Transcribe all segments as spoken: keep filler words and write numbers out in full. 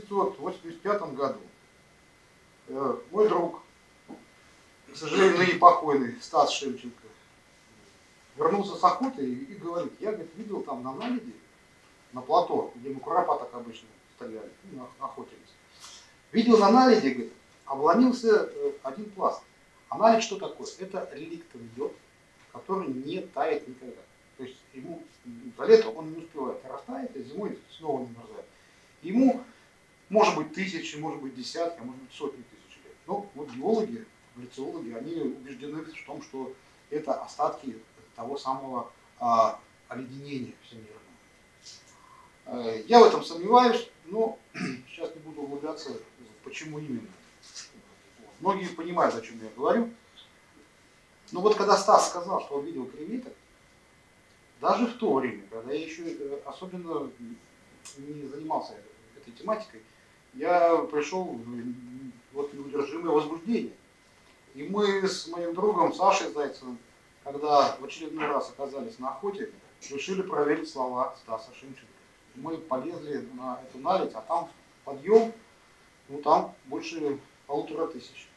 девятьсот восемьдесят пятом году мой друг, к сожалению, ныне покойный Стас Шемченко, вернулся с охоты и, и говорит: я, говорит, видел там на наледи, на плато, где мы куропаток обычно стреляли, ну, охотились. Видел на наледи, говорит, обломился один пласт. А наледь что такое? Это реликтовый лед, который не тает никогда. То есть ему за лето он не успевает растаять, а зимой снова не мерзает. Ему может быть тысячи, может быть десятки, а может быть сотни тысяч лет. Но вот геологи, гляциологи, они убеждены в том, что это остатки того самого а, оледенения всемирного. А, я в этом сомневаюсь, но сейчас не буду углубляться, почему именно. Многие понимают, о чем я говорю. Но вот когда Стас сказал, что он видел креветок, даже в то время, когда я еще особенно не занимался этой тематикой, я пришел в вот неудержимое возбуждение. И мы с моим другом Сашей Зайцевым, когда в очередной раз оказались на охоте, решили проверить слова Стаса Шемченко. Мы полезли на эту наледь, а там подъем, ну там больше полутора тысяч.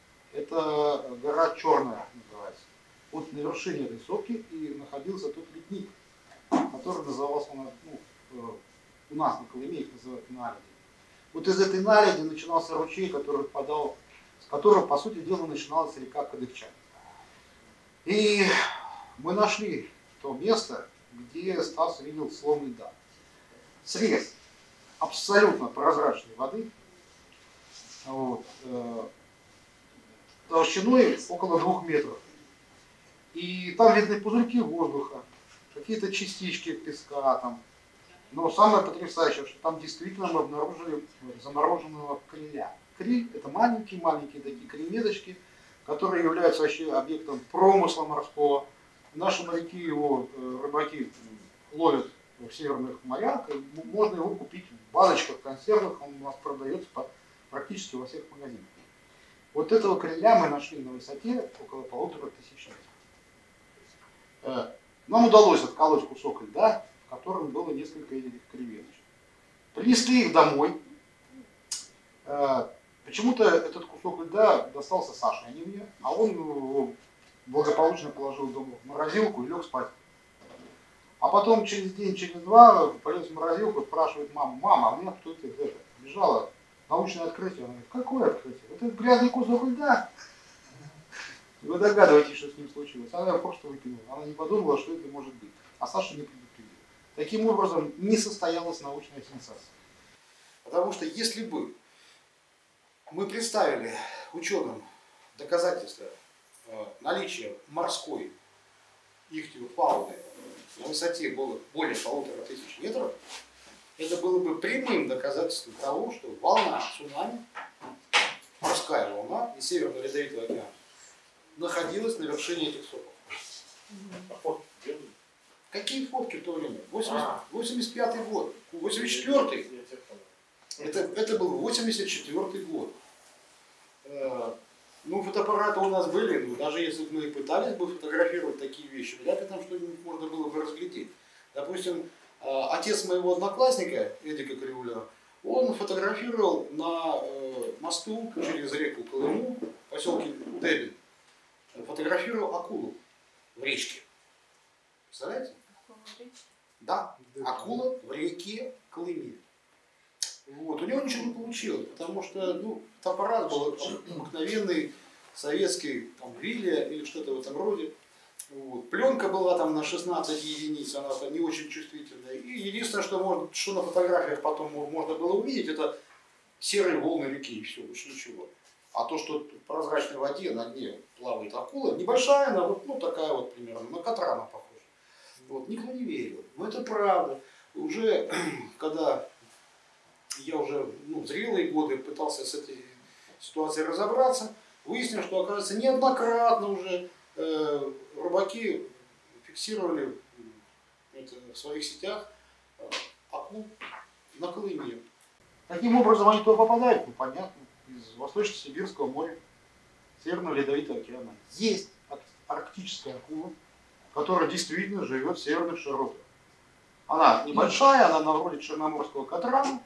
Это гора Черная называется. Вот на вершине этой сопки и находился тот ледник, который назывался ну, у нас на Колыме, их называют наледи. Вот из этой наледи начинался ручей, который впадал, с которого, по сути дела, начиналась река Кадыкчан. И мы нашли то место, где Стас видел слом льда. Срез абсолютно прозрачной воды, вот, э, толщиной около двух метров. И там видны пузырьки воздуха, какие-то частички песка там. Но самое потрясающее, что там действительно мы обнаружили замороженного криля. Криль — это маленькие-маленькие такие креветочки, которые являются вообще объектом промысла морского. Наши моряки, его рыбаки ловят в северных морях, и можно его купить в баночках консервных, он у нас продается практически во всех магазинах. Вот этого криля мы нашли на высоте около полутора тысяч метров. Нам удалось отколоть кусок льда, в котором было несколько этих креветочек. Принесли их домой. Почему-то этот кусок льда достался Саше, а не мне, а он его благополучно положил дома в морозилку и лег спать. А потом через день, через два полез в морозилку, спрашивает маму: мама, а у меня кто-то это, лежало научное открытие. Она говорит: какое открытие? Вот этот грязный кусок льда. Вы догадываетесь, что с ним случилось. Она его просто выкинула. Она не подумала, что это может быть. А Саша не предупредил. Таким образом, не состоялась научная сенсация. Потому что если бы мы представили ученым доказательства наличия морской ихтиофауны на высоте было более полутора тысяч метров, это было бы прямым доказательством того, что волна цунами, морская волна из Северного Ледовитого океана, находилась на вершине этих сопок. Какие фотки в то время? восемьдесят пятый год, восемьдесят четвёртый. Это, это был восемьдесят четвёртый год. Ну, фотоаппараты у нас были, но даже если бы мы пытались бы фотографировать такие вещи, вряд ли там что-нибудь можно было бы разглядеть. Допустим, отец моего одноклассника, Эдика Кривуля, он фотографировал на мосту через реку Колыму, в поселке Дебин, фотографировал акулу в речке. Представляете? Да, акула в реке Колыме. Вот. У него ничего не получилось, потому что ну, фотоаппарат был обыкновенный советский, там, Вилия или что-то в этом роде. Вот. Пленка была там на шестнадцать единиц, она там не очень чувствительная. И единственное, что, может, что на фотографиях потом можно было увидеть, это серые волны реки, и все, больше ничего. А то, что в прозрачной воде на дне плавает акула, небольшая она, вот, ну такая вот примерно, на катрана похожа. Вот. Никто не верил. Но это правда. Уже когда я уже ну, в зрелые годы пытался с этой ситуацией разобраться, выяснилось, что, оказывается, неоднократно уже э, рыбаки фиксировали это, в своих сетях э, акул на Колыме. Каким образом они туда попадают? Ну, понятно, из Восточно-Сибирского моря, Северного Ледовитого океана. Есть арктическая акула, которая действительно живет в северных широтах. Она небольшая, она на вроде черноморского катрана,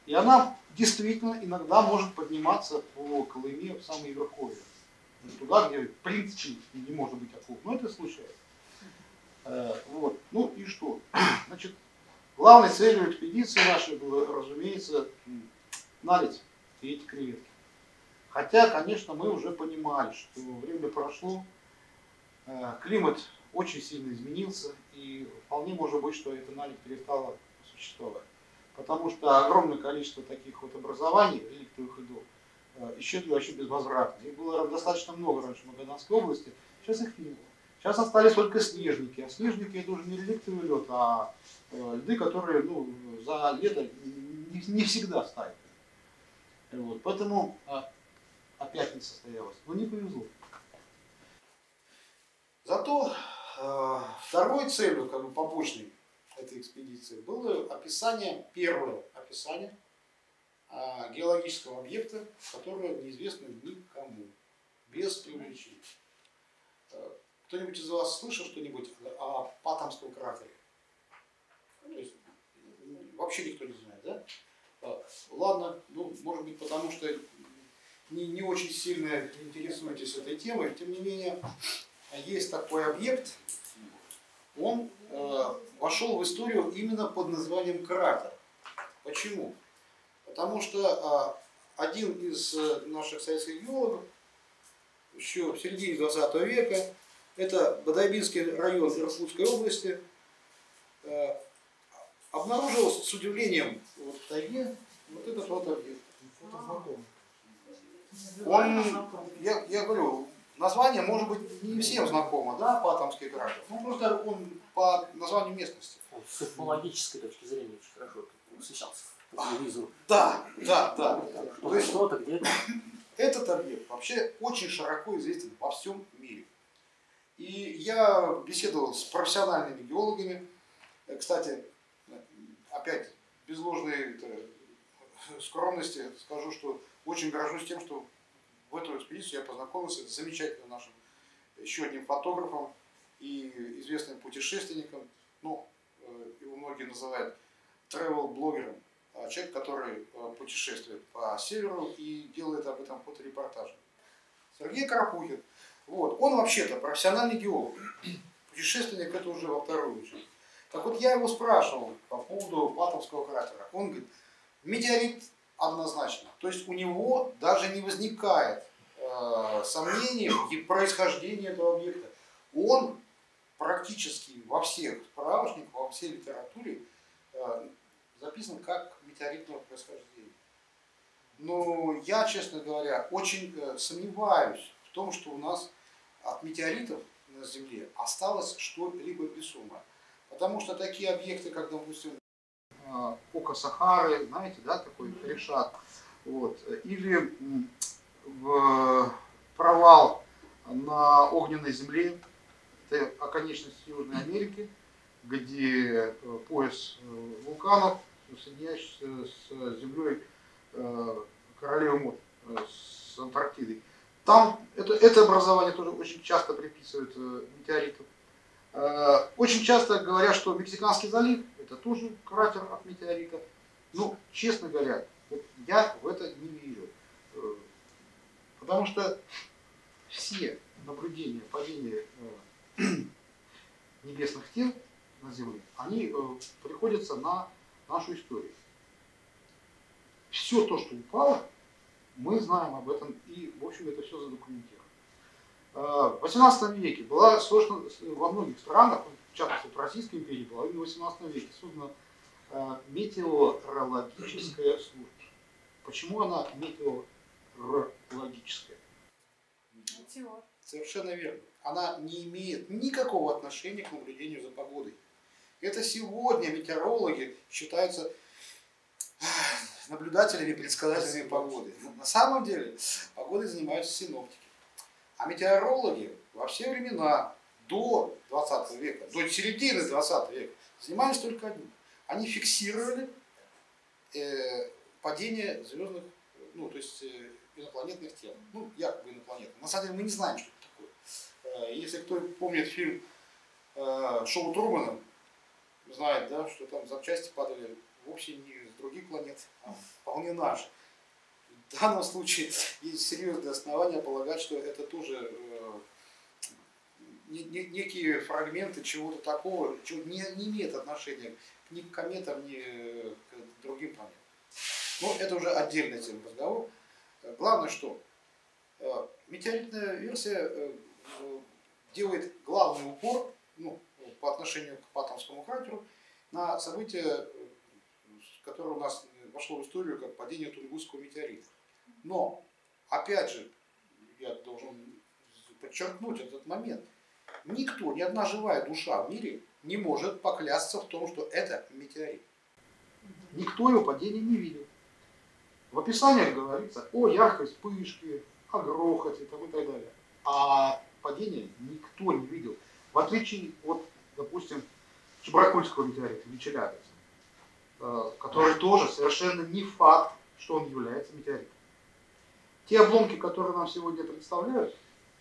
И она действительно иногда может подниматься по Колыме в самые верховья. Туда, где в принципе не может быть акул. Но это случается. Вот. Ну и что? Значит, главной целью экспедиции нашей было, разумеется, налить эти креветки. Хотя, конечно, мы уже понимали, что время прошло, климат очень сильно изменился, и вполне может быть, что эта наледь перестала существовать. Потому что огромное количество таких вот образований, реликтовых идов, исчезли вообще безвозвратно. Их было достаточно много раньше в Магаданской области, сейчас их нет. Сейчас остались только снежники, а снежники это уже не реликтовый лед, а льды, которые ну, за лето не, не всегда стают. Вот. Поэтому опять не состоялось, но не повезло. Зато э, второй целью, как бы побочной этой экспедиции, было описание, первое описание э, геологического объекта, которое неизвестно никому, без преувеличения. Э, Кто-нибудь из вас слышал что-нибудь о Паттамском кратере? То есть, вообще никто не знает, да? Э, ладно, ну, может быть, потому что не, не очень сильно интересуетесь этой темой, тем не менее, есть такой объект, он э, вошел в историю именно под названием кратер. Почему? Потому что э, один из э, наших советских геологов еще в середине двадцатого века, это Бодайбинский район Иркутской области, э, обнаружил с удивлением вот в тайге вот этот вот объект. Он, я, я говорю, название может быть не всем знакомо, да, Паттамский кратер. Ну просто он по названию местности. Он с сейсмологической точки зрения очень хорошо освещался по телевизору. Да, да, да. То есть что-то где-то. Этот объект вообще очень широко известен во всем мире. И я беседовал с профессиональными геологами. Кстати, опять без ложной это, скромности скажу, что очень горжусь тем, что в эту экспедицию я познакомился с замечательным нашим еще одним фотографом и известным путешественником. Ну, его многие называют travel-блогером. Человек, который путешествует по северу и делает об этом фоторепортажи. Сергей Карапухин. Вот. Он вообще-то профессиональный геолог. Путешественник это уже во вторую очередь. Так вот я его спрашивал по поводу Паттамского кратера. Он говорит, метеорит однозначно. То есть у него даже не возникает э, сомнений в происхождении этого объекта. Он практически во всех справочниках, во всей литературе э, записан как метеоритного происхождения. Но я, честно говоря, очень э, сомневаюсь в том, что у нас от метеоритов на Земле осталось что-либо весомое. Потому что такие объекты, как, допустим, Око Сахары, знаете, да, такой Решат, вот, или в провал на огненной земле, это оконечность Южной Америки, где пояс вулканов, соединяющийся с землей Королевы Мод, с Антарктидой. Там это, это образование тоже очень часто приписывают метеоритам. Очень часто говорят, что Мексиканский залив это тоже кратер от метеорита. Ну, честно говоря, вот я в это не верю. Потому что все наблюдения падения небесных тел на Земле, они приходятся на нашу историю. Все то, что упало, мы знаем об этом, и, в общем, это все задокументировано. В восемнадцатом веке была создана во многих странах, в частности в Российской империи, была именно в восемнадцатом веке создана метеорологическая служба. Почему она метеорологическая? Метеор. Совершенно верно. Она не имеет никакого отношения к наблюдению за погодой. Это сегодня метеорологи считаются наблюдателями, предсказателями погоды. Но на самом деле погодой занимаются синоптики. А метеорологи во все времена до двадцатого века, до середины двадцатого века занимались только одним. Они фиксировали э, падение звездных, ну, то есть э, инопланетных тел. Ну, якобы инопланетных. На самом деле мы не знаем, что это такое. Э, если кто помнит фильм э, «Шоу Трумана», знает, да, что там запчасти падали вовсе не других планет, а вполне наши. В данном случае есть серьезные основания полагать, что это тоже э, не, не, некие фрагменты чего-то такого, чего не, не имеет отношения ни к кометам, ни к другим планетам. Но это уже отдельная тема разговора. Главное, что э, метеоритная версия э, делает главный упор, ну, по отношению к Паттонскому кратеру, на событие, которое у нас вошло в историю как падение Тунгусского метеорита. Но, опять же, я должен подчеркнуть этот момент. Никто, ни одна живая душа в мире не может поклясться в том, что это метеорит. Никто его падения не видел. В описаниях говорится о яркой вспышке, о грохоте там, и так далее. А падения никто не видел. В отличие от, допустим, Чебаркульского метеорита или Челябинска, который тоже совершенно не факт, что он является метеоритом. Те обломки, которые нам сегодня представляют,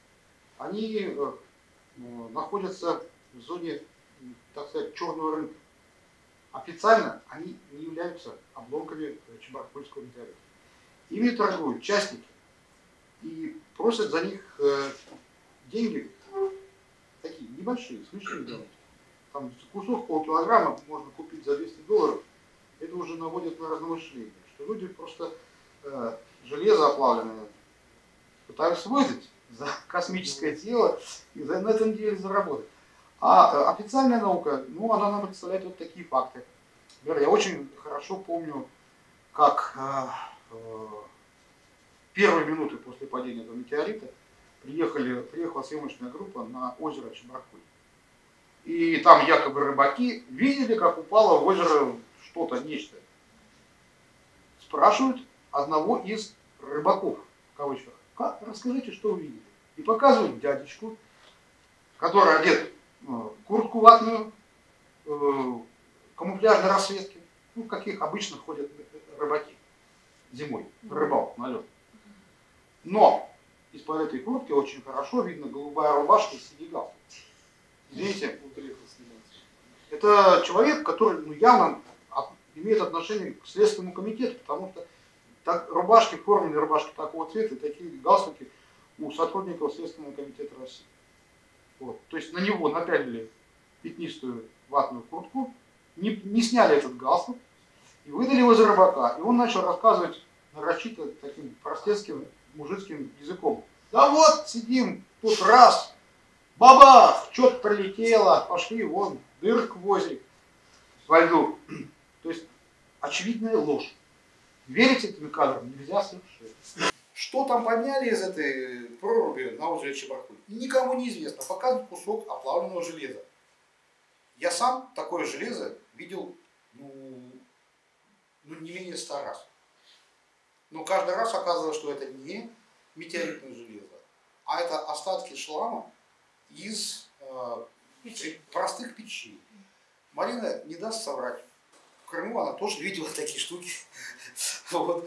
они находятся в зоне, так сказать, черного рынка. Официально они не являются обломками Чебаркульского метеорита. Ими торгуют частники и просят за них э, деньги такие небольшие, смешные деньги. Там кусок полкилограмма можно купить за двести долларов. Это уже наводит на размышления, что люди просто э, железо оплавленное пытаются выдать за космическое тело и за, на этом деле заработать. А э, официальная наука, ну, она нам представляет вот такие факты. Например, я очень хорошо помню, как э, э, первые минуты после падения этого метеорита приехали, приехала съемочная группа на озеро Чебаркуль. И там якобы рыбаки видели, как упало в озеро что-то, нечто. Спрашивают одного из рыбаков, в кавычках, как, расскажите, что вы видели. И показывают дядечку, который одет в куртку ватную, камуфляжной расцветки, ну, в каких обычно ходят рыбаки зимой, рыбалку на лед. Но из-под этой куртки очень хорошо видно голубая рубашка и синий галстук. Извините, это человек, который ну, явно от, имеет отношение к Следственному комитету, потому что так, рубашки, форменные рубашки такого цвета, такие галстуки у сотрудников Следственного комитета России. Вот. То есть на него напялили пятнистую ватную куртку, не, не сняли этот галстук и выдали его за рыбака. И он начал рассказывать нарочито таким простецким мужицким языком. Да вот, сидим, тут раз, бабах, что-то прилетело, пошли вон, дырк в озере во льду. То есть очевидная ложь. Верить этим кадрам нельзя совершенно. Что там подняли из этой проруби на озере Чебаркуль? Никому не известно. Показывают кусок оплавленного железа. Я сам такое железо видел ну, ну, не менее ста раз. Но каждый раз оказывалось, что это не метеоритное железо, а это остатки шлама из э, простых печей. Марина не даст соврать. В Крыму она тоже видела такие штуки. Вот.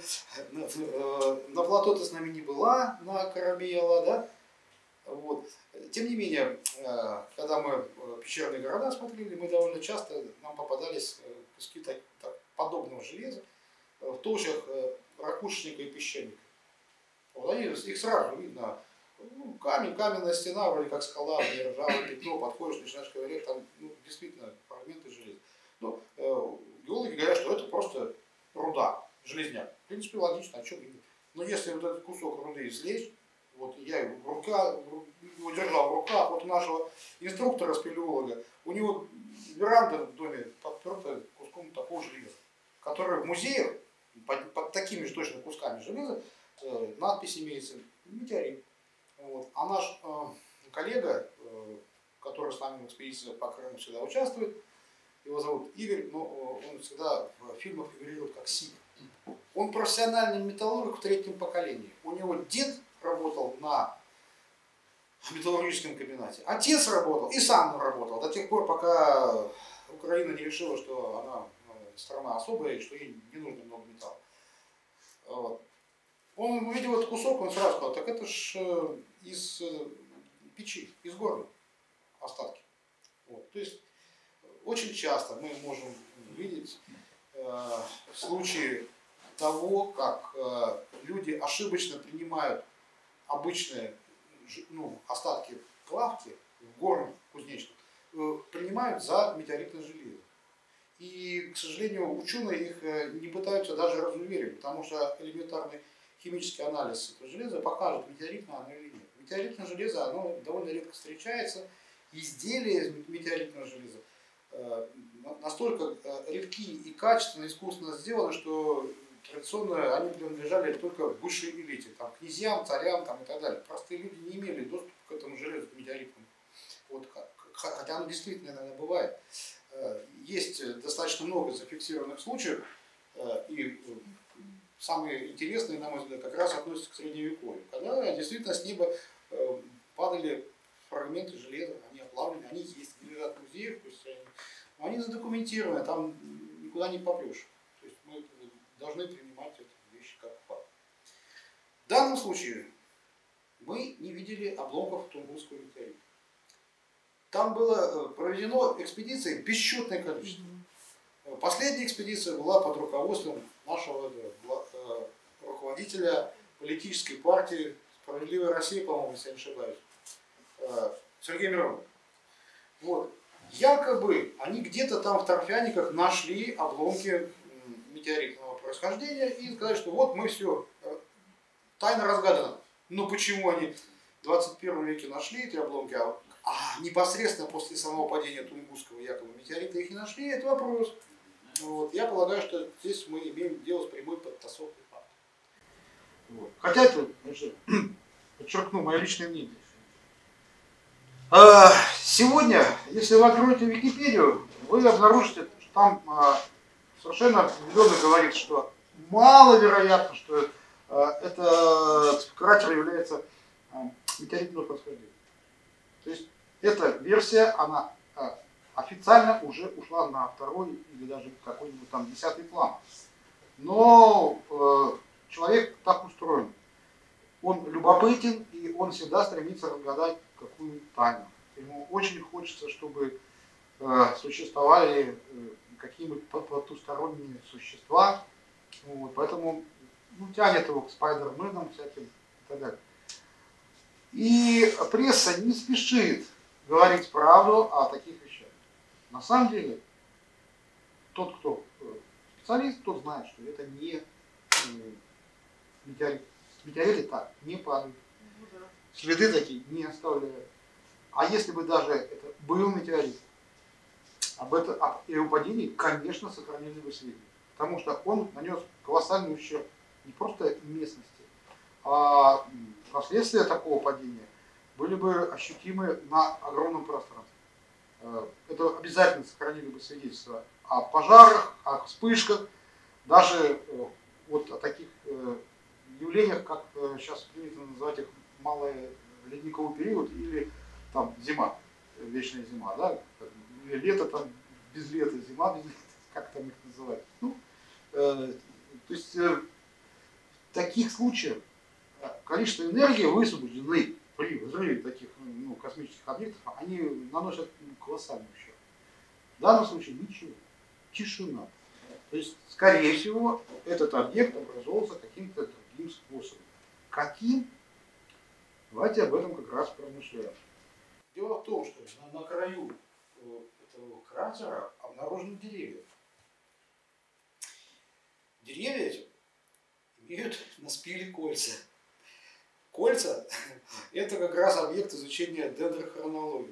На плато ты с нами не была, на корабле Яла, да? Вот. Тем не менее, когда мы пещерные города смотрели, мы довольно часто, нам попадались куски так, так, подобного железа в толщах ракушечника и песчаника. Вот они, их сразу видно. Ну, камень, каменная стена, вроде как скала, где ржавое пятно, подходишь, начинаешь ковырять, там ну, действительно фрагменты железа. Но э, геологи говорят, что это просто руда, железняк. В принципе, логично, о чем говорить. Но если вот этот кусок руды извлечь, вот я его, в рука, его держал в руках, вот у нашего инструктора, спелеолога, у него веранда в доме подперта куском такого железа, который в музеях под, под такими же точно кусками железа э, надпись имеется «Метеорит». Вот. А наш э, коллега, э, который с нами в экспедиции по Крыму всегда участвует, его зовут Игорь, но он всегда в фильмах фигурирует как Сик. Он профессиональный металлург в третьем поколении. У него дед работал на металлургическом комбинате, отец работал и сам работал до тех пор, пока Украина не решила, что она страна особая и что ей не нужно много металла. Вот. Он увидел этот кусок, он сразу сказал, так это ж из печи, из горна остатки. Вот. То есть очень часто мы можем видеть э, случаи того, как э, люди ошибочно принимают обычные ну, остатки плавки в горных кузнечных, э, принимают за метеоритное железо. И, к сожалению, ученые их не пытаются даже разуверить, потому что элементарный химический анализ этого железа покажет, метеоритное оно или нет. Метеоритное железо, оно довольно редко встречается. Изделия из метеоритного железа э, настолько редки и качественно, искусственно сделаны, что традиционно они принадлежали только высшей элите, там, князьям, царям там, и так далее. Простые люди не имели доступа к этому железу, к метеоритному. Вот, хотя оно действительно иногда бывает. Есть достаточно много зафиксированных случаев, и самые интересные, на мой взгляд, как раз относятся к средневековью, когда действительно с неба падали фрагменты железа, они оплавлены, они есть, они лежат в музеях, то есть они, они задокументированы, там никуда не попрешь. То есть мы должны принимать эти вещи как факт. В данном случае мы не видели обломков Тунгусского метеорита. Там было проведено экспедиций бесчетное количество. Последняя экспедиция была под руководством нашего этого, руководителя политической партии «Справедливая Россия», по-моему, если я не ошибаюсь, Сергея Миронова. Вот. Якобы они где-то там в торфяниках нашли обломки метеоритного происхождения и сказали, что вот мы все, тайна разгадана. Но почему они в двадцать первом веке нашли эти обломки, а А непосредственно после самого падения Тунгусского якобы метеорита их не нашли, это вопрос. Вот. Я полагаю, что здесь мы имеем дело с прямой подтасовкой фактов. Вот. Хотя это, конечно, подчеркну, мое личное мнение. А, сегодня, если вы откроете Википедию, вы обнаружите, что там а, совершенно определенно говорит, что маловероятно, что а, этот кратер является а, метеоритного происхождения. То есть эта версия, она э, официально уже ушла на второй или даже какой-нибудь там десятый план. Но э, человек так устроен. Он любопытен, и он всегда стремится разгадать какую-то тайну. Ему очень хочется, чтобы э, существовали э, какие-нибудь потусторонние существа. Вот, поэтому ну, тянет его к спайдерменам всяким и так далее. И пресса не спешит говорить правду о таких вещах. На самом деле, тот, кто специалист, тот знает, что это не метеорит. Метеориты так не падают. Следы такие не оставляют. А если бы даже это был метеорит, об, это, об его падении, конечно, сохранили бы сведения. Потому что он нанес колоссальный ущерб не просто местности, а последствия такого падения были бы ощутимы на огромном пространстве. Это обязательно сохранили бы свидетельства о пожарах, о вспышках, даже вот о таких явлениях, как сейчас принято называть их малый ледниковый период или там зима, вечная зима, да? Или лето там без лета, зима без лета, как там их называть. Ну, э, то есть э, в таких случаях количество энергии высвобожденной при взрыве таких ну, космических объектов, они наносят колоссальный ущерб. В данном случае ничего. Тишина. То есть, скорее всего, этот объект образовался каким-то другим способом. Каким? Давайте об этом как раз поразмышляем. Дело в том, что на, на краю этого кратера обнаружены деревья. Деревья эти имеют на спиле кольца. Кольца – это как раз объект изучения дендрохронологии.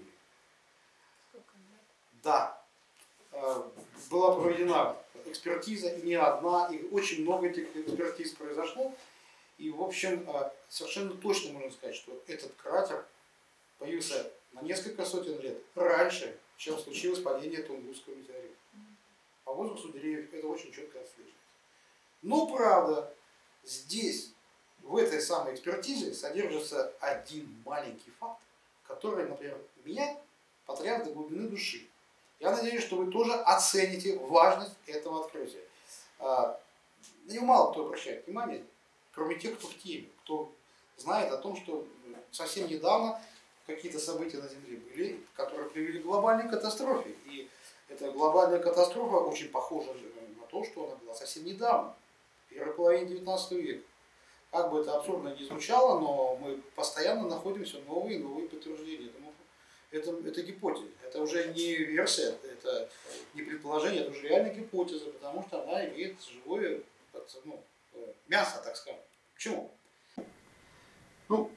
Да, была проведена экспертиза, и не одна, и очень много этих экспертиз произошло. И, в общем, совершенно точно можно сказать, что этот кратер появился на несколько сотен лет раньше, чем случилось падение Тунгусского метеорита. По возрасту деревьев это очень четко отслеживается. Но, правда, здесь, в этой самой экспертизе, содержится один маленький факт, который, например, меня потряс до глубины души. Я надеюсь, что вы тоже оцените важность этого открытия. На него мало кто обращает внимание, кроме тех, кто в теме, кто знает о том, что совсем недавно какие-то события на Земле были, которые привели к глобальной катастрофе. И эта глобальная катастрофа очень похожа на то, то, что она была совсем недавно, в первой половине девятнадцатого века. Как бы это абсурдно ни звучало, но мы постоянно находим все новые и новые подтверждения этому. Это, это гипотеза, это уже не версия, это не предположение, это уже реальная гипотеза, потому что она имеет живое, ну, мясо, так скажем. Почему? Ну,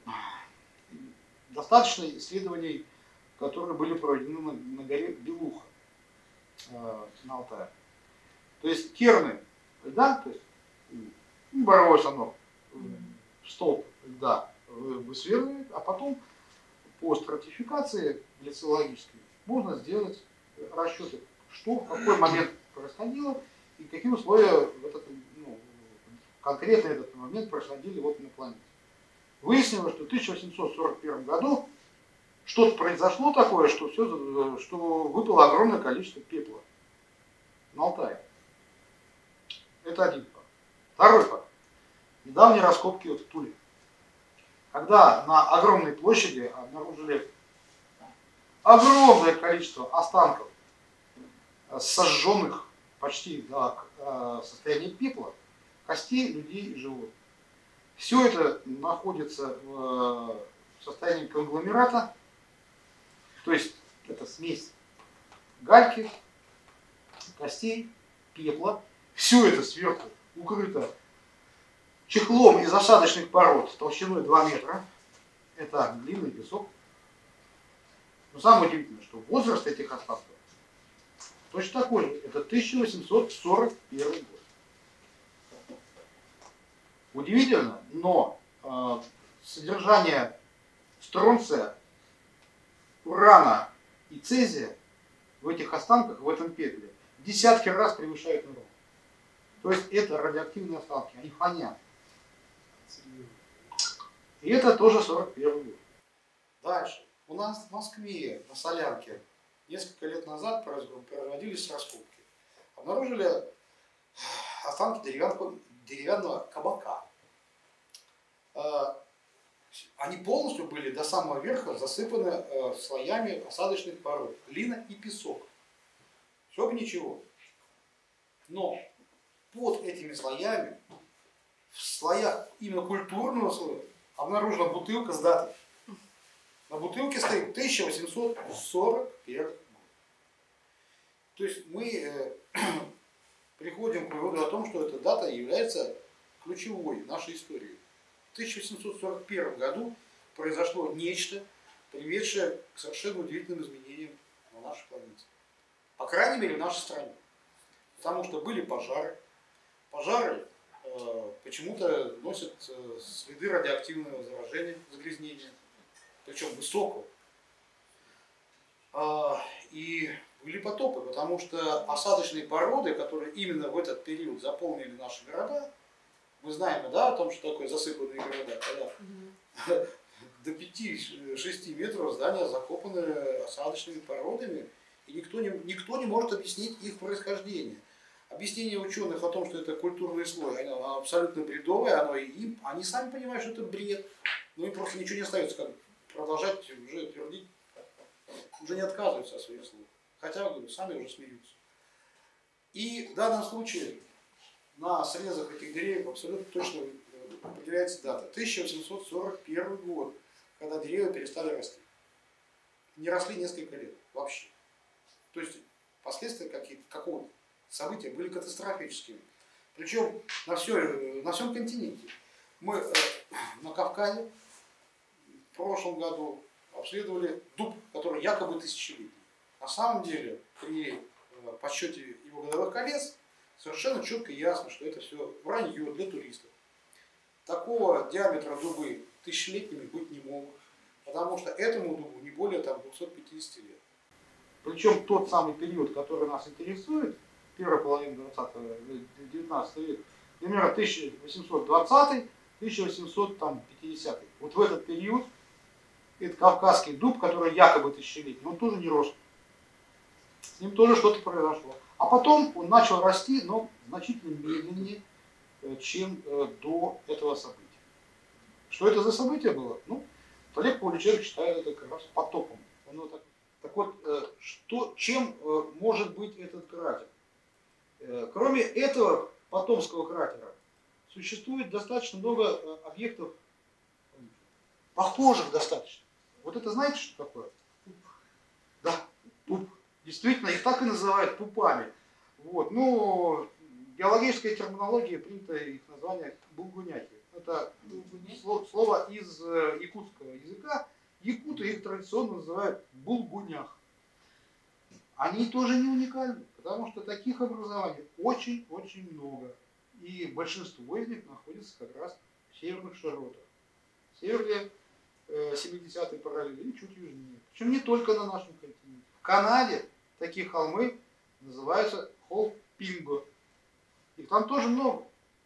достаточно исследований, которые были проведены на, на горе Белуха э, на Алтае. То есть керны льда, то есть ну, боровой станок, столб льда высверливает, а потом по стратификации глициологической можно сделать расчеты, что в какой момент происходило и какие условия в этот, ну, конкретно этот момент происходили вот на планете. Выяснилось, что в тысяча восемьсот сорок первом году что-то произошло такое, что, все, что выпало огромное количество пепла на Алтае. Это один факт. Второй факт. Недавние раскопки вот в Туле. Когда на огромной площади обнаружили огромное количество останков сожженных почти до состояния пепла, костей людей и животных. Все это находится в состоянии конгломерата, то есть это смесь гальки, костей, пепла. Все это сверху укрыто чехлом из осадочных пород толщиной два метра. Это глина и песок. Но самое удивительное, что возраст этих останков точно такой же. Это тысяча восемьсот сорок первый год. Удивительно, но э, содержание стронция, урана и цезия в этих останках, в этом пепле, десятки раз превышает норму. То есть это радиоактивные останки, они фонят. И это тоже сорок первый год. Дальше. У нас в Москве на Солянке несколько лет назад проводились раскопки. Обнаружили останки деревянного, деревянного кабака. Они полностью были до самого верха засыпаны слоями осадочных пород. Глина и песок. Все бы ничего. Но под этими слоями, в слоях именно культурного слоя, обнаружена бутылка с датой. На бутылке стоит тысяча восемьсот сорок первый год. То есть мы э, приходим к выводу о том, что эта дата является ключевой в нашей истории. В тысяча восемьсот сорок первом году произошло нечто, приведшее к совершенно удивительным изменениям на нашей планете. По крайней мере, в нашей стране. Потому что были пожары. Пожары э, почему-то носят э, следы радиоактивного заражения, загрязнения. Причем высокого. А, и были потопы, потому что осадочные породы, которые именно в этот период заполнили наши города, мы знаем, да, о том, что такое засыпанные города, когда mm-hmm. до пяти-шести метров здания закопаны осадочными породами, и никто не, никто не может объяснить их происхождение. Объяснение ученых о том, что это культурный слой, оно абсолютно бредовое, оно и им, они сами понимают, что это бред, но им просто ничего не остается, как продолжать уже твердить, уже не отказываются от своих слов. Хотя, говорю, сами уже смеются. И в данном случае на срезах этих деревьев абсолютно точно определяется дата. тысяча восемьсот сорок первый год, когда деревья перестали расти. Не росли несколько лет вообще. То есть последствия какие-то, какого-то события были катастрофическими. Причем на, все, на всем континенте. Мы э, на Кавказе в прошлом году обследовали дуб, который якобы тысячелетний. На самом деле, при э, подсчете его годовых колец, совершенно четко и ясно, что это все вранье для туристов. Такого диаметра дубы тысячелетними быть не могут, потому что этому дубу не более там, двухсот пятидесяти лет. Причем тот самый период, который нас интересует, первая половина двадцатого, девятнадцатого века, примерно тысяча восемьсот двадцатый — тысяча восемьсот пятидесятый. Вот в этот период этот кавказский дуб, который якобы тысячелетний, он тоже не рос. С ним тоже что-то произошло. А потом он начал расти, но значительно медленнее, чем до этого события. Что это за событие было? Ну, Олег Павлович считает это как раз потопом. Он вот так, так вот, что, чем может быть этот кратер? Кроме этого Потомского кратера существует достаточно много объектов, похожих достаточно. Вот это знаете, что такое? Да, пуп. Действительно, их так и называют пупами. Вот. Ну, биологическая терминология принято их название булгуняки. Это слово из якутского языка. Якуты их традиционно называют булгунях. Они тоже не уникальны, потому что таких образований очень-очень много. И большинство из них находится как раз в северных широтах. Севернее э, семидесятой параллели и чуть южнее. Причем не только на нашем континенте. В Канаде такие холмы называются холм Пинго. Их там тоже много.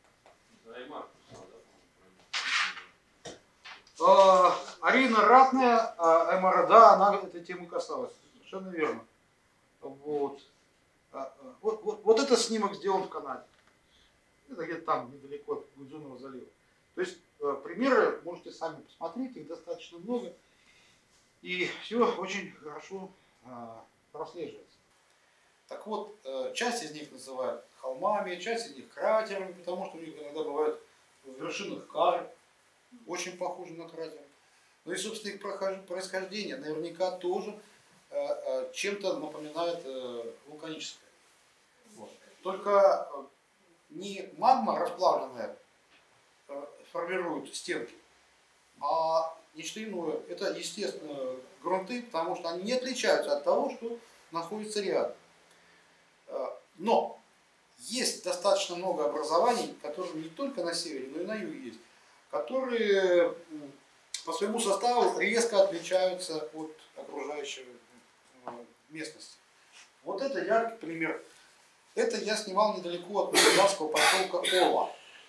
Э, Арина Ратная, э, эм эр, да, она этой темы касалась. Совершенно верно. Вот. Вот, вот, вот этот снимок сделан в Канаде. Это где-то там, недалеко от Гудзонова залива. То есть э, примеры можете сами посмотреть, их достаточно много. И все очень хорошо э, прослеживается. Так вот, э, часть из них называют холмами, часть из них кратерами, потому что у них иногда бывают в вершинах кары, очень похожи на кратеры. Ну и, собственно, их происхождение наверняка тоже чем-то напоминает э, вулканическое. Вот. Только э, не магма расплавленная э, формирует стенки, а нечто иное. Это, естественно, грунты, потому что они не отличаются от того, что находится рядом. Э, но есть достаточно много образований, которые не только на севере, но и на юге есть, которые по своему составу резко отличаются от окружающего местности. Вот это яркий пример. Это я снимал недалеко от Магаданского поселка Ола.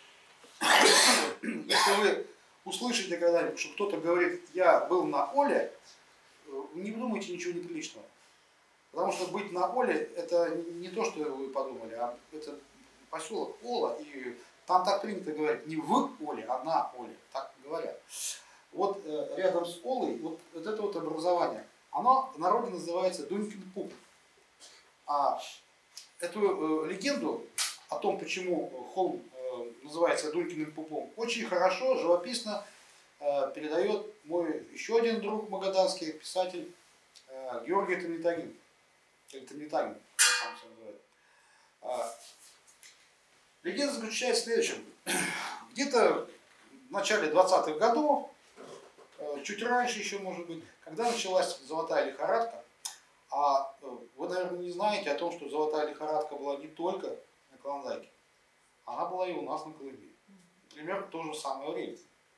Если вы услышите когда-нибудь, что кто-то говорит, я был на Оле, не думайте ничего неприличного. Потому что быть на Оле, это не то, что вы подумали, а это поселок Ола, и там так принято говорить не в Оле, а на Оле. Так говорят. Вот э, рядом с Олой, вот, вот это вот образование, оно в народе называется Дунькин пуп. А эту э, легенду о том, почему холм э, называется Дунькиным пупом, очень хорошо, живописно э, передает мой еще один друг магаданский писатель э, Георгий Тамнитагин. Или Тамнитагин, как сам себя называет. А, легенда заключается в следующем. Где-то в начале двадцатых годов, чуть раньше еще, может быть, когда началась золотая лихорадка, а вы, наверное, не знаете о том, что золотая лихорадка была не только на Клондайке, она была и у нас на Колыме. Примерно в то же самое время.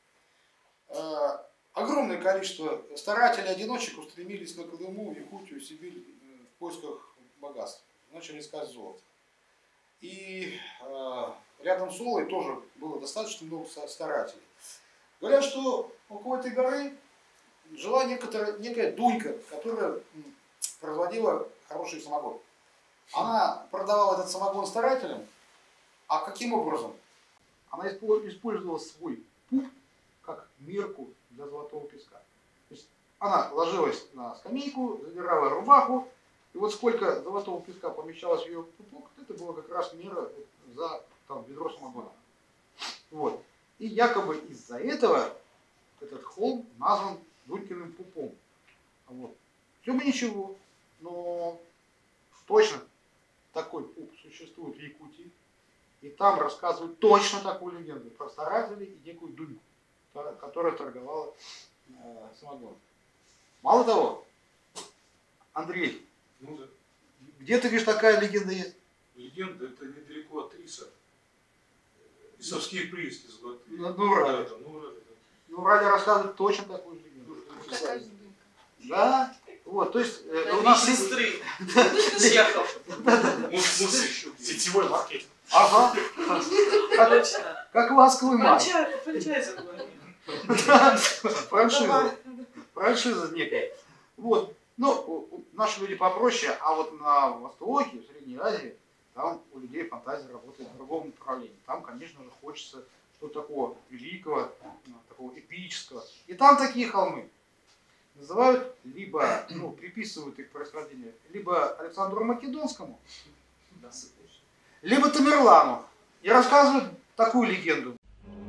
Огромное количество старателей-одиночек устремились на Колыму, в Якутию, Сибирь в поисках богатства. Начали искать золото. И рядом с Олой тоже было достаточно много старателей. Говорят, что около этой горы жила некоторая, некая Дунька, которая производила хороший самогон. Она продавала этот самогон старателям, а каким образом? Она использовала свой пуп как мерку для золотого песка. То есть она ложилась на скамейку, задирала рубаху, и вот сколько золотого песка помещалось в ее пупок, это была как раз мера за там, ведро самогона. Вот. И якобы из-за этого этот холм назван Дунькиным пупом. Вот. Все бы ничего, но точно такой пуп существует в Якутии. И там рассказывают точно такую легенду про старателей и некую Дуньку, которая торговала э, самогоном. Мало того, Андрей, ну, да. где ты видишь, такая легенда есть? Легенда, это недалеко от Риса. Рисовские прииски золотые. На Урале. Да, на Урале, да. На Урале рассказывают точно такую легенду. Такая же Дунька. Да? Вот, то есть э, у Три нас сестры. Съехал. Сетевой маркетинг. Ага. Как, Точно. как ласковый май. Франчайз, франчайз говорит. Франшиза. Франшиза некая. Вот. Ну, наши люди попроще, а вот на Востоке, в Средней Азии, там у людей фантазия работает в другом направлении. Там, конечно же, хочется что-то такого великого, такого эпического. И там такие холмы называют, либо, ну, приписывают их происхождение, либо Александру Македонскому, либо Тамерлану и рассказывают такую легенду.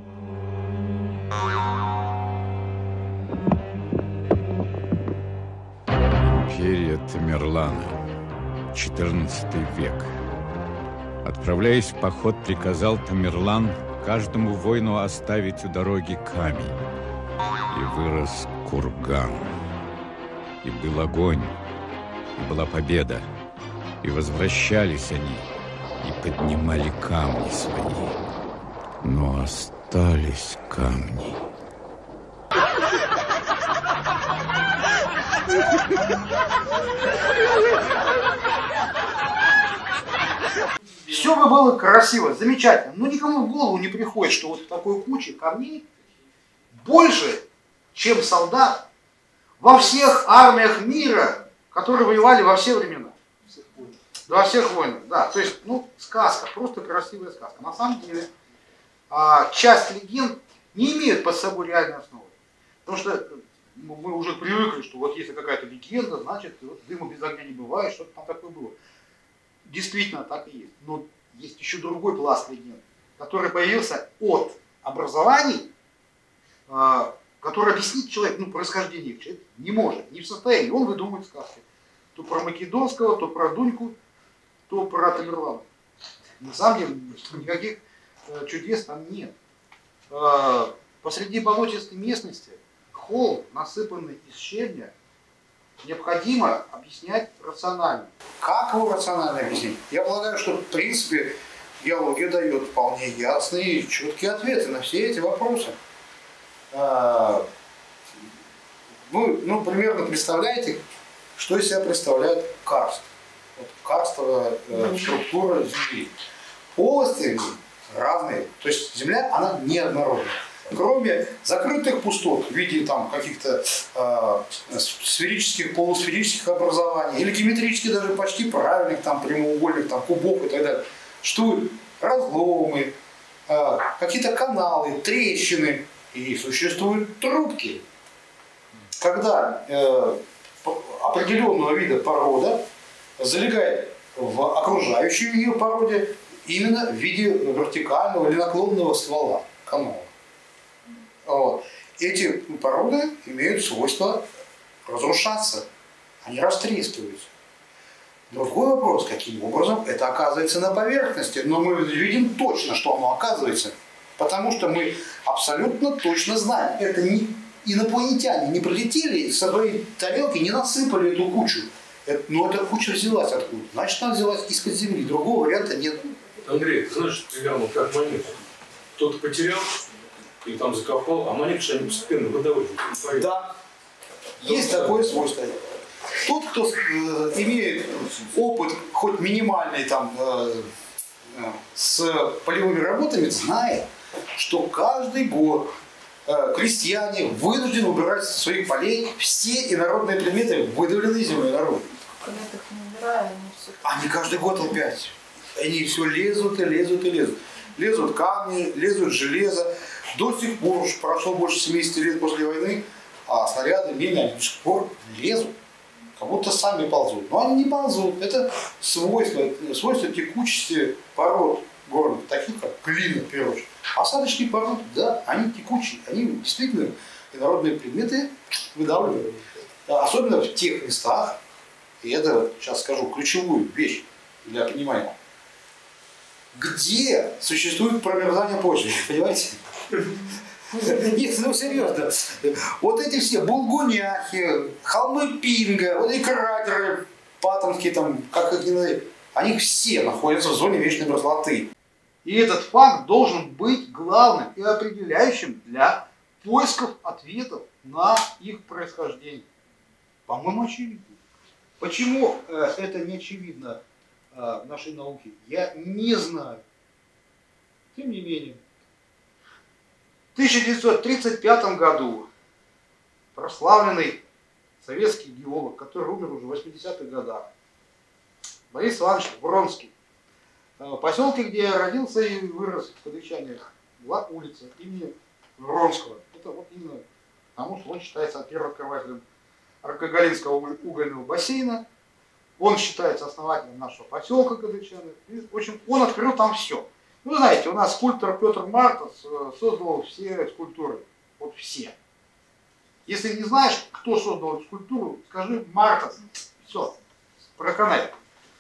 Империя Тамерлана. четырнадцатый век. Отправляясь в поход, приказал Тамерлан каждому воину оставить у дороги камень. И вырос курган. И был огонь, и была победа. И возвращались они, и поднимали камни свои. Но остались камни. Все бы было красиво, замечательно, но никому в голову не приходит, что вот в такой куче камней больше, чем солдат во всех армиях мира, которые воевали во все времена. Во всех войнах, да. То есть, ну, сказка, просто красивая сказка. На самом деле, а, часть легенд не имеет под собой реальной основы. Потому что мы уже привыкли, что вот если какая-то легенда, значит, вот, дыма без огня не бывает, что-то там такое было. Действительно, так и есть. Но есть еще другой пласт легенд, который появился от образований, э, который объяснить человек, ну, происхождение их человек не может, не в состоянии. Он выдумывает сказки. То про Македонского, то про Дуньку, то про Тамерлана. На самом деле, никаких э, чудес там нет. Э, посреди болотистой местности холм, насыпанный из щебня, необходимо объяснять рационально. Как его рационально объяснить? Я полагаю, что в принципе геология дает вполне ясные и четкие ответы на все эти вопросы. Вы, ну, примерно представляете, что из себя представляет карст. Вот карстовая э, структура Земли. Полости разные. То есть Земля, она неоднородная. Кроме закрытых пустот в виде там каких-то э, сферических, полусферических образований, или геометрически даже почти правильных, там, прямоугольных, там, кубов и так далее, что разломы, э, какие-то каналы, трещины, и существуют трубки. Когда э, определенного вида порода залегает в окружающей ее породе именно в виде вертикального или наклонного ствола канала. Вот. Эти породы имеют свойство разрушаться, они растрескиваются. Другой вопрос, каким образом это оказывается на поверхности, но мы видим точно, что оно оказывается, потому что мы абсолютно точно знаем, это не инопланетяне не прилетели с своей тарелки, не насыпали эту кучу. Это, но эта куча взялась откуда? Значит, она взялась из-под земли, другого варианта нет. Андрей, ты знаешь, примерно как монету. Кто-то потерял, и там закопал, а монеты они постепенно выдавали. Да, есть такое свойство. Тот, кто э, имеет опыт, хоть минимальный там, э, э, с полевыми работами, знает, что каждый год э, крестьяне вынуждены убирать со своих полей все инородные предметы, выдавленные землей народа. Они каждый год опять. Они все лезут и лезут и лезут. Лезут камни, лезут железо. До сих пор, уж прошло больше семидесяти лет после войны, а снаряды, мины, они до сих пор лезут. Как будто сами ползут. Но они не ползут. Это свойство, свойство текучести пород горных, таких как глина, в первую очередь. Осадочные породы, да, они текучие. Они действительно инородные предметы выдавливают. Особенно в тех местах, и это, сейчас скажу, ключевую вещь для понимания, где существует промерзание почвы, понимаете? Нет, ну серьезно. Вот эти все булгуняхи, холмы Пинга, вот эти кратеры паттонские, там, как их не называют, они все находятся в зоне вечной мерзлоты. И этот факт должен быть главным и определяющим для поисков ответов на их происхождение. По-моему, очевидно. Почему э, это не очевидно э, в нашей науке, я не знаю. Тем не менее, в тысяча девятьсот тридцать пятом году прославленный советский геолог, который умер уже в восьмидесятых годах, Борис Иванович Вронский, в поселке, где я родился и вырос в Подвечанах, была улица имени Вронского. Это вот именно потому, что он считается первооткрывателем Аркагалинского угольного бассейна. Он считается основателем нашего поселка Кадыкчаны. В общем, он открыл там все. Вы знаете, у нас скульптор Петр Мартас создал все скульптуры. Вот все. Если не знаешь, кто создал эту скульптуру, скажи Мартас. Все. Проканай.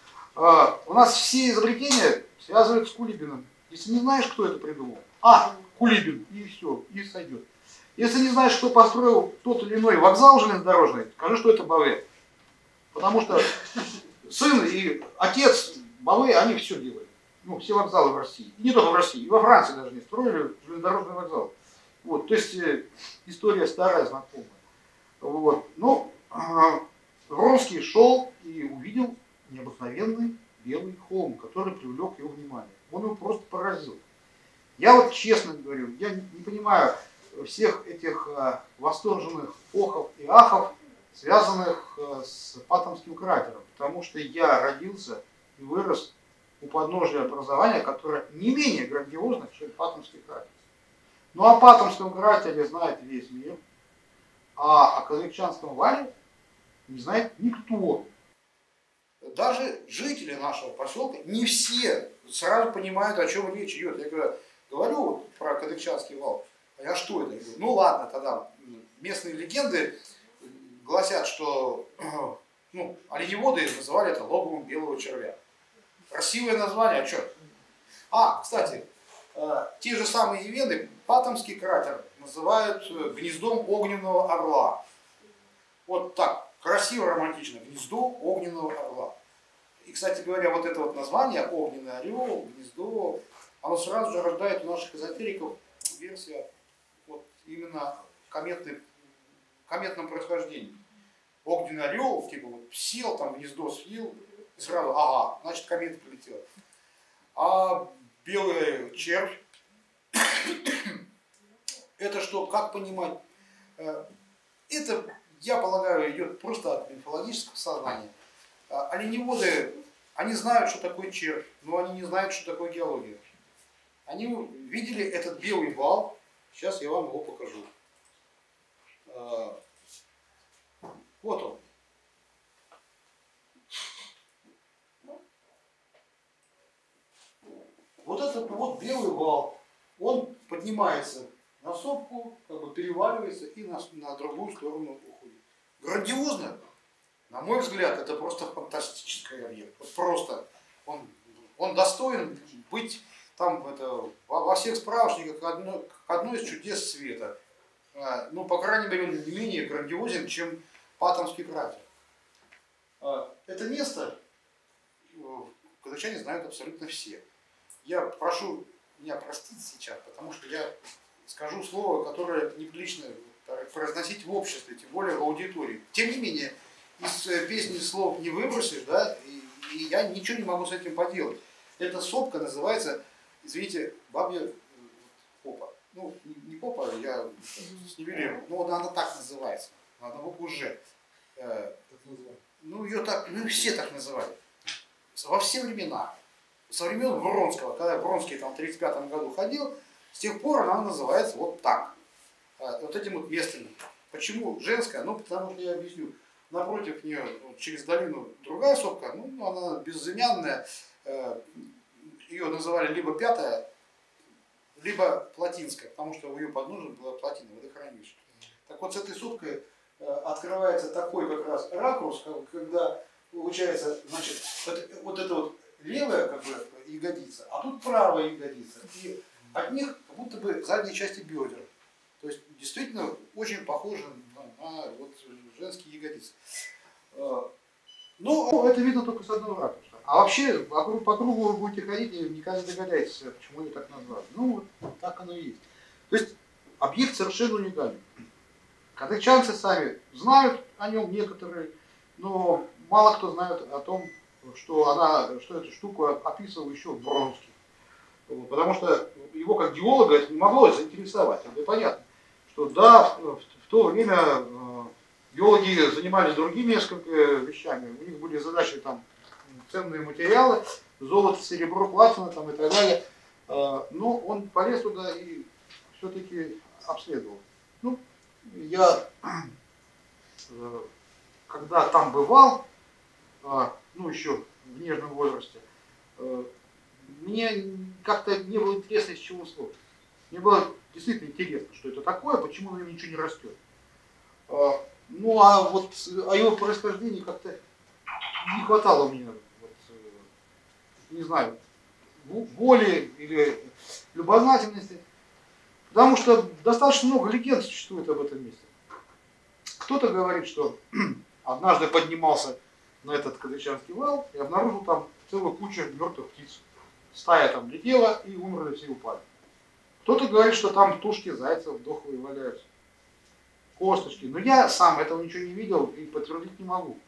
У нас все изобретения связывают с Кулибиным. Если не знаешь, кто это придумал, а, Кулибин, и все, и сойдет. Если не знаешь, кто построил тот или иной вокзал железнодорожный, скажи, что это Баве. Потому что сын и отец Баве, они все делали. Ну, все вокзалы в России. И не только в России, и во Франции даже не строили железнодорожный вокзал. Вот, то есть э, история старая, знакомая. Вот. Но э, Вронский шел и увидел необыкновенный белый холм, который привлек его внимание. Он его просто поразил. Я вот честно говорю, я не, не понимаю всех этих э, восторженных охов и ахов, связанных э, с Паттомским кратером, потому что я родился и вырос у подножия образования, которое не менее грандиозно, чем Паттомский кратер. Ну о Паттомском кратере знает весь мир, а о Кадыкчанском вале не знает никто. Даже жители нашего поселка, не все сразу понимают, о чем речь идет. Я говорю, говорю вот про Кадыкчанский вал, а что это? Я говорю, ну ладно, тогда местные легенды гласят, что ну, оленеводы называли это логовом белого червя. Красивое название, а что? А, кстати, те же самые ивенты Паттомский кратер называют гнездом огненного орла. Вот так, красиво, романтично, гнездо огненного орла. И, кстати говоря, вот это вот название, огненный орел, гнездо, оно сразу же рождает у наших эзотериков версия вот именно кометной, кометном происхождении. Огненный орел, типа вот сел, там гнездо свил, и сразу, ага, значит комета прилетела. А белый червь, это что, как понимать? Это, я полагаю, идет просто от мифологического сознания. Оленеводы, они знают, что такое червь, но они не знают, что такое геология. Они видели этот белый вал, сейчас я вам его покажу. Вот он. Вот этот вот белый вал, он поднимается на сопку, как бы переваливается и на, на другую сторону уходит. Грандиозно, на мой взгляд, это просто фантастический объект. Вот просто он, он достоин быть там это, во, во всех справочниках одно, одно из чудес света. А, ну, по крайней мере, он не менее грандиозен, чем Паттомский кратер. А, это место кадыкчане знают абсолютно все. Я прошу меня простить сейчас, потому что я скажу слово, которое неприлично произносить в обществе, тем более в аудитории. Тем не менее, из песни слов не выбросишь, да, и, и я ничего не могу с этим поделать. Эта сопка называется, извините, бабья попа. Ну, не попа, я снивелирую, но она так называется. На букву Ж. Ну, ее так, ну, все так называли. Во все времена. Со времен Вронского, когда Вронский там в тридцать пятом году ходил, с тех пор она называется вот так. Вот этим вот местом. Почему женская? Ну, потому что я объясню. Напротив нее, вот, через долину, другая сопка, ну, она безымянная. Ее называли либо Пятая, либо Плотинская, потому что у ее подножия была плотина, водохранилище. Так вот, с этой сопкой открывается такой как раз ракурс, когда получается, значит, вот, вот это вот левая как бы ягодица, а тут правая ягодица. И от них как будто бы задние части бедер. То есть действительно очень похоже на, на вот, женские ягодицы. Но это видно только с одного ракурса. А вообще по кругу, по кругу вы будете ходить и никогда не догадаетесь, почему ее так назвали. Ну вот так оно и есть. То есть объект совершенно уникальный. Кадыкчанцы сами знают о нем некоторые, но мало кто знает о том, что, она, что эту штуку описывал еще Вронский. Потому что его как геолога это не могло заинтересовать. Это понятно, что да, в, в то время э, геологи занимались другими несколько вещами. У них были задачи там ценные материалы, золото, серебро, платина там, и так далее. Э, но он полез туда и все-таки обследовал. Ну, я, э, когда там бывал, э, ну еще в нежном возрасте, э, мне как-то не было интересно, из чего сложно. Мне было действительно интересно, что это такое, почему на нем ничего не растет. Э, ну а вот о его происхождении как-то не хватало мне, вот, э, не знаю, воли или любознательности. Потому что достаточно много легенд существует об этом месте. Кто-то говорит, что однажды поднимался на этот Кадычанский вал и обнаружил там целую кучу мертвых птиц. Стая там летела и умерли, все упали. Кто-то говорит, что там тушки зайцев дохлые валяются, косточки. Но я сам этого ничего не видел и подтвердить не могу.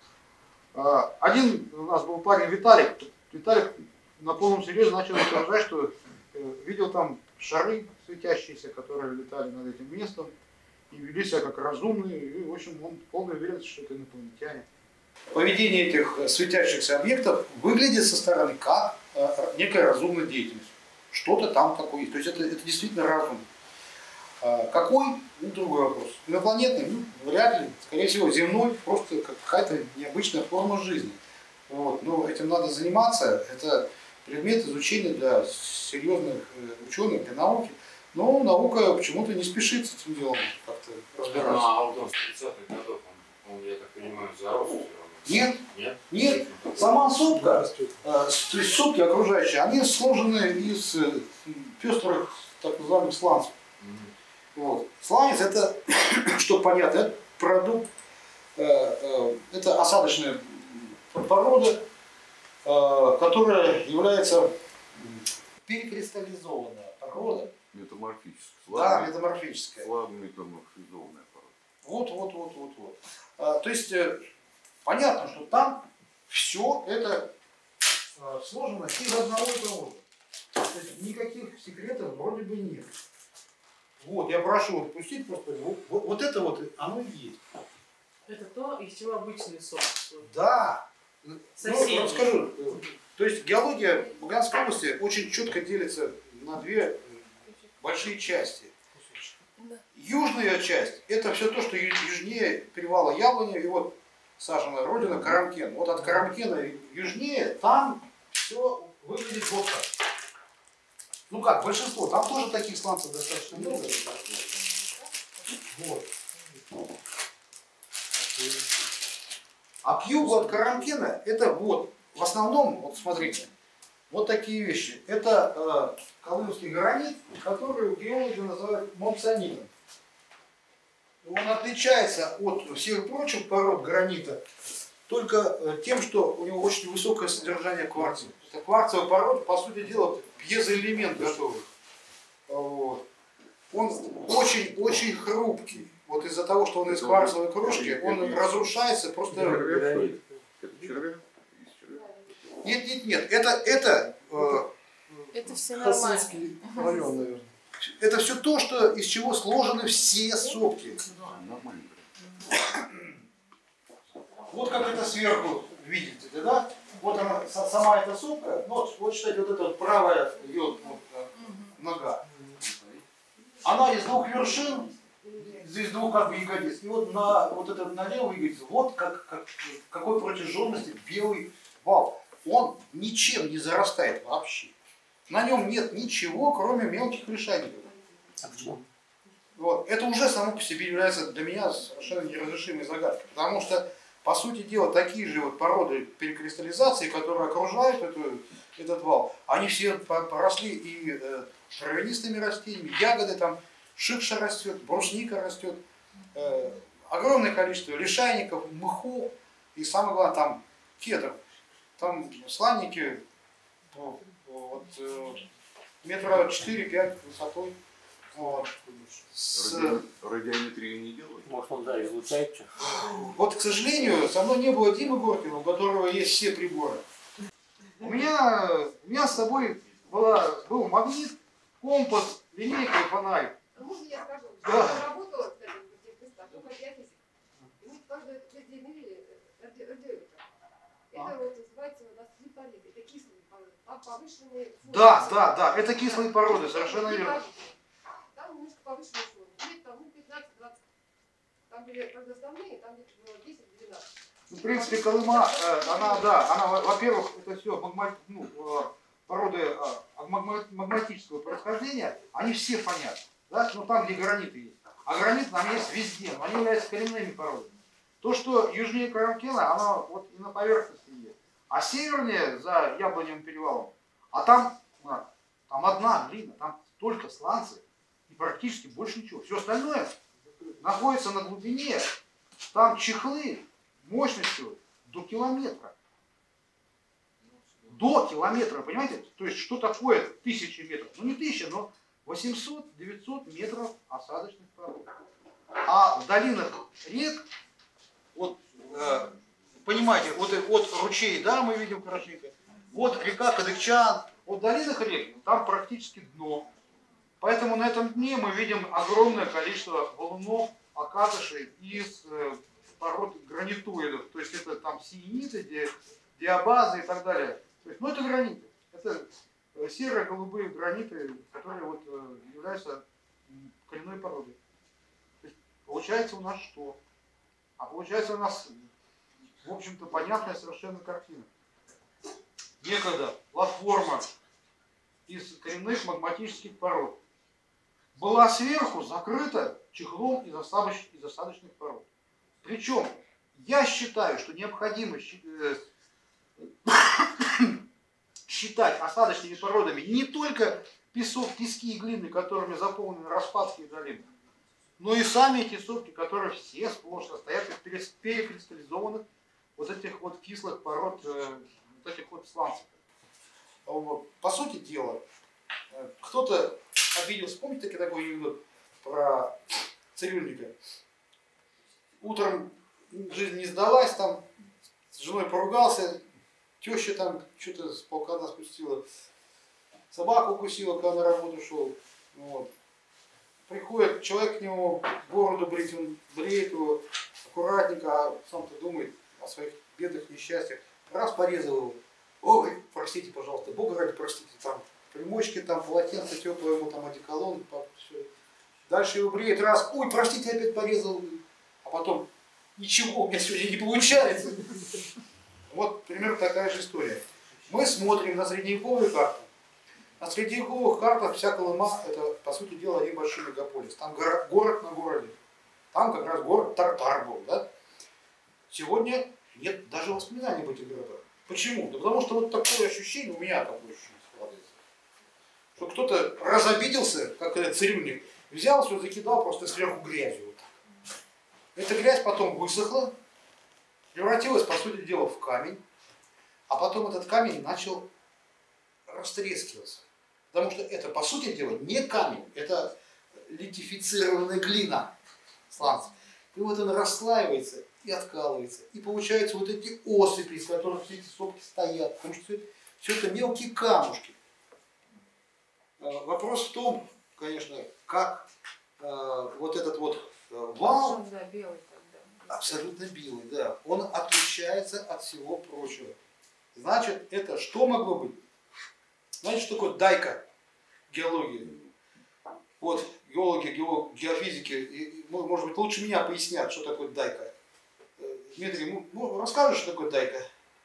Один у нас был парень Виталик. Виталик на полном серьезе начал утверждать, что видел там шары светящиеся, которые летали над этим местом и вели себя как разумные. И, в общем, он полной уверенности, что это инопланетяне. Поведение этих светящихся объектов выглядит со стороны как некая разумная деятельность. Что-то там такое есть. То есть это, это действительно разум. Какой? Ну, другой вопрос. Инопланетный? Ну, вряд ли. Скорее всего, земной, просто какая-то необычная форма жизни. Вот. Но этим надо заниматься. Это предмет изучения для серьезных ученых, для науки. Но наука почему-то не спешит с этим делом как-то разбираться. Ну, а вот он с тридцатых годов, он, он, я так понимаю, зарос. Нет, Нет, нет. Сама сопка, э, то есть сопки окружающие, они сложены из э, пестрых так называемых сланцев. Mm-hmm. Вот. Сланец это, что понятно, это продукт, э, э, это осадочная порода, э, которая является перекристаллизованная порода. Метаморфическая. Да, метаморфическая. Слабо-метаморфизованная порода. Вот, вот, вот, вот, вот. А, то есть э, понятно, что там все это э, сложено из одного и того же. То есть никаких секретов вроде бы нет. Вот, я прошу вот пустить просто. Вот, вот, вот это вот, оно и есть. Это то, из чего обычный сок. Да. Соседи. Ну, расскажу. То есть геология в Магаданской области очень четко делится на две большие части. Южная часть это все то, что южнее перевала Яблони, и вот саженная родина Карамкен. Вот от Карамкена южнее там все выглядит вот так. Ну как, большинство, там тоже таких сланцев достаточно много. Вот. А к югу от Карамкена это вот, в основном, вот смотрите, вот такие вещи. Это э, колымский гранит, который геологи называют монсонитом. Он отличается от всех прочих пород гранита только тем, что у него очень высокое содержание кварца. Это кварцевая порода, по сути дела, пьезоэлемент готовый. Вот. Он очень-очень хрупкий. Вот из-за того, что он из кварцевой крошки, он разрушается просто... Нет, нет, нет. Это, это, Это все нормально. район, наверное. это все то, что, из чего сложены все сопки. Вот как это сверху видите, да? Вот она, сама эта сопка, ну, вот, вот считайте, вот эта вот правая ее вот, нога. Она из двух вершин, из двух как бы ягодиц. И вот на вот этот на левую ягодицу, вот как, как, какой протяженности белый вал. Он ничем не зарастает вообще. На нем нет ничего, кроме мелких лишайников. А почему? Вот. Это уже само по себе является для меня совершенно неразрешимой загадкой. Потому что, по сути дела, такие же вот породы перекристаллизации, которые окружают эту, этот вал, они все поросли и э, травянистыми растениями, ягоды там, шикша растет, брусника растет, э, огромное количество лишайников, мхов и самое главное там кедров. Там сланники вот, вот, метра четыре-пять высотой. Вот. С... Радиометрию не делают? Может, он, да, излучает что? Вот, к сожалению, со мной не было Димы Горкина, у которого есть все приборы. У меня, у меня с собой была, был магнит, компас, линейка и фонарик. Можно я скажу? Да. Я работала, кстати, в этих местах, только геофизик. И мы каждый везде мерили радиоэлектро. Это вот называется у нас липорит. Это кислые породы. Там повышенные функции. Да, да, да, это кислые породы, совершенно верно. Там немножко повышенные функции. Где-то там пятнадцать-двадцать. Там были, правда, основные, там где-то было десять-двенадцать. Ну, в принципе, Колыма, э, она, да, она, во- во-первых, это все магма, ну, э, породы э, магма- магматического происхождения, они все понятны, да, ну там, где граниты есть. А гранит там есть везде, но они являются коренными породами. То, что южнее Каракена, оно вот и на поверхности есть. А севернее, за Яблоневым перевалом, а там, а, там одна глина, там только сланцы и практически больше ничего. Все остальное находится на глубине, там чехлы мощностью до километра. До километра, понимаете? То есть, что такое тысячи метров? Ну, не тысяча, но восемьсот-девятьсот метров осадочных пород. А в долинах рек, вот, э, понимаете, вот, вот ручей, да, мы видим Караченко, вот река Кадыкчан, вот в долинах рек, там практически дно. Поэтому на этом дне мы видим огромное количество валунов, окатышей из э, пород гранитоидов. То есть это там сиениты, ди, диабазы и так далее. То есть, ну это граниты. Это серые, голубые граниты, которые вот, э, являются коренной породой. То есть, получается у нас что? А получается у нас, в общем-то, понятная совершенно картина. Некогда платформа из коренных магматических пород была сверху закрыта чехлом из, осадоч... из осадочных пород. Причем я считаю, что необходимо считать осадочными породами не только песок, пески и глины, которыми заполнены распадские долины, но и сами эти сопки, которые все сплошь состоят из перекристаллизованных вот этих вот кислых пород, вот этих вот сланцев. По сути дела, кто-то обиделся, помните такой анекдот про цирюльника? Утром жизнь не сдалась, там с женой поругался, теща там что-то с полкана спустила, собаку укусила, когда на работу шел. Вот. Приходит человек к нему, бороду брить, он бреет его аккуратненько, а сам-то думает о своих бедах, несчастьях. Раз порезал его, ой, простите, пожалуйста, Бога ради, простите, там примочки, там полотенце теплое, ему там одеколон, все. Дальше его бреет, раз, ой, простите, опять порезал, а потом, ничего, у меня сегодня не получается. Вот примерно такая же история. Мы смотрим на средневековые карты. На средневековых картах вся Колыма, это, по сути дела, один большой мегаполис. Там город, город на городе. Там как раз город Тартар был, да? Сегодня нет даже воспоминаний об этих городах. Почему? Да потому что вот такое ощущение, у меня такое ощущение складывается, что кто-то разобиделся, как этот цирюльник, взял все, закидал просто сверху грязью. Вот так. Эта грязь потом высохла, превратилась, по сути дела, в камень, а потом этот камень начал растрескиваться. Потому что это, по сути дела, не камень, это литифицированная глина, сланцев. И вот он расслаивается и откалывается. И получаются вот эти осыпи, из которых все эти сопки стоят. Потому что все, все это мелкие камушки. Вопрос в том, конечно, как э, вот этот вот э, вал, Да, белый тогда. абсолютно белый, да, он отличается от всего прочего. Значит, это что могло быть? Знаете, что такое дайка геологии? Вот геологи, гео, геофизики, и, может быть, лучше меня пояснят, что такое дайка. Дмитрий, ну, расскажешь, что такое дайка?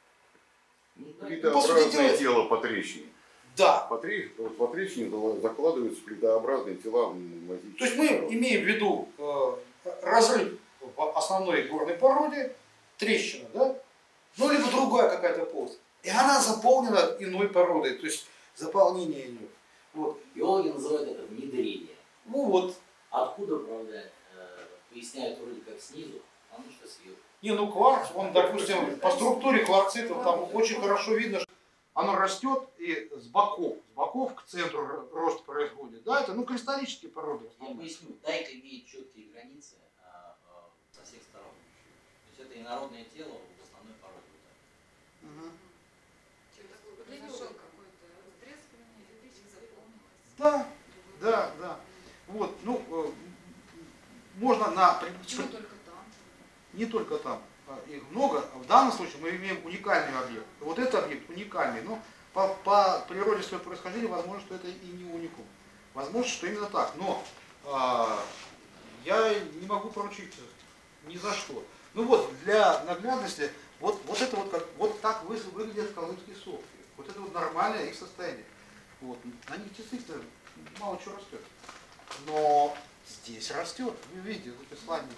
Плитообразное тело по трещине. Да. По, трещ... по трещине закладываются плитообразные тела в магические. То есть мы имеем в виду э, разрыв в основной горной породе, трещина, да? Ну, либо другая какая-то полость. И она заполнена иной породой, то есть заполнение ее. Вот. Геологи называют это внедрение. Ну вот. Откуда, правда, поясняют вроде как снизу, а ну что сверху. Не, ну кварц, он, допустим, по структуре кварцитов там очень хорошо видно, что оно растет и с боков, с боков к центру рост происходит. Да, это ну кристаллические породы. Я поясню, дайка имеет четкие границы а, а, со всех сторон. То есть это инородное тело в основной породе. Угу. Да. Да, да, да. Вот, ну, э, можно на... Почему только там? Не только там. Их много. В данном случае мы имеем уникальный объект. Вот этот объект уникальный. Но по, по природе своего происхождения возможно, что это и не уникум. Возможно, что именно так. Но э, я не могу поручиться ни за что. Ну вот, для наглядности, вот, вот это вот, как, вот так вы- выглядят калмыцкие сопки. Вот это вот нормальное их состояние. Вот. На них действительно мало чего растет. Но здесь растет, вы видите, вот эти сладенькие.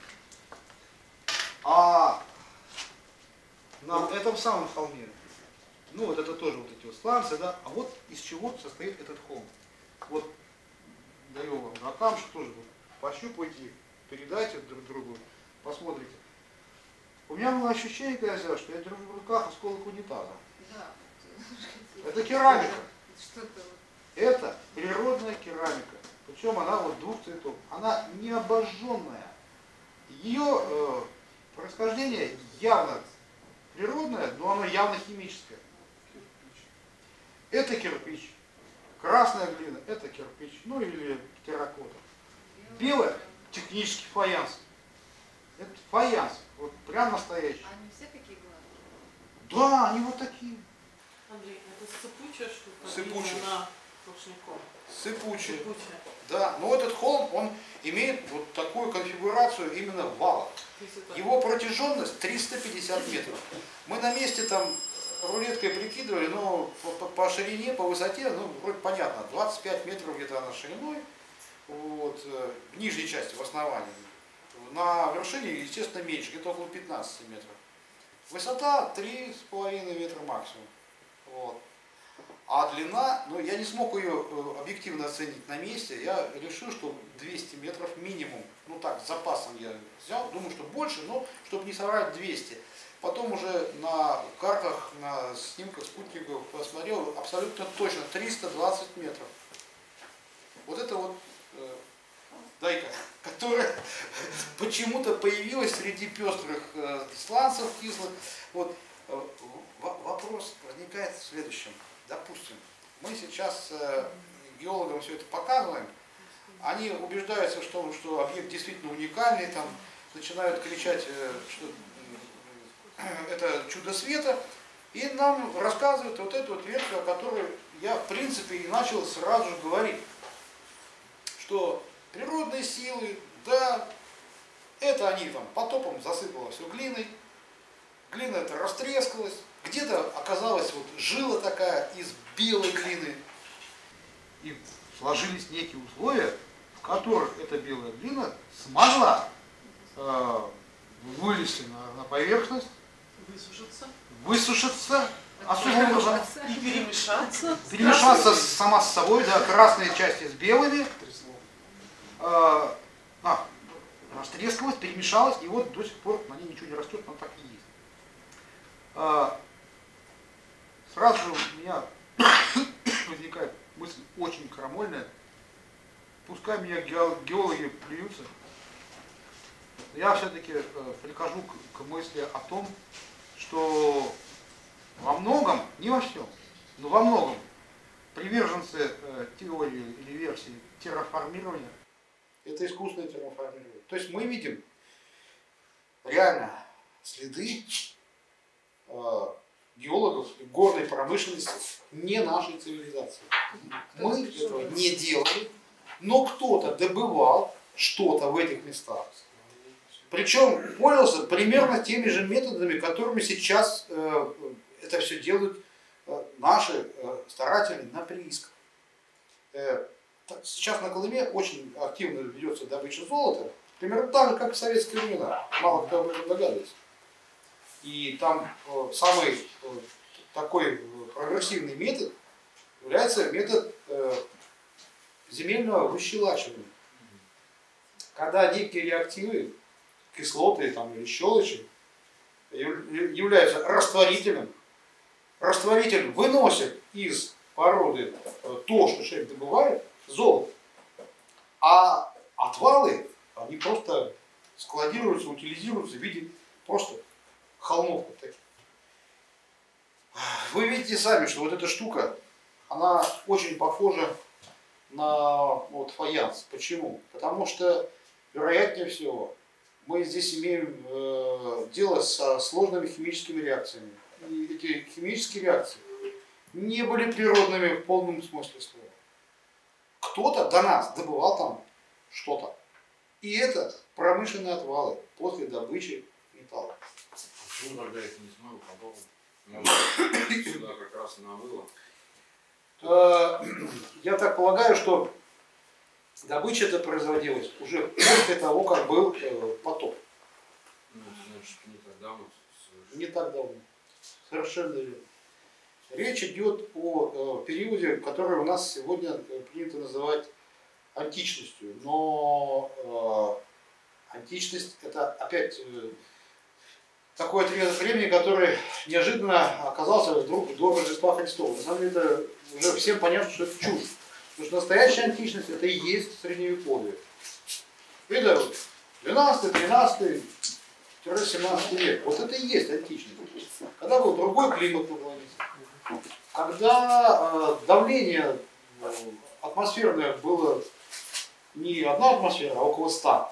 А на этом самом холме, ну вот это тоже вот эти вот сланцы, да, а вот из чего состоит этот холм. Вот даю вам на камушек тоже, вот, пощупайте их, передайте друг другу, посмотрите. У меня было ощущение, когда я взял, что я держу в руках осколок унитаза. Да. Это керамика. Что-то вот. Это природная керамика. Причем она вот двух цветов. Она не обожженная. Ее э, происхождение явно природное, но оно явно химическое. Это кирпич. Красная глина – это кирпич. Ну или терракота. Белая – технический фаянс. Это фаянс. Вот прям настоящий. Они все такие гладкие? Да, они вот такие. Андрей, это сыпучая штука? Сыпучая. Или она сплошняком? Сыпучий. Сыпучая. Да, но этот холм, он имеет вот такую конфигурацию именно вала. То есть это- Его протяженность триста пятьдесят метров. Мы на месте там рулеткой прикидывали, но по, по- по ширине, по высоте, ну, вроде понятно, двадцать пять метров где-то она шириной, вот, э, в нижней части, в основании. На вершине, естественно, меньше, где-то около пятнадцати метров. Высота три с половиной метра максимум. Вот. А длина, ну я не смог ее э, объективно оценить на месте, я решил, что двести метров минимум. Ну так, с запасом я взял, думаю, что больше, но чтобы не соврать, двести. Потом уже на картах, на снимках спутников посмотрел, абсолютно точно триста двадцать метров. Вот это вот э, дайка, которая почему-то появилась среди пестрых э, сланцев кислых. Вот, э, в- вопрос возникает в следующем. Допустим, мы сейчас э, геологам все это показываем, они убеждаются, что, что объект действительно уникальный, там, начинают кричать, э, что э, это чудо света, и нам рассказывают вот эту вот версию, о которой я в принципе и начал сразу же говорить, что природные силы, да, это они там потопом засыпало все глиной, глина эта растрескалась, где-то оказалась вот жила такая из белой глины. И сложились некие условия, в которых эта белая глина смогла э, вылезти на, на поверхность, Высушиться. высушиться особым образом, И перемешаться. перемешаться сама с собой, да, красные части с белыми, э, а, растрескалась, перемешалась, и вот до сих пор на ней ничего не растет, но так и есть. Э, сразу же у меня возникает мысль очень крамольная. Пускай меня гео- геологи плюются, я все-таки э, прихожу к, к мысли о том, что во многом, не во всем, но во многом приверженцы э, теории или версии терраформирования. Это искусственное терраформирование. То есть мы видим реально следы э, геологов и горной промышленности не нашей цивилизации. Мы этого не делали, но кто-то добывал что-то в этих местах. Причем пользовался примерно теми же методами, которыми сейчас э, это все делают э, наши э, старатели на приисках. Э, сейчас на Колыме очень активно ведется добыча золота, примерно так же, как в советские времена. Мало кто об этом догадывается. И там э, самый э, такой э, прогрессивный метод является метод э, земельного выщелачивания. Когда некие реактивы, кислоты там, или щелочи являются растворителем, растворитель выносит из породы э, то, что человек добывает, золото, а отвалы, они просто складируются, утилизируются в виде просто холмов вот таких. Вы видите сами, что вот эта штука, она очень похожа на вот, фаянс. Почему? Потому что, вероятнее всего, мы здесь имеем э, дело со сложными химическими реакциями. И эти химические реакции не были природными в полном смысле слова. Кто-то до нас добывал там что-то. И это промышленные отвалы после добычи металла. Почему тогда это не смыло потом? Может, сюда как раз намыло. Я так полагаю, что добыча это производилась уже после того, как был потоп. Ну, значит, не так давно. Не так давно. Совершенно верно. Речь идет о периоде, который у нас сегодня принято называть античностью. Но э, античность это опять э, такой отрезок времени, который неожиданно оказался вдруг до Рождества Христова. На самом деле это уже всем понятно, что это чушь. Потому что настоящая античность это и есть средневековье. Это двенадцатый, тринадцатый, семнадцатый век. Вот это и есть античность. Когда был другой климат на планете. Когда э, давление э, атмосферное было не одна атмосфера, а около ста.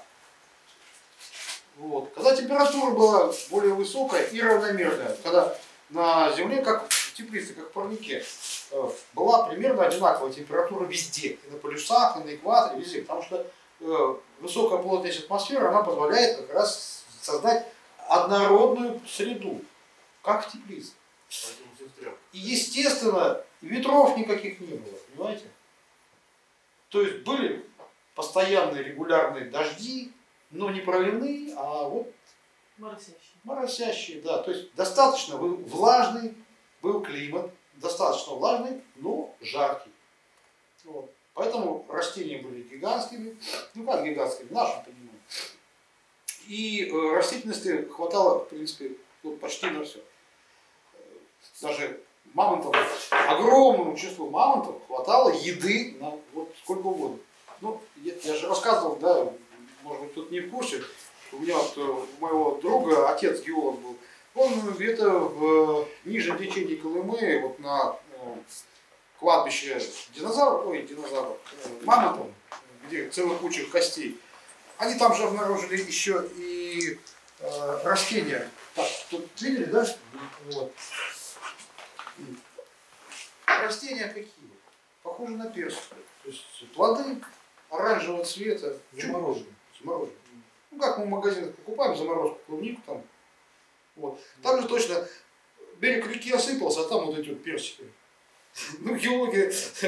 Вот. Когда температура была более высокая и равномерная, когда на Земле, как в теплице, как в парнике, э, была примерно одинаковая температура везде, и на полюсах, и на экваторе, везде. Потому что э, высокая плотность атмосферы, она позволяет как раз создать однородную среду, как в теплице. И естественно, ветров никаких не было, понимаете? То есть были постоянные регулярные дожди, но не проливные, а вот Моросящие. моросящие, да. То есть достаточно был влажный был климат, достаточно влажный, но жаркий. Вот. Поэтому растения были гигантскими, ну как гигантскими, в нашем понимании. И э, растительности хватало, в принципе, вот почти на все. Даже мамонтов, огромному числу мамонтов хватало еды на вот сколько угодно. Ну, я, я же рассказывал, да, может быть, тут не в курсе, у меня вот, у моего друга отец геолог был, он где-то в нижнем течении Колымы, вот на э, кладбище динозавров, ой, динозавров, э, мамонтов, где целая куча костей, они там же обнаружили еще и э, растения. Так, тут видели, да? Вот. Растения какие? Похожи на персики. То есть плоды оранжевого цвета. Замороженные. Замороженные. Ну как мы в магазинах покупаем заморозку, клубнику там. Вот. Там же точно берег реки осыпался, а там вот эти вот персики. Ну, геологи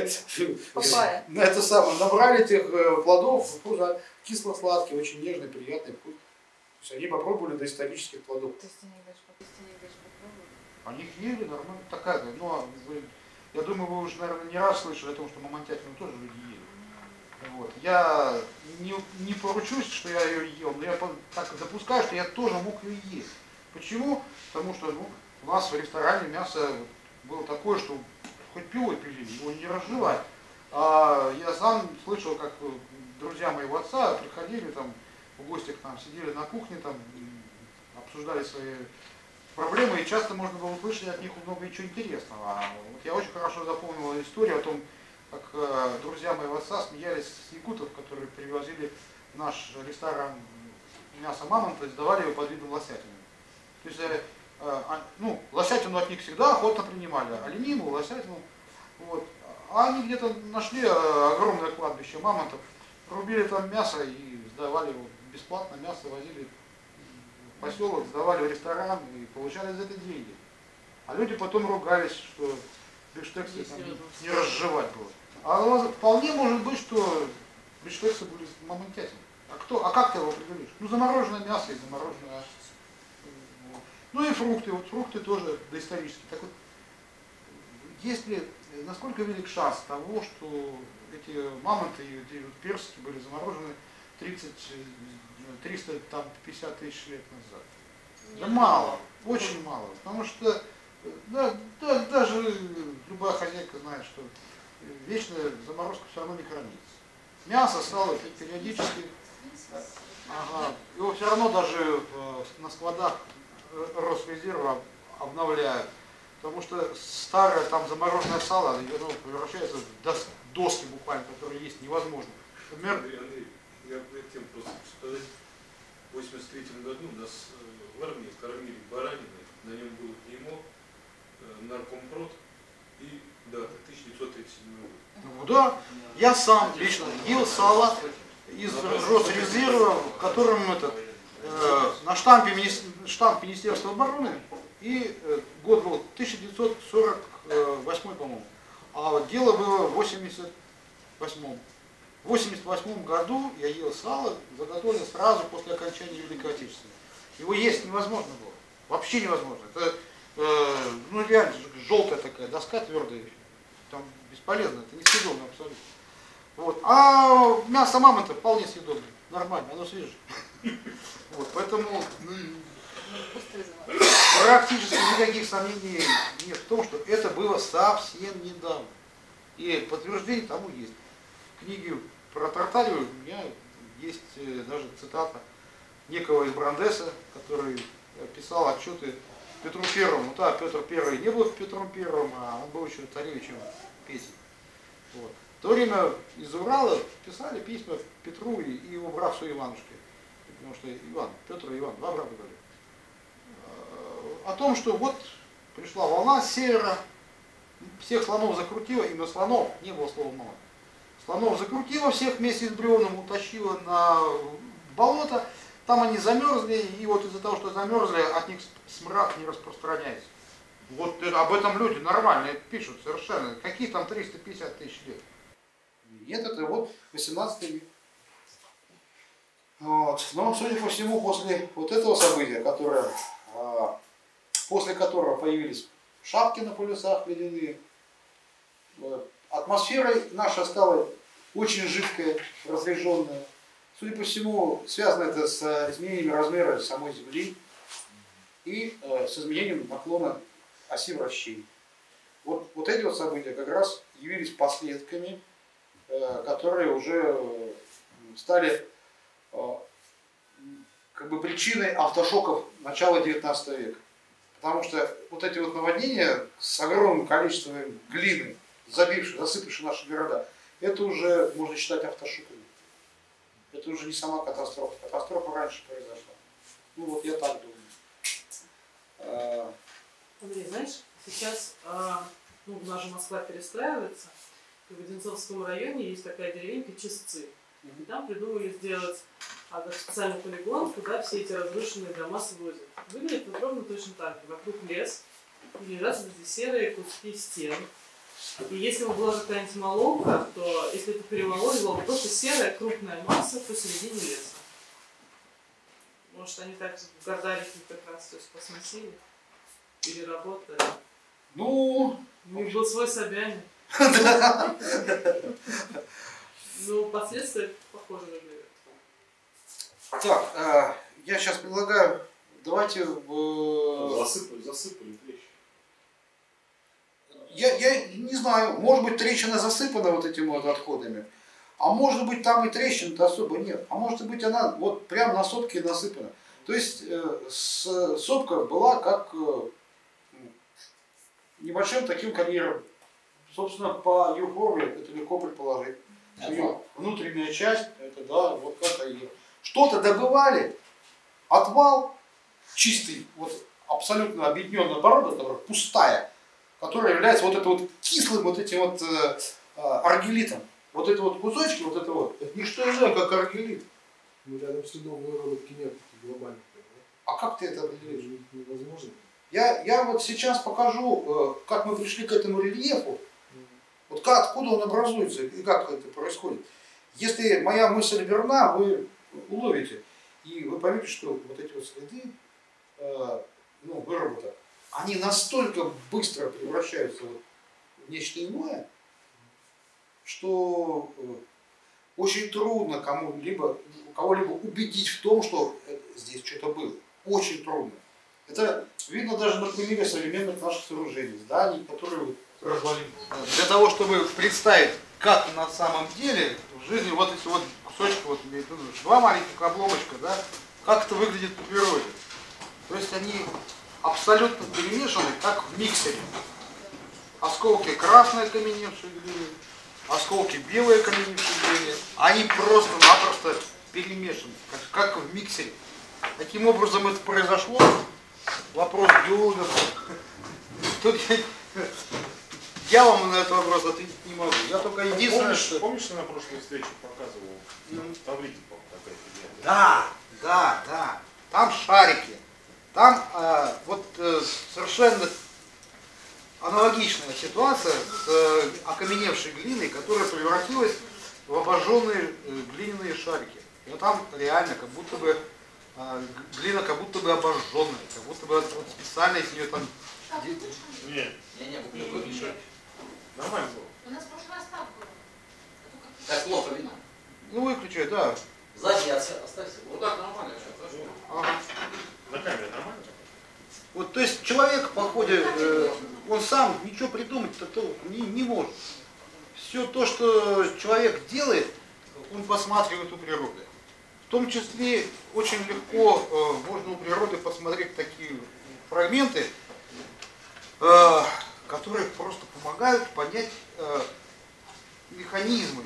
на это самое набрали этих плодов, вкусно, кисло-сладкий, очень нежный, приятный вкус. То есть они попробовали доисторических плодов. То есть они даже попробовали? Они их ели, нормально такая, ну, вы, я думаю, вы уже, наверное, не раз слышали о том, что мамонтятину тоже люди ели. Вот. Я не, не поручусь, что я ее ел, но я так допускаю, что я тоже мог ее есть. Почему? Потому что ну, у нас в ресторане мясо было такое, что хоть пиво пили, его не разжевать. А я сам слышал, как друзья моего отца приходили там в гости к нам, сидели на кухне, там обсуждали свои проблемы, и часто можно было услышать от них много чего интересного. Вот я очень хорошо запомнил историю о том, как э, друзья моего отца смеялись с якутов, которые привозили в наш ресторан мясо мамонта и сдавали его под видом лосятины. То есть, э, э, ну, лосятину от них всегда охотно принимали, оленину, лосятину. Вот. А они где-то нашли э, огромное кладбище мамонтов, рубили там мясо и сдавали его бесплатно, мясо возили в поселок, сдавали в ресторан и получали за это деньги. А люди потом ругались, что бифштексы там не, не разжевать было. А вполне может быть, что бифштексы были мамонтятины. А кто? А как ты его определишь? Ну, замороженное мясо и замороженное. Ну и фрукты. Вот фрукты тоже доисторические. Так вот, есть ли, насколько велик шанс того, что эти мамонты и эти персики были заморожены тридцать, триста пятьдесят тысяч лет назад? Да мало, очень мало. Потому что да, да, даже любая хозяйка знает, что вечная заморозка все равно не хранится. Мясо стало периодически, ага, его все равно даже на складах Росрезерва обновляют. Потому что старое там замороженное сало, оно превращается в дос, доски буквально, которые есть невозможно. Например, Андрей, Андрей, я перед тем просто сказать, в восемьдесят третьем году нас в армии кормили бараниной, на нем было клеймо наркомпрод и дата тысяча девятьсот тридцать седьмой год. Ну да, я сам лично ел сало, из Росрезерва, в котором этот, э, на штампе, мини- штамп Министерства обороны, и э, год был тысяча девятьсот сорок восьмой, по-моему, а дело было в восемьдесят восьмом. В восемьдесят восьмом году я ел сало, заготовленное сразу после окончания Великой Отечественной. Его есть невозможно было, вообще невозможно. Это, э, ну реально, желтая такая доска твердая, там бесполезно, это несъедобно абсолютно. Вот. А мясо мамы-то вполне съедобное, нормально, оно свежее. Вот, поэтому практически никаких сомнений нет в том, что это было совсем недавно. И подтверждение тому есть. В книге про Тартарию у меня есть даже цитата некого из Брандеса, который писал отчеты Петру Первому. Да, Петр Первый не был Петром Первым, а он был еще царевичем песен. Вот. В то время из Урала писали письма Петру и его братцу Иванушке. Потому что Иван, Петр и Иван, два брата были. О том, что вот пришла волна с севера, всех слонов закрутила, именно слонов, не было слова мало. Слонов закрутила всех вместе с бревном, утащила на болото, там они замерзли, и вот из-за того, что замерзли, от них смрад не распространяется. Вот об этом люди нормально пишут совершенно. Какие там триста пятьдесят тысяч лет? Нет, это вот восемнадцатый век. Вот. Но, судя по всему, после вот этого события, которое, а, после которого появились шапки на полюсах ледяные, атмосфера наша стала очень жидкая, разряженная. Судя по всему, связано это с изменением размера самой Земли и э, с изменением наклона оси вращения. Вот, вот эти вот события как раз явились последствиями, э, которые уже стали э, как бы причиной автошоков начала девятнадцатого века. Потому что вот эти вот наводнения с огромным количеством глины, забившие, засыпавшие наши города, это уже можно считать автошоками. Это уже не сама катастрофа. Катастрофа раньше произошла. Ну вот я так думаю. Андрей, знаешь, сейчас ну, наша Москва перестраивается. И в Одинцовском районе есть такая деревенька Чистцы. И там придумали сделать а, специальный полигон, куда все эти разрушенные дома свозят. Выглядит вот ровно точно так же. Вокруг лес, и лежат здесь серые куски стен. И если бы была какая-нибудь маловка, то если это перемололи, была бы просто серая крупная масса посередине леса. Может, они так в Гордарике как раз все посносили, переработали. Ну... У них был свой Собянин. Ну, последствия похожи на говорят. Так, я сейчас предлагаю, давайте... Засыпали, засыпали трещины. Я, я не знаю, может быть трещина засыпана вот этими вот отходами, а может быть там и трещин-то особо нет, а может быть она вот прямо на сопке насыпана. То есть э, с, сопка была как э, небольшим таким карьером. Собственно, по ее форме это легко предположить. Ее внутренняя часть, это да, вот как карьер. Что-то добывали, отвал чистый, вот абсолютно объединенная порода, которая пустая, которая является вот это вот кислым вот этим вот э, э, аргелитом. Вот это вот кусочки, вот это вот, это не что иное, как аргелит. Ну, рядом с следом выработки нет глобальных. А как ты это определишь? Невозможно. Я, я вот сейчас покажу, э, как мы пришли к этому рельефу, вот как, откуда он образуется и как это происходит. Если моя мысль верна, вы уловите, и вы поймете, что вот эти вот следы э, ну, выработок, они настолько быстро превращаются вот в нечто иное, что э, очень трудно кому-либо, кого-либо убедить в том, что здесь что-то было. Очень трудно. Это видно даже на примере современных наших сооружений, зданий, которые развалились. Для того, чтобы представить, как на самом деле в жизни вот эти вот кусочки, вот, два маленьких обломочка, да, как это выглядит по природе. То есть они абсолютно перемешаны, как в миксере. Осколки красной окаменевшей глины, осколки белой окаменевшей глины, они просто-напросто перемешаны, как, как в миксере. Каким образом это произошло? Вопрос геологов. Тут я, я вам на этот вопрос ответить не могу. Я только единственное, Помнишь, что... помнишь, на прошлой встрече показывал таблицу такая фигня? Да, да, да. Там шарики. Там э, вот э, совершенно аналогичная ситуация с э, окаменевшей глиной, которая превратилась в обожженные э, глиняные шарики. И вот там реально как будто бы э, глина как будто бы обожженная, как будто бы вот специально из нее там... Нет. Не, не, не выключай. Нормально было. У нас в прошлый раз так было. Так плохо видно. Ну выключай, да. Сзади оставься. Вот так нормально сейчас, хорошо. Ага. На камере нормально? Вот, то есть человек по ходе, э, он сам ничего придумать-то не, не может. Все то, что человек делает, он посматривает у природы. В том числе очень легко э, можно у природы посмотреть такие фрагменты, э, которые просто помогают понять э, механизмы,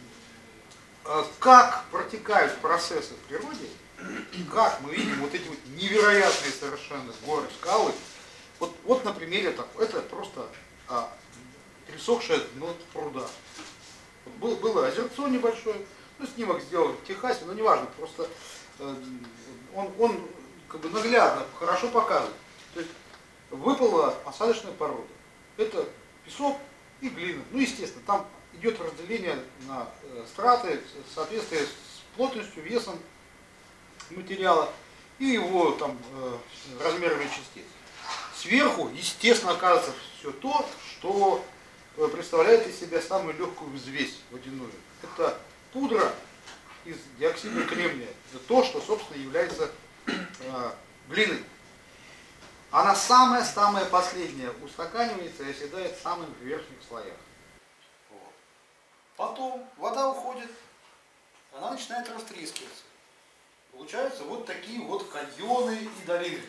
э, как протекают процессы в природе. Как мы видим вот эти вот невероятные совершенно горы, скалы. Вот, вот на примере такой. Это просто а, пересохшее дно пруда. Вот был, было озерцо небольшое, ну, снимок сделали в Техасе, но неважно, просто э, он, он как бы наглядно, хорошо показывает. То есть выпала осадочная порода. Это песок и глина. Ну, естественно, там идет разделение на э, страты в соответствии с плотностью, весом материала и его там э, размерами частиц. Сверху, естественно, оказывается все то, что э, представляет из себя самую легкую взвесь водяную. Это пудра из диоксида кремния. Это то, что, собственно, является э, глиной. Она самая-самая последняя устаканивается и оседает в самых верхних слоях. Вот. Потом вода уходит, она начинает растрескиваться. Получаются вот такие вот каньоны и долины.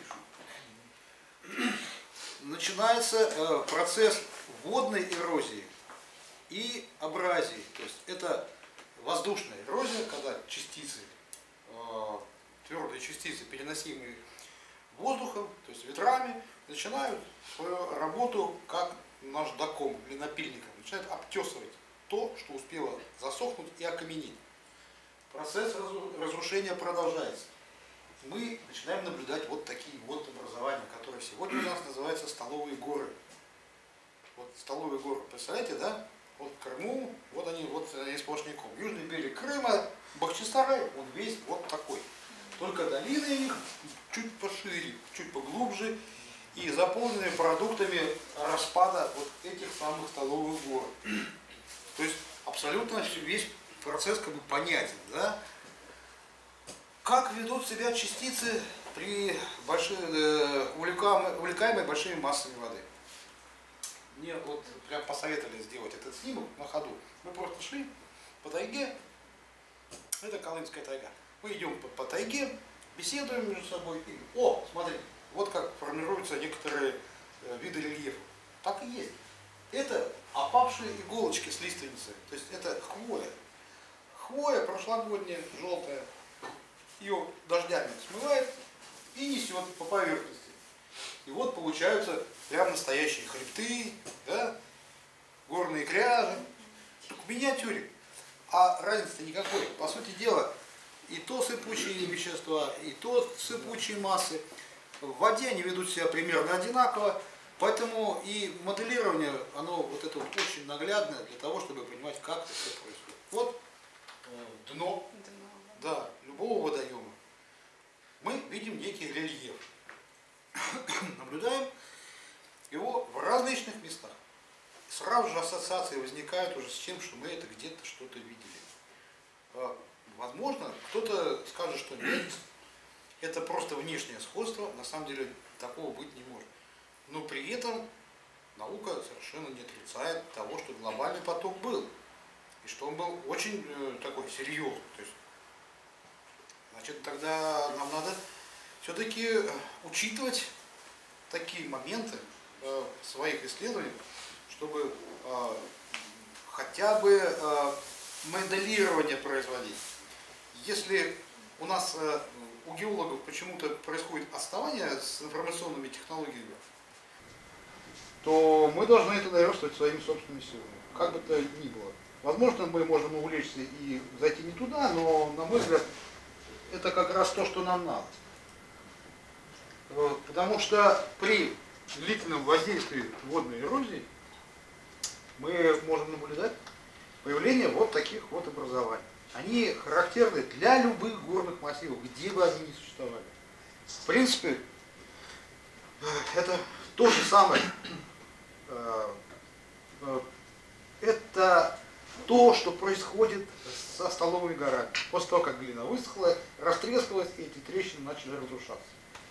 Начинается э, процесс водной эрозии и абразии. То есть это воздушная эрозия, когда частицы, э, твердые частицы, переносимые воздухом, то есть ветрами, начинают свою работу как наждаком или напильником, начинают обтесывать то, что успело засохнуть и окаменеть. Процесс разрушения продолжается. Мы начинаем наблюдать вот такие вот образования, которые сегодня у нас называются столовые горы. Вот столовые горы, представляете, да? Вот в Крыму, вот они, вот они сплошняком. Южный берег Крыма, Бахчисарай, он весь вот такой. Только долины их чуть пошире, чуть поглубже и заполнены продуктами распада вот этих самых столовых гор. То есть абсолютно весь процесс как бы понятен, да? Как ведут себя частицы при большой, э, увлекаемой, увлекаемой большими массами воды? Мне вот прям посоветовали сделать этот снимок на ходу. Мы просто шли по тайге, это Колымская тайга. Мы идем по, по тайге, беседуем между собой. И, о, смотри, вот как формируются некоторые э, виды рельефа. Так и есть. Это опавшие иголочки с лиственницы, то есть это хвоя. Хвоя прошлогодняя, желтая, ее дождями смывает и несет по поверхности. И вот получаются прям настоящие хребты, да, горные кряжи, в миниатюре. А разницы никакой. По сути дела, и то сыпучие вещества, и то сыпучие массы. В воде они ведут себя примерно одинаково, поэтому и моделирование, оно вот это вот очень наглядное для того, чтобы понимать, как это все происходит. Вот дно, да, любого водоема. Мы видим некий рельеф. Наблюдаем его в различных местах. Сразу же ассоциации возникают уже с тем, что мы это где-то что-то видели. Возможно, кто-то скажет, что нет, это просто внешнее сходство, на самом деле такого быть не может. Но при этом наука совершенно не отрицает того, что глобальный поток был. И что он был очень э, такой серьезный. То есть, значит, тогда нам надо все-таки учитывать такие моменты э, в своих исследованиях, чтобы э, хотя бы э, моделирование производить. Если у нас э, у геологов почему-то происходит отставание с информационными технологиями, то мы должны это наверстывать своими собственными силами. Как бы то ни было. Возможно, мы можем увлечься и зайти не туда, но, на мой взгляд, это как раз то, что нам надо. Потому что при длительном воздействии водной эрозии мы можем наблюдать появление вот таких вот образований. Они характерны для любых горных массивов, где бы они ни существовали. В принципе, это то же самое. Это то, что происходит со столовыми горами. После того, как глина высохла, растрескалась, и эти трещины начали разрушаться.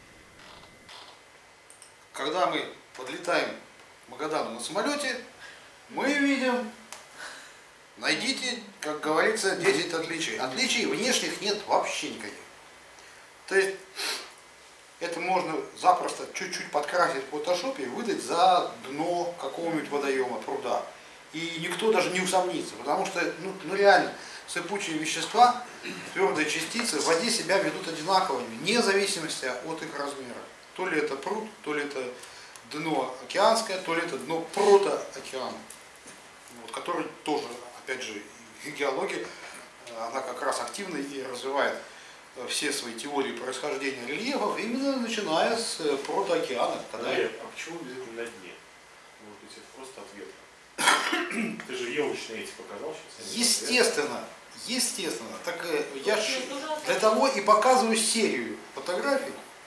Когда мы подлетаем к Магадану на самолете, мы видим, найдите, как говорится, десять отличий. Отличий внешних нет вообще никаких. То есть это можно запросто чуть-чуть подкрасить в фотошопе и выдать за дно какого-нибудь водоема, пруда. И никто даже не усомнится, потому что ну, ну реально сыпучие вещества, твердые частицы в воде себя ведут одинаковыми, вне зависимости от их размера. То ли это пруд, то ли это дно океанское, то ли это дно протоокеана, вот, который тоже, опять же, геология, она как раз активно и развивает все свои теории происхождения рельефов, именно начиная с протоокеана. Когда... А почему обязательно на дне? Может быть, это просто от ветра. Ты же елочные эти показал сейчас? Естественно, естественно. Так я ж для того и показываю серию фотографий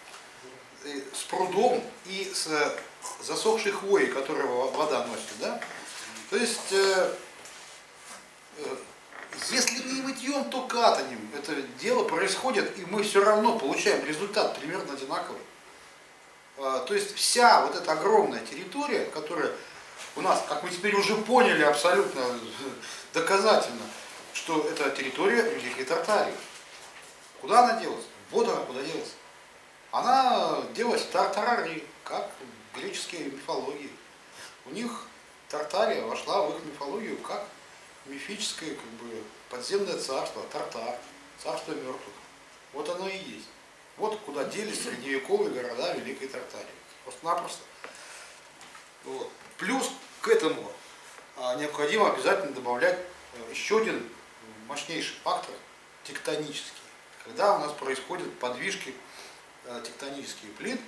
с прудом и с засохшей хвоей, которую вода носит, да? То есть, э, э, если не мытьем, то катанием это дело происходит, и мы все равно получаем результат примерно одинаковый. Э, то есть вся вот эта огромная территория, которая у нас, как мы теперь уже поняли абсолютно доказательно, что это территория Великой Тартарии. Куда она делась? Вот она куда делась. Она делась в Тартарии, как в греческой мифологии. У них Тартария вошла в их мифологию как мифическое как бы, подземное царство, Тартар, царство мертвых. Вот оно и есть. Вот куда делись средневековые города Великой Тартарии. Просто-напросто. Вот. Плюс к этому а, необходимо обязательно добавлять а, еще один мощнейший фактор тектонический. Когда у нас происходят подвижки тектонических плит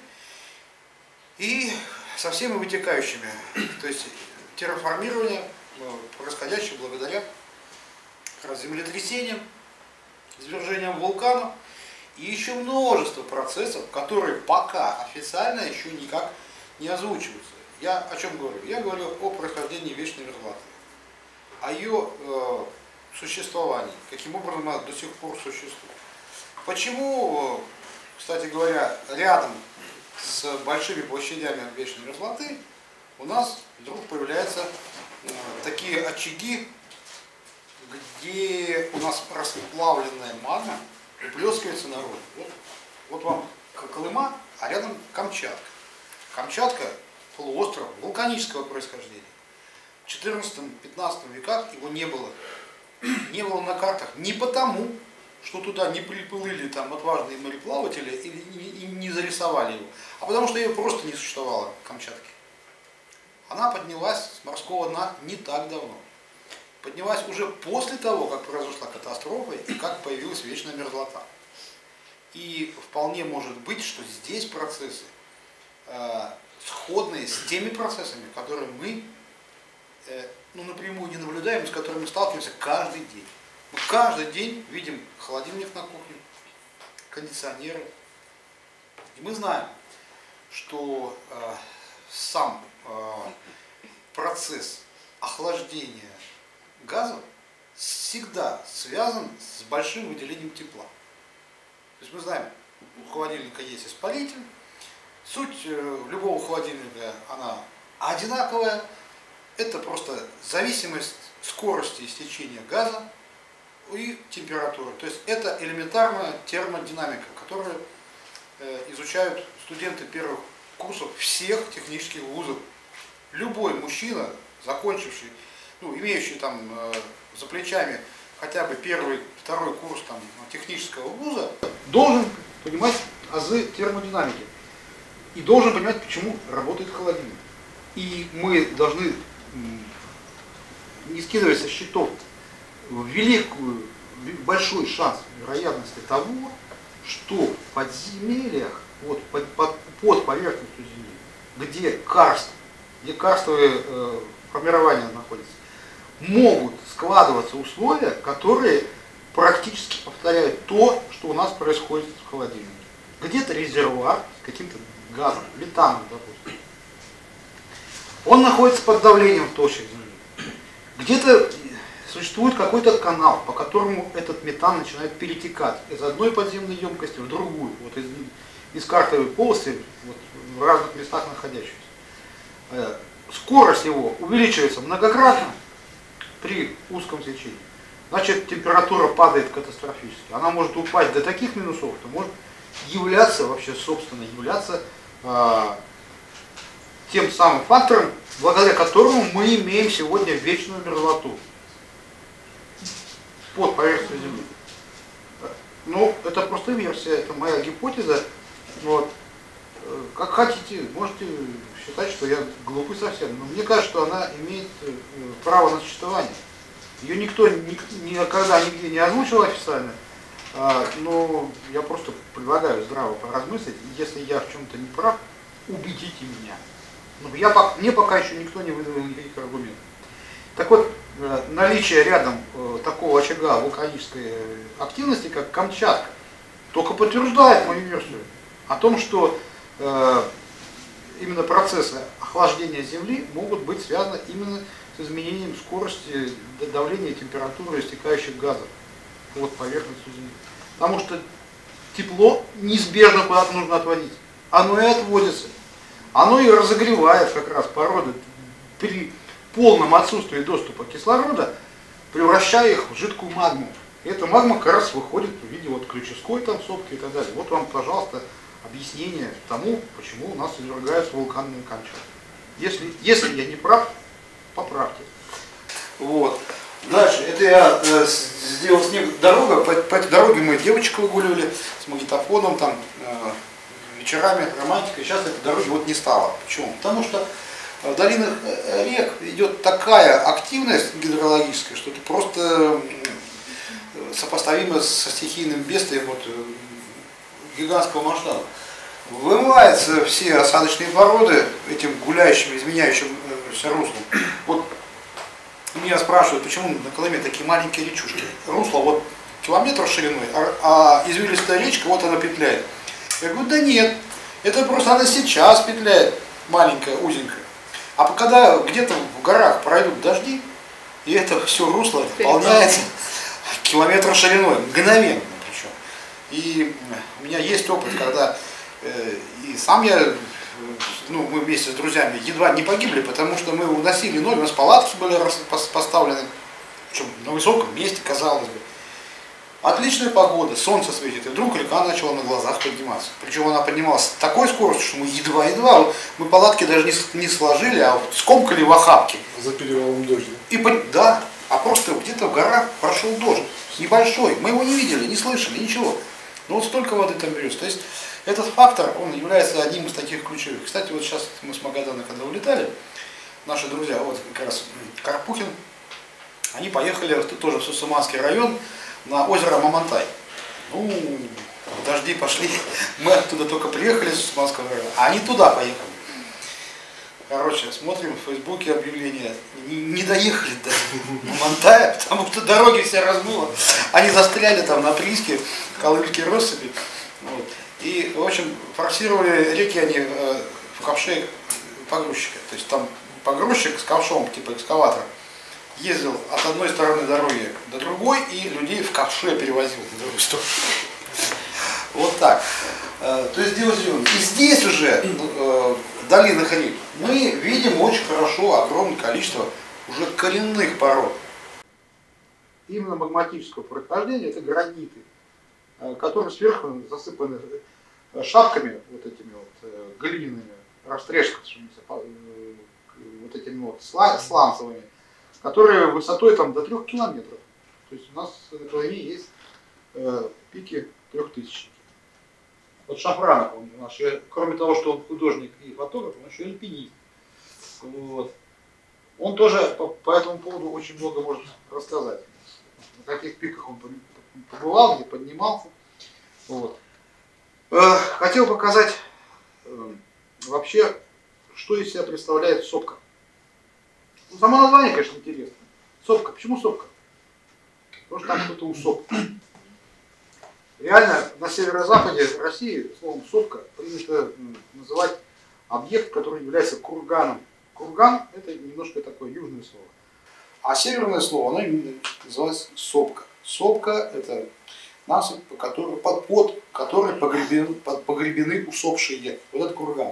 и со всеми вытекающими, то есть терраформирование, происходящее благодаря землетрясениям, извержениям вулканов и еще множество процессов, которые пока официально еще никак не озвучиваются. Я о чем говорю? Я говорю о происхождении вечной мерзлоты, о ее э, существовании, каким образом она до сих пор существует. Почему, кстати говоря, рядом с большими площадями вечной мерзлоты у нас вдруг появляются э, такие очаги, где у нас расплавленная магма выплескивается наружу. Вот, вот вам Колыма, а рядом Камчатка. Камчатка – полуостров вулканического происхождения. В четырнадцатом-пятнадцатом веках его не было. Не было на картах не потому, что туда не приплыли там отважные мореплаватели и не зарисовали его, а потому что ее просто не существовало в Камчатке. Она поднялась с морского дна не так давно. Поднялась уже после того, как произошла катастрофа и как появилась вечная мерзлота. И вполне может быть, что здесь процессы э, сходные с теми процессами, которые мы э, ну, напрямую не наблюдаем, с которыми сталкиваемся каждый день. Мы каждый день видим холодильник на кухне, кондиционеры. И мы знаем, что э, сам э, процесс охлаждения газа всегда связан с большим выделением тепла. То есть мы знаем, у холодильника есть испаритель. Суть э, любого холодильника, она одинаковая. Это просто зависимость скорости истечения газа и температуры. То есть это элементарная термодинамика, которую э, изучают студенты первых курсов всех технических вузов. Любой мужчина, закончивший, ну, имеющий там э, за плечами хотя бы первый, второй курс там, технического вуза, должен понимать азы термодинамики и должен понимать, почему работает холодильник. И мы должны не скидывать со счетов великую, большой шанс вероятности того, что в подземельях, вот, под, под, под поверхностью Земли, где карст, где карстовые э, формирования находятся, могут складываться условия, которые практически повторяют то, что у нас происходит в холодильнике. Где-то резервуар с каким-то газом, метаном, допустим. Он находится под давлением в толще Земли. Где-то существует какой-то канал, по которому этот метан начинает перетекать из одной подземной емкости в другую, вот из, из картовой полости, вот, в разных местах находящихся. Скорость его увеличивается многократно при узком сечении. Значит, температура падает катастрофически. Она может упасть до таких минусов, что может являться, вообще собственно являться э, тем самым фактором, благодаря которому мы имеем сегодня вечную мерзлоту под поверхностью Земли. Ну, это просто версия, это моя гипотеза. Вот. Как хотите, можете считать, что я глупый совсем, но мне кажется, что она имеет право на существование. Ее никто ни, никогда нигде не озвучил официально, а, но я просто предлагаю здраво поразмыслить, и если я в чем-то не прав, убедите меня. Но я, мне пока еще никто не выдал никаких аргументов. Так вот, наличие рядом такого очага вулканической активности, как Камчатка, только подтверждает мою версию о том, что э, именно процессы охлаждения Земли могут быть связаны именно с изменением скорости, давления, температуры истекающих газов под поверхностью Земли. Потому что тепло неизбежно куда-то нужно отводить. Оно и отводится. Оно и разогревает как раз породы при полном отсутствии доступа кислорода, превращая их в жидкую магму. И эта магма как раз выходит в виде вот ключевской там сопки и так далее. Вот вам, пожалуйста, объяснение тому, почему у нас извергаются вулканы на Камчатке. Если, если я не прав, поправьте. Вот. Дальше, это я э, сделал снег, дорога, по, по этой дороге мы девочек выгуливали с магнитофоном, там, э, вечерами, романтикой. Сейчас этой дороги вот не стало. Почему? Потому что в долинах рек идет такая активность гидрологическая, что это просто сопоставимо со стихийным бедствием вот, гигантского масштаба. Вымываются все осадочные породы этим гуляющим, изменяющимся руслом. Вот меня спрашивают, почему на Колыме такие маленькие речушки. Русло вот километр шириной, а, а извилистая речка, вот она петляет. Я говорю, да нет, это просто она сейчас петляет, маленькая, узенькая. А когда где-то в горах пройдут дожди, и это все русло наполняется километр шириной, мгновенно причем. И у меня есть опыт, когда э, и сам я, ну, мы вместе с друзьями едва не погибли, потому что мы уносили ноги, у нас палатки были поставлены, причем на высоком месте, казалось бы. Отличная погода, солнце светит, и вдруг река начала на глазах подниматься. Причем она поднималась с такой скоростью, что мы едва-едва, вот, мы палатки даже не, не сложили, а вот скомкали в охапке. За перевалом дождя. И, да, а просто где-то в горах прошел дождь, небольшой, мы его не видели, не слышали, ничего. Но вот столько воды там берется. То есть этот фактор, он является одним из таких ключевых. Кстати, вот сейчас мы с Магадана, когда улетали, наши друзья, вот как раз Карпухин, они поехали тоже в Сусуманский район, на озеро Мамонтай. Ну, дожди пошли, мы оттуда только приехали с Сусуманского района, а они туда поехали. Короче, смотрим в Фейсбуке объявления, не, не доехали до Мамонтая, потому что дороги все размыло. Они застряли там на прииске, Колымские россыпи. Вот. И, в общем, форсировали реки они э, в ковше погрузчика. То есть там погрузчик с ковшом, типа экскаватора, ездил от одной стороны дороги до другой и людей в ковше перевозил на другую сторону. Вот так. То есть дело сделано. И здесь уже, в долинах рек, мы видим очень хорошо огромное количество уже коренных пород. Именно магматического происхождения это граниты, которые сверху засыпаны шапками, вот этими вот глиняными, растрескавшимися, вот этими вот сланцевыми, которые высотой там до трех километров. То есть у нас на Колыме есть э, пики трехтысячники. Вот Шафранов, он наш, кроме того, что он художник и фотограф, он еще альпинист. Вот. Он тоже по, по этому поводу очень много может рассказать. На каких пиках он побывал, где поднимался. Вот. Э, хотел показать э, вообще, что из себя представляет сопка. Ну, само название, конечно, интересно. Сопка. Почему сопка? Потому что там кто-то усоп. Реально на северо-западе России словом сопка принято называть объект, который является курганом. Курган – это немножко такое южное слово. А северное слово, оно называется сопка. Сопка – это насыпь, по которой, под, под которой погребены, под, погребены усопшие. Вот это курган.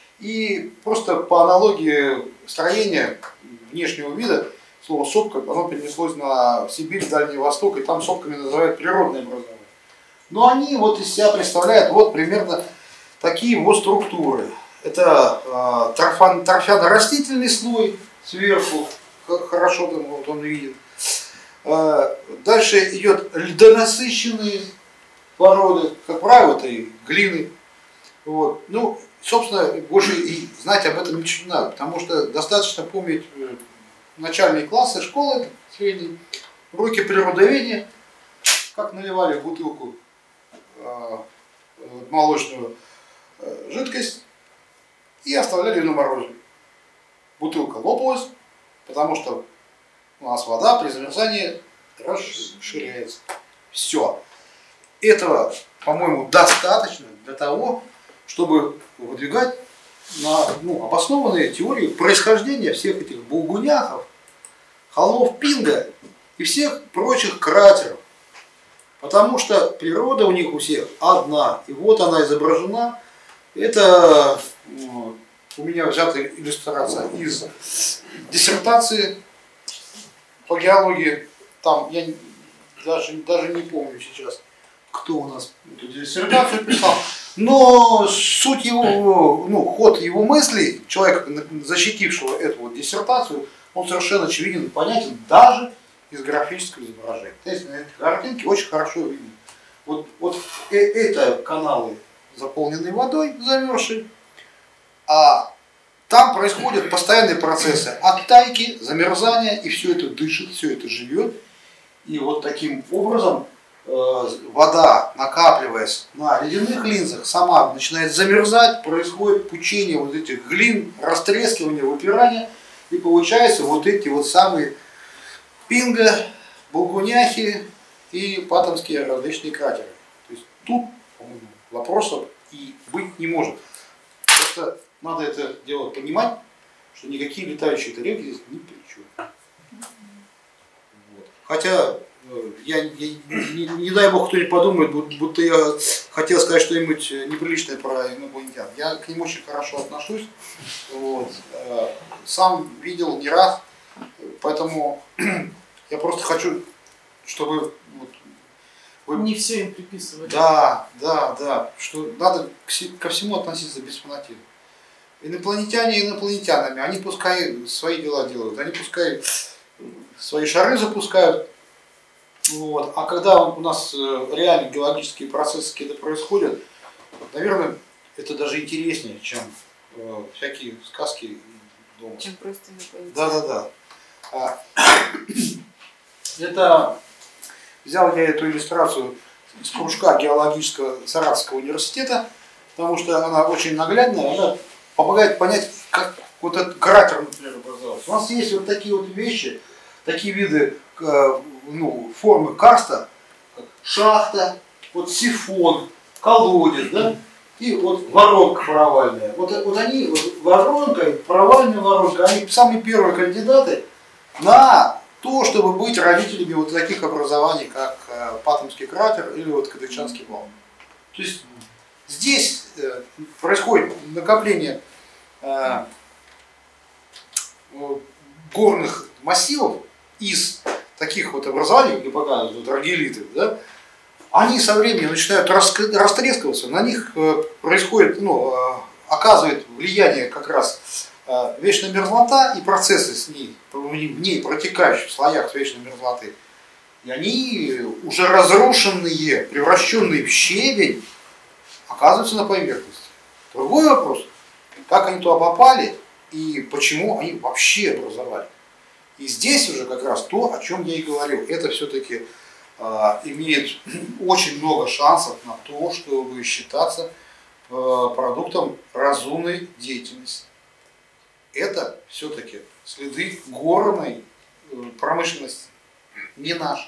И просто по аналогии строения внешнего вида, слово сопка, оно перенеслось на Сибирь, Дальний Восток, и там сопками называют природные образования. Но они вот из себя представляют вот примерно такие вот структуры. Это э, торфян, торфяно-растительный слой сверху, хорошо там вот он видит. Э, дальше идет льдонасыщенные породы, как правило, это и глины. Вот. Ну, собственно, больше и знать об этом ничего не надо, потому что достаточно помнить начальные классы школы средней, уроки природоведения, как наливали в бутылку э, молочную э, жидкость и оставляли ее на морозе. Бутылка лопалась, потому что у нас вода при замерзании расширяется. Все. Этого, по-моему, достаточно для того, чтобы выдвигать на ну, обоснованные теории происхождения всех этих булгуняхов, холмов Пинга и всех прочих кратеров. Потому что природа у них у всех одна. И вот она изображена. Это ну, у меня взята иллюстрация из диссертации по геологии. Там я даже, даже не помню сейчас, кто у нас эту диссертацию писал. Но суть его, ну, ход его мыслей, человека, защитившего эту вот диссертацию, он совершенно очевиден и понятен даже из графического изображения. То есть на этой картинке очень хорошо видно. Вот, вот э это каналы, заполненные водой, замерзшие, а там происходят постоянные процессы оттайки, замерзания, и все это дышит, все это живет. И вот таким образом э, вода, накапливаясь на ледяных линзах, сама начинает замерзать, происходит пучение вот этих глин, растрескивание, выпирание, и получаются вот эти вот самые Пинга, булгуняхи и паттонские различные кратеры. То есть тут, по-моему, вопросов и быть не может. Просто надо это дело понимать, что никакие летающие тарелки здесь ни при чем. Вот. Хотя, я, я, не, не дай бог кто-нибудь подумает, будто я хотел сказать что-нибудь неприличное про инопланетян. Я к ним очень хорошо отношусь. Вот. Сам видел не раз, поэтому я просто хочу, чтобы вот, вы... не все им приписывать. Да, да, да, что надо ко всему относиться без фанатизма. Инопланетяне инопланетянами, они пускай свои дела делают, они пускай свои шары запускают. Вот. А когда у нас реально геологические процессы какие-то происходят, наверное, это даже интереснее, чем э, всякие сказки дома. Чем просто инопланетяне. Да, да, да. Это взял я эту иллюстрацию из кружка геологического Саратовского университета, потому что она очень наглядная, она помогает понять, как вот этот кратер, например, образовался. У нас есть вот такие вот вещи, такие виды, ну, формы карста, как шахта, вот сифон, колодец, да, и вот воронка провальная. Вот, вот они, вот воронка, провальная воронка, они самые первые кандидаты на то, чтобы быть родителями вот таких образований, как э, Паттонский кратер или вот Кадыкчанский вал. То есть здесь э, происходит накопление э, горных массивов из таких вот образований, где показывают вот рагелиты, да, они со временем начинают растрескиваться, на них э, происходит, ну, э, оказывает влияние как раз вечная мерзлота и процессы с ней, в ней протекающие в слоях вечной мерзлоты. И они уже разрушенные, превращенные в щебень, оказываются на поверхности. Другой вопрос, как они туда попали и почему они вообще образовали. И здесь уже как раз то, о чем я и говорил. Это все-таки э, имеет очень много шансов на то, чтобы считаться э, продуктом разумной деятельности. Это все-таки следы горной э, промышленности, не наши.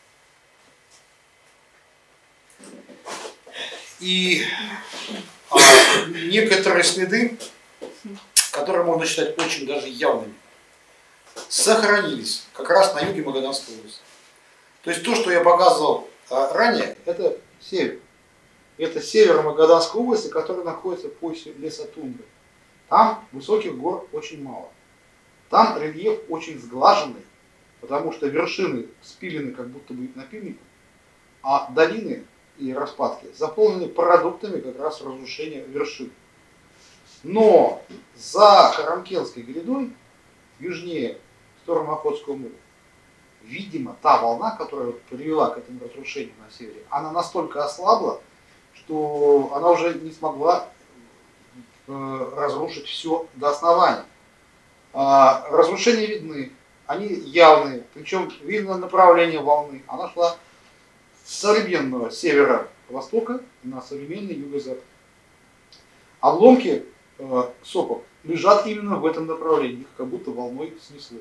И а, некоторые следы, которые можно считать очень даже явными, сохранились как раз на юге Магаданской области. То есть то, что я показывал а, ранее, это север. Это север Магаданской области, который находится в поясе леса-тундры. Там высоких гор очень мало. Там рельеф очень сглаженный, потому что вершины спилены как будто бы напильником, а долины и распадки заполнены продуктами как раз разрушения вершин. Но за Харамкенской грядой, южнее, в сторону Охотского моря, видимо, та волна, которая вот привела к этому разрушению на севере, она настолько ослабла, что она уже не смогла э, разрушить все до основания. А, разрушения видны, они явные, причем видно направление волны. Она шла с современного севера-востока на современный юго-запад. Обломки э, сопок лежат именно в этом направлении, их как будто волной снесло.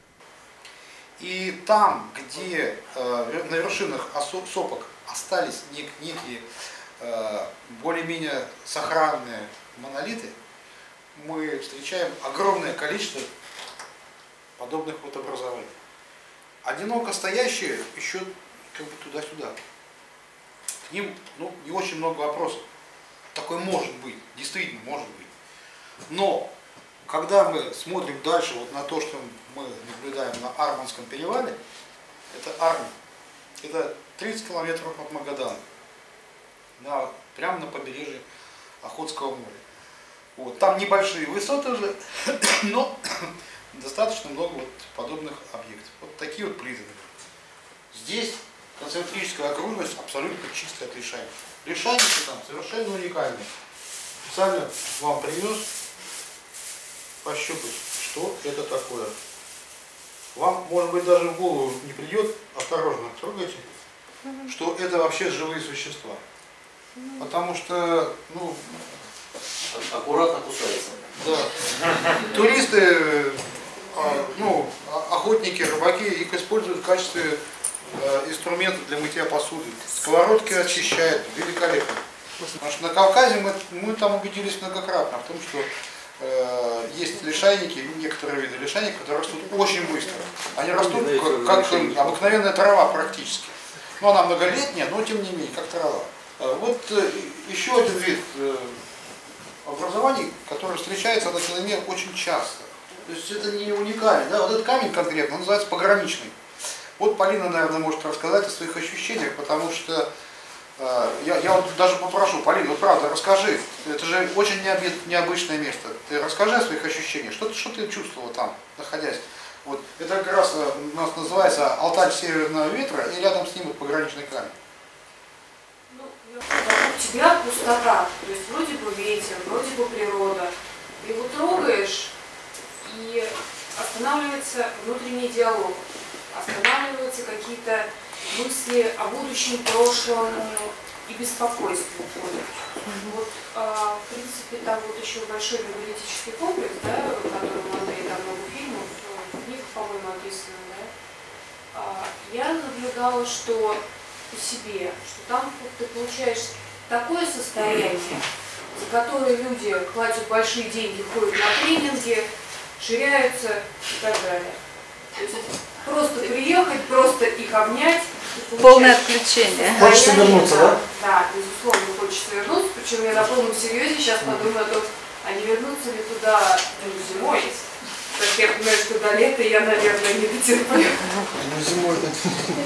И там, где э, на вершинах сопок остались нек некие э, более-менее сохранные монолиты, мы встречаем огромное количество подобных вот образований. Одиноко стоящие еще как бы туда-сюда. К ним ну, не очень много вопросов. Такое может быть, действительно может быть. Но когда мы смотрим дальше вот на то, что мы наблюдаем на Арманском перевале, это Арман, это тридцать километров от Магадана, на, прямо на побережье Охотского моря. Вот, там небольшие высоты уже, но достаточно много вот подобных объектов. Вот такие вот плиты. Здесь концентрическая окружность абсолютно чистая от лишайника. Лишайники там совершенно уникальные. Специально вам принес пощупать, что это такое. Вам, может быть, даже в голову не придет, осторожно трогайте, что это вообще живые существа. Потому что, ну... Аккуратно кусается. Да. Туристы, ну, охотники, рыбаки их используют в качестве инструмента для мытья посуды. Сковородки очищают, великолепно. Потому что на Кавказе мы, мы там убедились многократно в том, что э, есть лишайники, некоторые виды лишайников, которые растут очень быстро. Они растут как, как обыкновенная трава практически. Но она многолетняя, но тем не менее, как трава. Вот э, еще один вид э, образований, который встречается на Колыме очень часто. То есть это не уникально. Да? Вот этот камень конкретно, он называется пограничный. Вот Полина, наверное, может рассказать о своих ощущениях, потому что э, я, я вот даже попрошу, Полина, вот правда, расскажи, это же очень необычное место. Ты расскажи о своих ощущениях, что, что ты чувствовала там, находясь. Вот, это как раз у нас называется алтарь северного ветра, и рядом с ним вот пограничный камень. Ну, вокруг тебя пустота, то есть вроде бы ветер, вроде бы природа. Ты его трогаешь, и останавливается внутренний диалог. Останавливаются какие-то мысли о будущем, прошлом и беспокойство уходит. Вот, а, в принципе, там вот еще большой библиотечный комплекс, да, в котором Андрей там много фильмов, книг, по-моему, описано, да. А, я наблюдала, что по себе, что там ты получаешь такое состояние, за которое люди платят большие деньги, ходят на тренинги, ширяются и так далее. То есть просто приехать, просто их обнять. Полное отключение. Хочется вернуться, да? Да, безусловно, хочется вернуться. Причем я на полном серьезе сейчас подумаю о том, а не вернуться ли туда ну, зимой. Так я понимаю, что до лета я, наверное, не дотерплю. Ну, зимой это...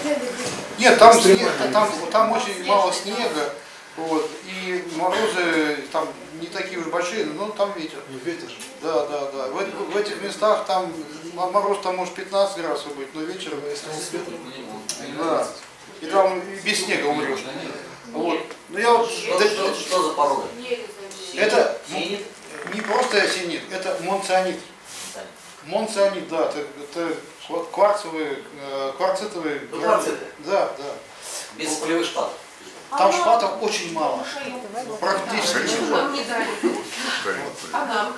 Нет, там, снег, там, там очень мало снега. Вот, и морозы там не такие уж большие, но там ветер. Ну, ветер же. Да, да, да. В, в этих местах там мороз там может пятнадцать градусов быть, но вечером, если он с ветром, да. И там без снега умрешь. Вот. Но я вот, что, что, что за порода? Это, не просто синит, это монцианит. Монцианит, да, это, это кварцевые, кварцитовые. Ну, кварциты. Да, да. Без полевых шпатов. Там шпатов очень мало. Практически. Нам не дали. А нам?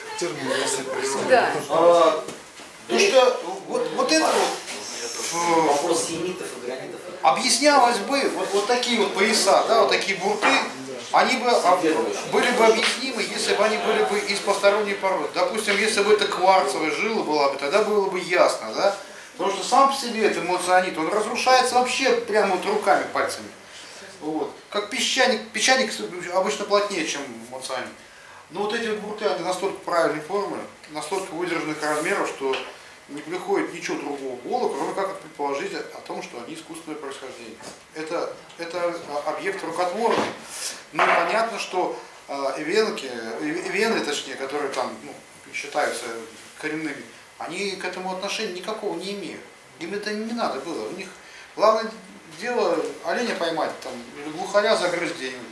Да. А, то что вот, вот это вот Вопрос синитов и гранитов. объяснялось бы, вот, вот такие вот пояса, да, вот такие бурты, они бы об- были бы объяснимы, если бы они были бы из посторонней породы. Допустим, если бы это кварцевая жила была бы, тогда было бы ясно, да? Потому что сам по себе это монцианит, он разрушается вообще прямо вот руками, пальцами. Вот. Как песчаник, песчаник обычно плотнее, чем монцианит. Но вот эти вот бурты, они настолько правильной формы, настолько выдержанных размеров, что не приходит ничего другого в голову, кроме как предположить о том, что они искусственное происхождение. Это, это объект рукотворный. Ну, понятно, что э, венки, вены, точнее, которые там ну, считаются коренными, они к этому отношения никакого не имеют. Им это не надо было. У них главное дело оленя поймать, там, или глухаря загрызть где-нибудь.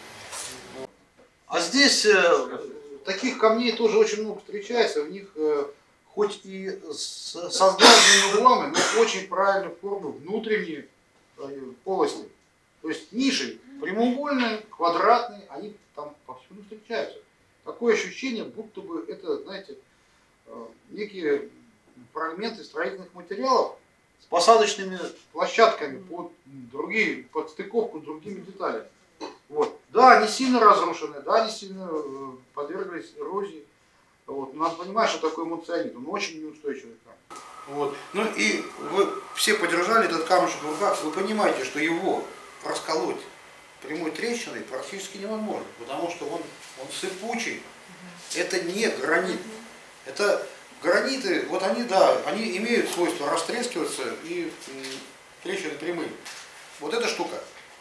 А здесь э, таких камней тоже очень много встречается. В них э, хоть и с, со сглаженными углами, но очень правильной формы внутренние э, полости. То есть ниши прямоугольные, квадратные, они там повсюду встречаются. Такое ощущение, будто бы это, знаете, э, некие фрагменты строительных материалов с посадочными площадками под другие, под стыковку с другими деталями. Вот. Да, они сильно разрушены, да, они сильно э, подверглись эрозии. Вот. Надо понимать, что такое монцианит, он очень неустойчивый камень. Вот. Ну и вы все подержали этот камушек в руках, вы понимаете, что его расколоть прямой трещиной практически невозможно, потому что он, он сыпучий. Это не гранит. Это граниты, вот они, да, они имеют свойство растрескиваться и м, трещины прямые. Вот эта штука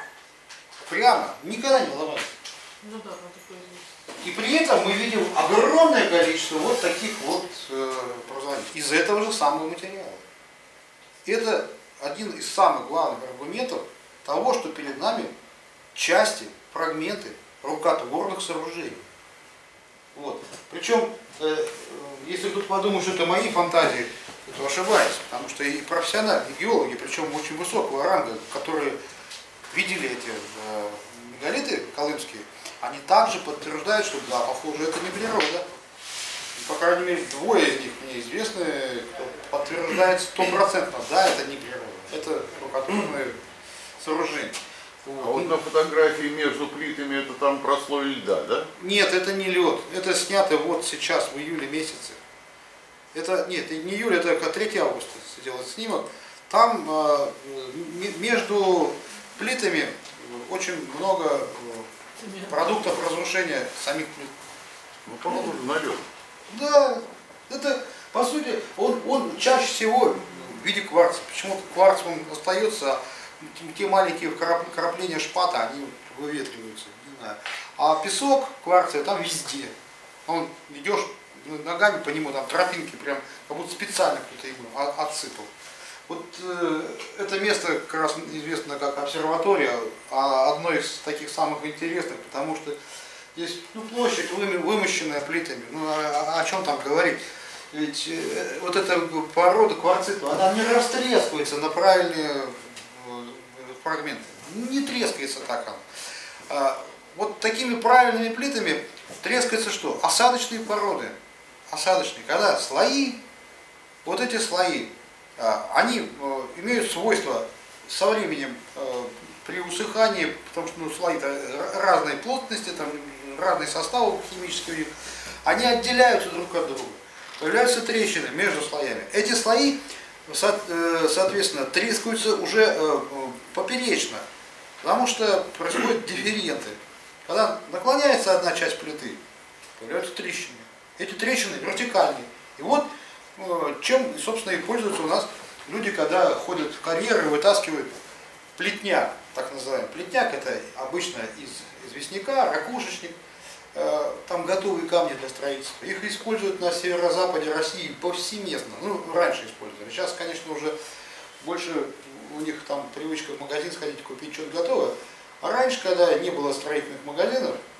прямо никогда не ломается. Ну да, там такое есть. И при этом мы видим огромное количество вот таких вот э, прозваний из этого же самого материала. Это один из самых главных аргументов того, что перед нами части, фрагменты рукотворных сооружений. Вот. Причем, э, если кто-то подумает, что это мои фантазии, то ошибается, потому что и профессиональные геологи, причем очень высокого ранга, которые видели эти э, мегалиты колымские, они также подтверждают, что да, похоже, это не природа. И, по крайней мере, двое из них мне известны, кто подтверждает стопроцентно, да, это не природа, это рукотворные сооружения. А вот на фотографии между плитами это там прослой льда, да? Нет, это не лед. Это снято вот сейчас, в июле месяце. Это, нет, не июль, это третьего августа сделан снимок. Там э, между плитами очень много э, продуктов разрушения самих плит. Ну, похоже на лед. Да, это, по сути, он, он чаще всего в виде кварца. Почему-то кварц он остается, те маленькие крапления шпата, они выветриваются. Не знаю. А песок, кварца, там везде. Он идешь ногами по нему, там тропинки, прям как будто специально кто-то ему отсыпал. Вот э, это место как раз известно как обсерватория, а одно из таких самых интересных, потому что здесь ну, площадь вымощенная плитами. Ну о, о чем там говорить? Ведь э, вот эта порода кварцита, она не растрескивается на правильные э, фрагменты. Не трескается так она. А, вот такими правильными плитами трескается что? Осадочные породы. Осадочные. Когда слои, вот эти слои, они имеют свойство со временем при усыхании, потому что ну, слои-то разной плотности, там, разные составы химические, они отделяются друг от друга. Появляются трещины между слоями. Эти слои, соответственно, трескаются уже поперечно, потому что происходят дифференты. Когда наклоняется одна часть плиты, появляются трещины. Эти трещины вертикальные. И вот чем, собственно, и пользуются у нас люди, когда ходят в карьеры и вытаскивают плетняк, так называемый. Плетняк это обычно из известняка, ракушечник, э, там готовые камни для строительства. Их используют на северо-западе России повсеместно. Ну, раньше использовали. Сейчас, конечно, уже больше у них там привычка в магазин сходить, купить что-то готовое. А раньше, когда не было строительных магазинов,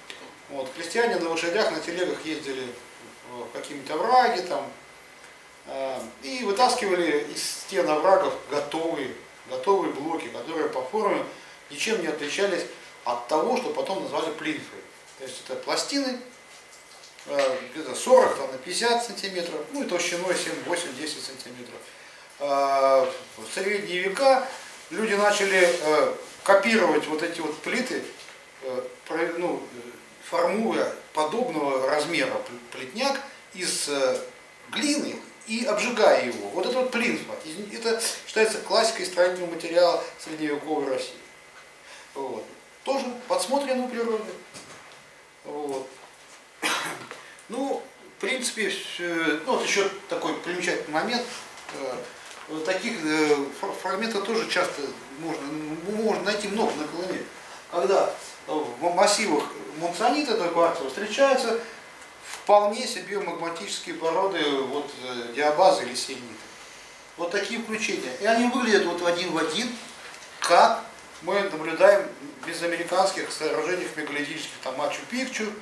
Вот, крестьяне на лошадях, на телегах ездили в какие-нибудь овраги там, э, и вытаскивали из стен оврагов готовые, готовые блоки, которые по форме ничем не отличались от того, что потом назвали плинфой. То есть это пластины э, где-то сорок там, на пятьдесят сантиметров, ну и толщиной семь, восемь, десять сантиметров. Э, в средние века люди начали э, копировать вот эти вот плиты, э, про, ну, формуя подобного размера плетняк из э, глины и обжигая его. Вот это вот плинфа. Это считается классикой строительного материала средневековой России. Вот. Тоже подсмотрено в природе. Вот. Ну, в принципе, ну, вот еще такой примечательный момент. Вот таких фрагментов тоже часто можно, можно найти много на Колыме. Когда в массивах мунционита этого кварца встречаются вполне себе магматические породы, вот, диабазы или сельниты. Вот такие включения. И они выглядят вот один в один, как мы наблюдаем в мезоамериканских сооружениях мегалитических, там Мачу-Пикчу,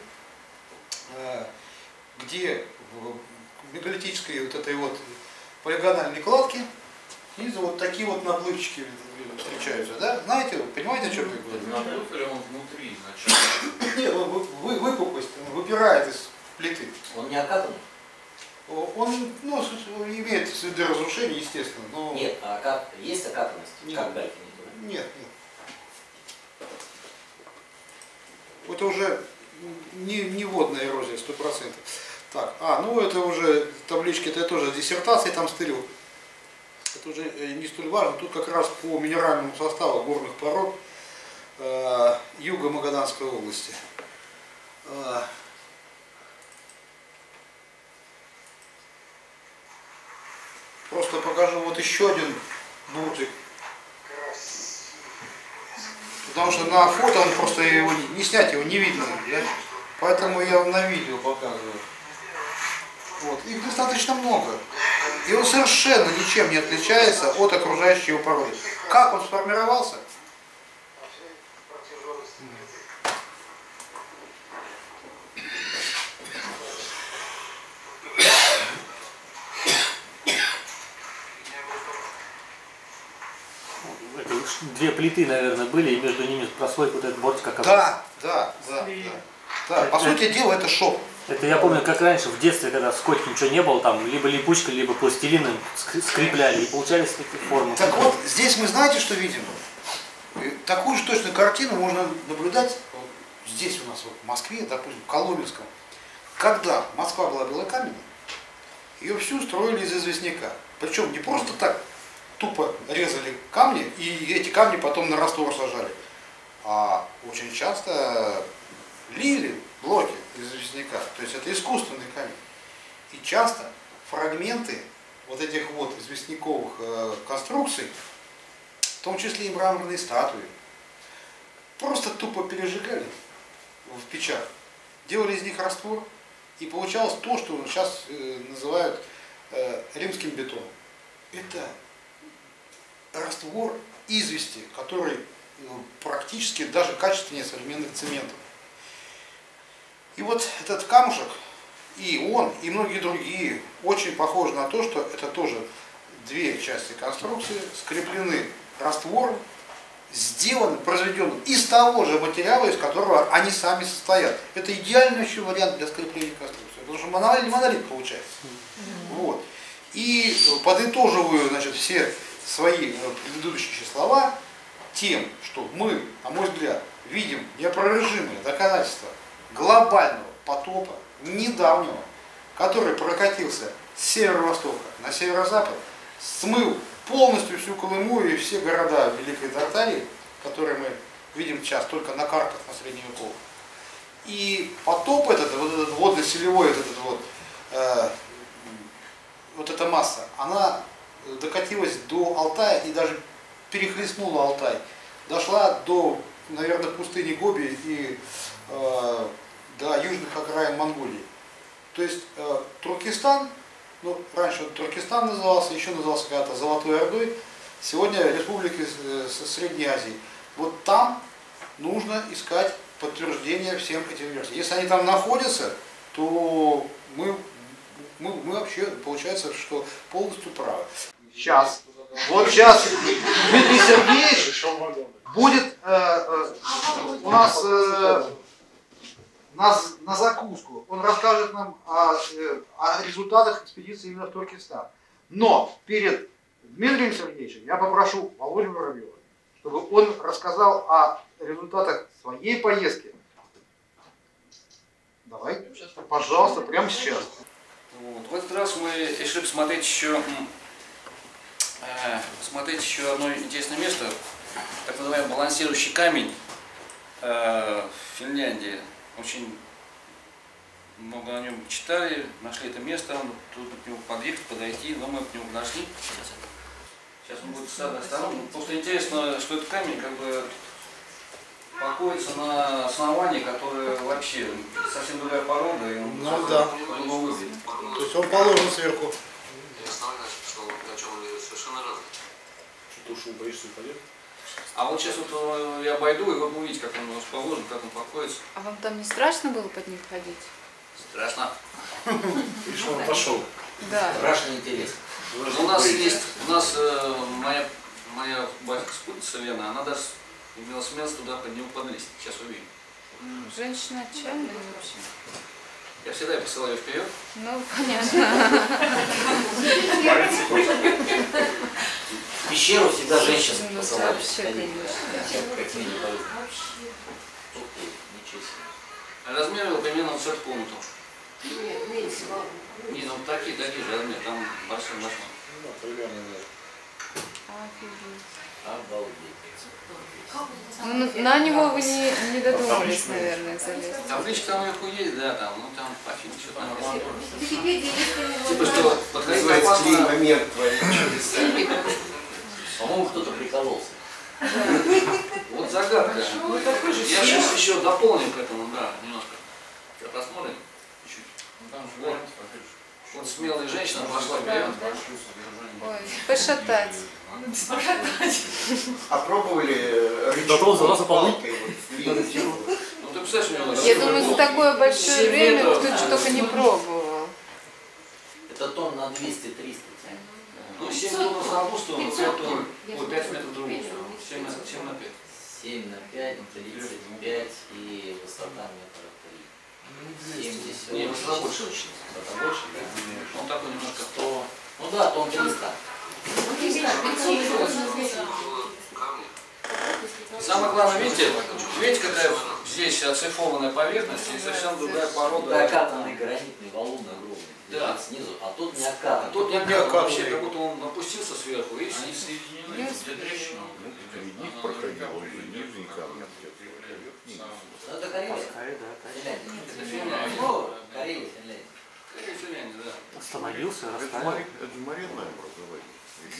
где в мегалитической вот этой вот полигональной кладке снизу вот такие вот наплывчики встречаются, да? Знаете, вы понимаете, о чем я говорю? Наплыв или он внутри изначально? Нет, он вы, выпуклость, он выпирает из плиты. Он не окатанный? Он, ну, имеет следы разрушения, естественно, но... Нет, а как, есть окатанность? Нет. Как дальше? Нет, нет. Это уже не, не водная эрозия, сто процентов. Так, а, ну это уже таблички, это я тоже диссертации там стырил. Это уже не столь важно. Тут как раз по минеральному составу горных пород э, юга Магаданской области. Э, просто покажу вот еще один буртик. Потому что на фото он просто его не снять, его не видно. Да? Поэтому я вам на видео показываю. Вот. Их достаточно много. И он совершенно ничем не отличается от окружающей его породы. Как он сформировался? Две плиты, наверное, были, и между ними прослойка вот этот бортик оказался. Да, да, да, да. Да, по сути дела это шов. Это я помню, как раньше, в детстве, когда скотч ничего не было, там либо липучка, либо пластилином скрепляли, и получались такие формы. Так вот, здесь мы знаете, что видим? Такую же точную картину можно наблюдать вот здесь у нас, вот, в Москве, допустим, в Коломенском. Когда Москва была белокаменной, ее всю строили из известняка. Причем не просто так тупо резали камни, и эти камни потом на раствор сажали, а очень часто лили блоки из известняка. То есть это искусственный камень. И часто фрагменты вот этих вот известняковых э, конструкций, в том числе и мраморные статуи, просто тупо пережигали в печах, делали из них раствор, и получалось то, что сейчас э, называют э, римским бетоном. Это раствор извести, который ну, практически даже качественнее современных цементов. И вот этот камушек, и он, и многие другие, очень похожи на то, что это тоже две части конструкции, скреплены раствором, сделаны, произведены из того же материала, из которого они сами состоят. Это идеальный еще вариант для скрепления конструкции, потому что монолит, монолит получается. Вот. И подытоживаю, значит, все свои предыдущие слова тем, что мы, на мой взгляд, видим неопровержимые доказательства глобального потопа, недавнего, который прокатился с северо-востока на северо-запад, смыл полностью всю Колыму и все города Великой Тартарии, которые мы видим сейчас только на картах на средневековых. И потоп этот, вот этот водно-селевой, вот, этот вот, э, вот эта масса, она докатилась до Алтая и даже перехлестнула Алтай. Дошла до, наверное, пустыни Гоби и э, до южных окраин Монголии. То есть э, Туркестан, ну, раньше он Туркестан назывался, еще назывался когда-то Золотой Ордой, сегодня республики Средней Азии. Вот там нужно искать подтверждение всем этим версиям. Если они там находятся, то мы, мы, мы вообще, получается, что полностью правы. Сейчас. Вот сейчас Дмитрий Сергеевич будет э, э, у нас э, на, на закуску. Он расскажет нам о, э, о результатах экспедиции именно в Туркестан. Но перед Дмитрием Сергеевичем я попрошу Володю Воробьева, чтобы он рассказал о результатах своей поездки. Давай, пожалуйста, прямо сейчас. Вот. В этот раз мы решили посмотреть еще, э, посмотреть еще одно интересное место, так называемый балансирующий камень э, в Финляндии. Очень много о нем читали, нашли это место, тут к нему подъехать, подойти, но мы к нему нашли. Сейчас он будет с одной стороны. Просто интересно, что этот камень как бы покоится на основании, которое вообще совсем другая порода, и он ну, да. по-другому выглядит. То есть он положен сверху. Что ты ушел, боишься упадет? А вот сейчас вот я обойду, и вы увидите, как он расположен, как он покоится. А вам там не страшно было под ним ходить? Страшно. Видишь, он пошел. Да. Страшно интересно. У нас есть, у нас э, моя, моя спутница Лена, она даже имела смелость туда под него подлезть. Сейчас увидим. Женщина отчаянная вообще. Я всегда ее посылаю вперед. Ну, понятно. В пещеру всегда женщин Ну, посылали. вообще, конечно. Размер его примерно вот с эту комнату. Не, ну такие, такие же размеры, там большой большой. Ну, примерно, Обалдеть. Ну, на него вы не, не додумались, наверное, залезть. Табличка там наверху есть, да, там, ну там по фильму что-то написано. Типа что, подходить опасно. Момент По-моему, кто-то прикололся. Вот загадка. Я сейчас еще дополню к этому, да, немножко. Сейчас посмотрим. Чуть. Вот. Вот смелая женщина пошла вперед. Ой, пошатать. А пробовали рычаг палкой? Ну ты представляешь, у него... Я думаю, за такое большое время кто-то только не пробовал. Это тонн на двести-триста тянет. Ну, семь тонн в одну сторону, пять тонн, ой, пять метров в другую сторону. семь на пять. семь на пять, тридцать пять и высота метра три. семьдесят. Не, высота больше. Высота больше, да? Он такой немножко. сто. Ну да, тонн триста. Самое главное, видите, видите, какая здесь оцифрованная поверхность и совсем другая порода. Это окатанный гранитный валун огромный. Да. Снизу, а тут не окатанный. А тут не окатанный, вообще, как будто он опустился сверху и они соединены. Среди них проходил уже нижний камень. Это Карелия. Это Финляндия. Ну, Карелия, Финляндия. Карелия, Финляндия, да. Остановился, Это расставил. же моренное образование.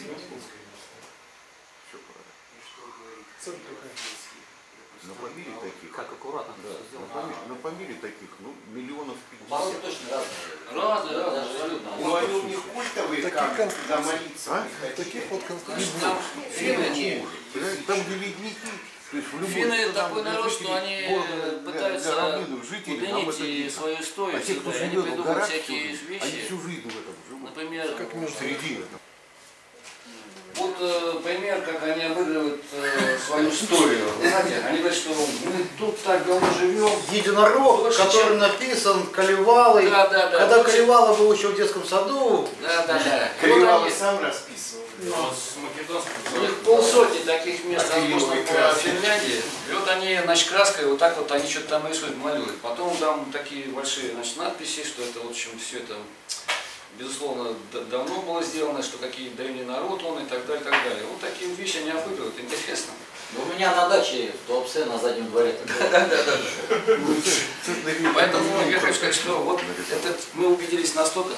Все правильно. На Памире таких. Как аккуратно Да, все сделано. на Памире, на Памире таких, ну, миллионов Породы пятьдесят. точно разные. Разные, разные, Даже абсолютно. Ну, они у них культовые камни, куда молиться. А? Таких вот конструкций. Там финны, Там, где ледники, то есть в любой финны стране, такой для народ, жителей что они города, для- для пытаются равнинных жителей, нам это удлинить не свою историю А те, кто всегда, и они живет в придумывают горах, всякие всю жизнь, вещи. они всю жизнь в этом живут. Например, Как между Среди этого. вот э, пример, как они обыгрывают э, свою историю. Знаете, они говорят, что мы тут так давно живем. Единорог, Больше, который чем- написан Калевалой. Да, да, да. Когда Больше- Калевала был еще в детском саду, Да, да, да. И вот Калевала они- сам расписывал. У них полсотни таких мест разбросано по Финляндии. И вот они, значит, краской, вот так вот они что-то там рисуют, малюют. Потом там такие большие, значит, надписи, что это, в общем, все это, безусловно, д- давно было сделано, что какие древний народ он и так далее, и так далее. Вот такие вещи они обыгрывают, интересно. Ну, у меня на даче в Туапсе на заднем дворе. Да, да, да. Поэтому я хочу сказать, что вот этот, мы убедились настолько.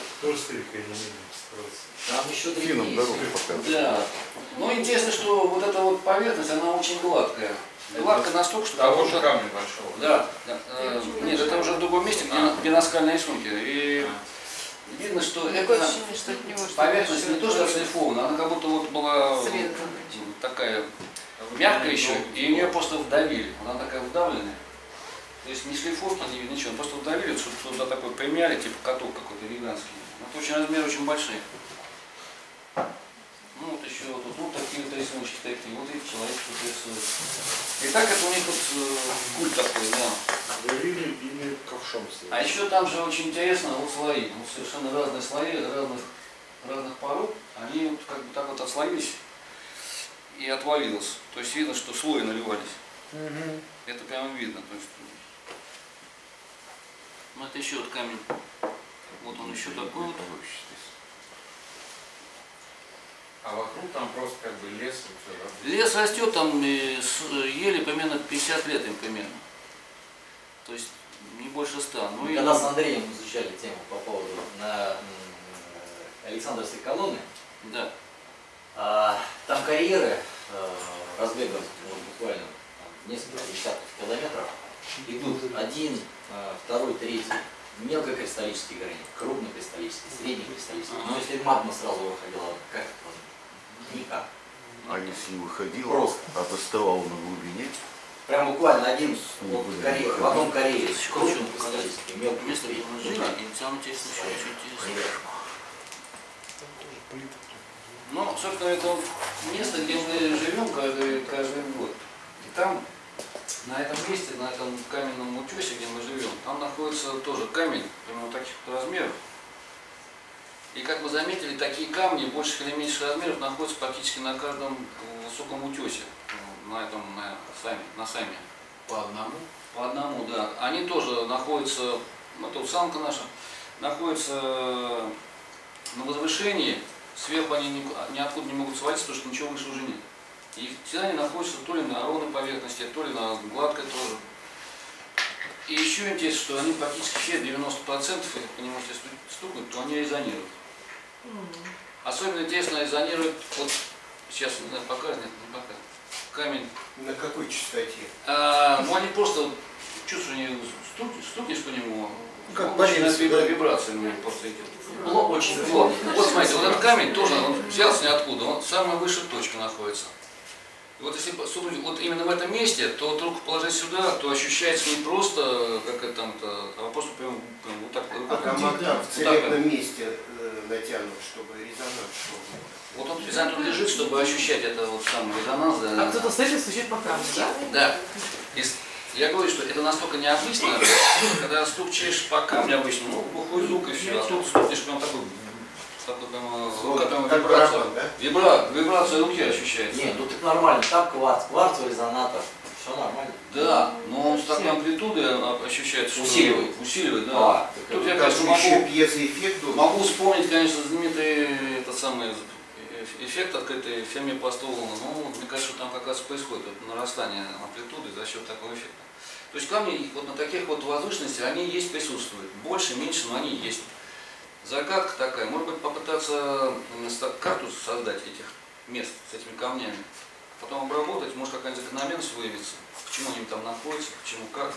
Там еще Финам древнее. дорогу показывают. Да. Ну, интересно, что вот эта вот поверхность, она очень гладкая. Гладкая настолько, что... Того же как будто- камня большого. Да. Э, нет, это уже в другом месте, где, на- где наскальные рисунки. И видно, что Такое это ощущение, что от него что-то поверхность еще не то, что отшлифована, она как будто вот была срезана. такая мягкая еще, и ее просто вдавили. Она такая вдавленная. То есть ни шлифовки, ни ничего. Просто удалили, чтобы туда такой примяли, типа каток какой-то веганский. Это очень размеры очень большие. Ну вот еще вот, вот такие вот рисуночки такие, вот и человек тут рисует. И так это у них вот э, культ такой, да. Или, или ковшом стоит. А еще там же очень интересно вот слои. Вот совершенно разные слои, разных, разных пород. Они вот как бы так вот отслоились и отвалилось. То есть видно, что слои наливались. Угу. Это прямо видно. То есть, ну, это еще вот камень. Вот он еще такой вот. А вокруг там просто как бы лес и все, да? Лес растет, там ели примерно пятьдесят лет им примерно. То есть не больше ста. Ну, Когда и... с Андреем изучали тему по поводу на Александровской колонны, да. а, там карьеры а, разбегом ну, буквально там, несколько десятков километров идут один, а, второй, третий. Мелкокристаллический гранит, крупнокристаллический, среднекристаллический. Ага. То есть если магма сразу выходила, как это возможно? Никак. А если выходила, Просто. а доставал на глубине? Прям буквально один вот, Никуда не карьер, в выходил. одном карьере, крупнокристаллический, Место, где мы жили, и там интересно, еще очень интересно. Ну, собственно, это место, где мы живем каждый, каждый год. И там, на этом месте, на этом каменном утесе, где мы живем, там находится тоже камень, примерно таких вот размеров. И как вы заметили, такие камни больших или меньших размеров находятся практически на каждом высоком утесе, на этом, на сами, на сами. По одному? По одному, да. Они тоже находятся, ну, это вот самка наша, находятся на возвышении, сверху они ниоткуда не могут свалиться, потому что ничего выше уже нет. И всегда они находятся то ли на ровной поверхности, то ли на гладкой тоже. И еще интересно, что они практически все, девяносто процентов, если по нему если стукнуть, то они резонируют. Особенно интересно резонирует, вот сейчас не знаю, покажет, нет, не покажет. Камень. На какой частоте? А, ну они просто вот, чувствуешь, стукнешь, стукнешь по нему, как он начинает болезнь, да? вибрации у него просто идет. Блок очень Вот, плотный. вот смотрите, вот этот камень тоже, он взялся ниоткуда, он самая высшая точка находится. И вот если вот именно в этом месте, то только положить сюда, то ощущается не просто как это там, а просто прям, прям вот так. А камак там в целебном месте э, натянут, чтобы резонанс шел. Вот он резонанс тут лежит, чтобы ощущать это вот самый резонанс. Да. А кто-то стоит и стучит по камню, да? Да. И я говорю, что это настолько необычно, когда стукчешь по камню обычно, ну, глухой звук и все, а тут стукнешь прям такой, такой прям, Вот, прям как вибрация, барабан, да? вибра, вибрация руки ощущается. Нет, ну так нормально, там кварц, кварцевый резонатор, все нормально. Да, но он с такой амплитудой ощущается, что Усиливает. Усиливает, да. А, Тут я, Там конечно, еще могу, пьезоэффект был. могу вспомнить, конечно, знаменитый этот самый эффект открытый в фильме Постолона. Ну, мне кажется, там как раз происходит это нарастание амплитуды за счет такого эффекта. То есть камни вот на таких вот возвышенностях, они есть, присутствуют. Больше, меньше, но они есть. Загадка такая. Может быть, попытаться карту создать этих мест с этими камнями. Потом обработать, может какая-нибудь закономерность выявится. Почему они там находятся, почему, как.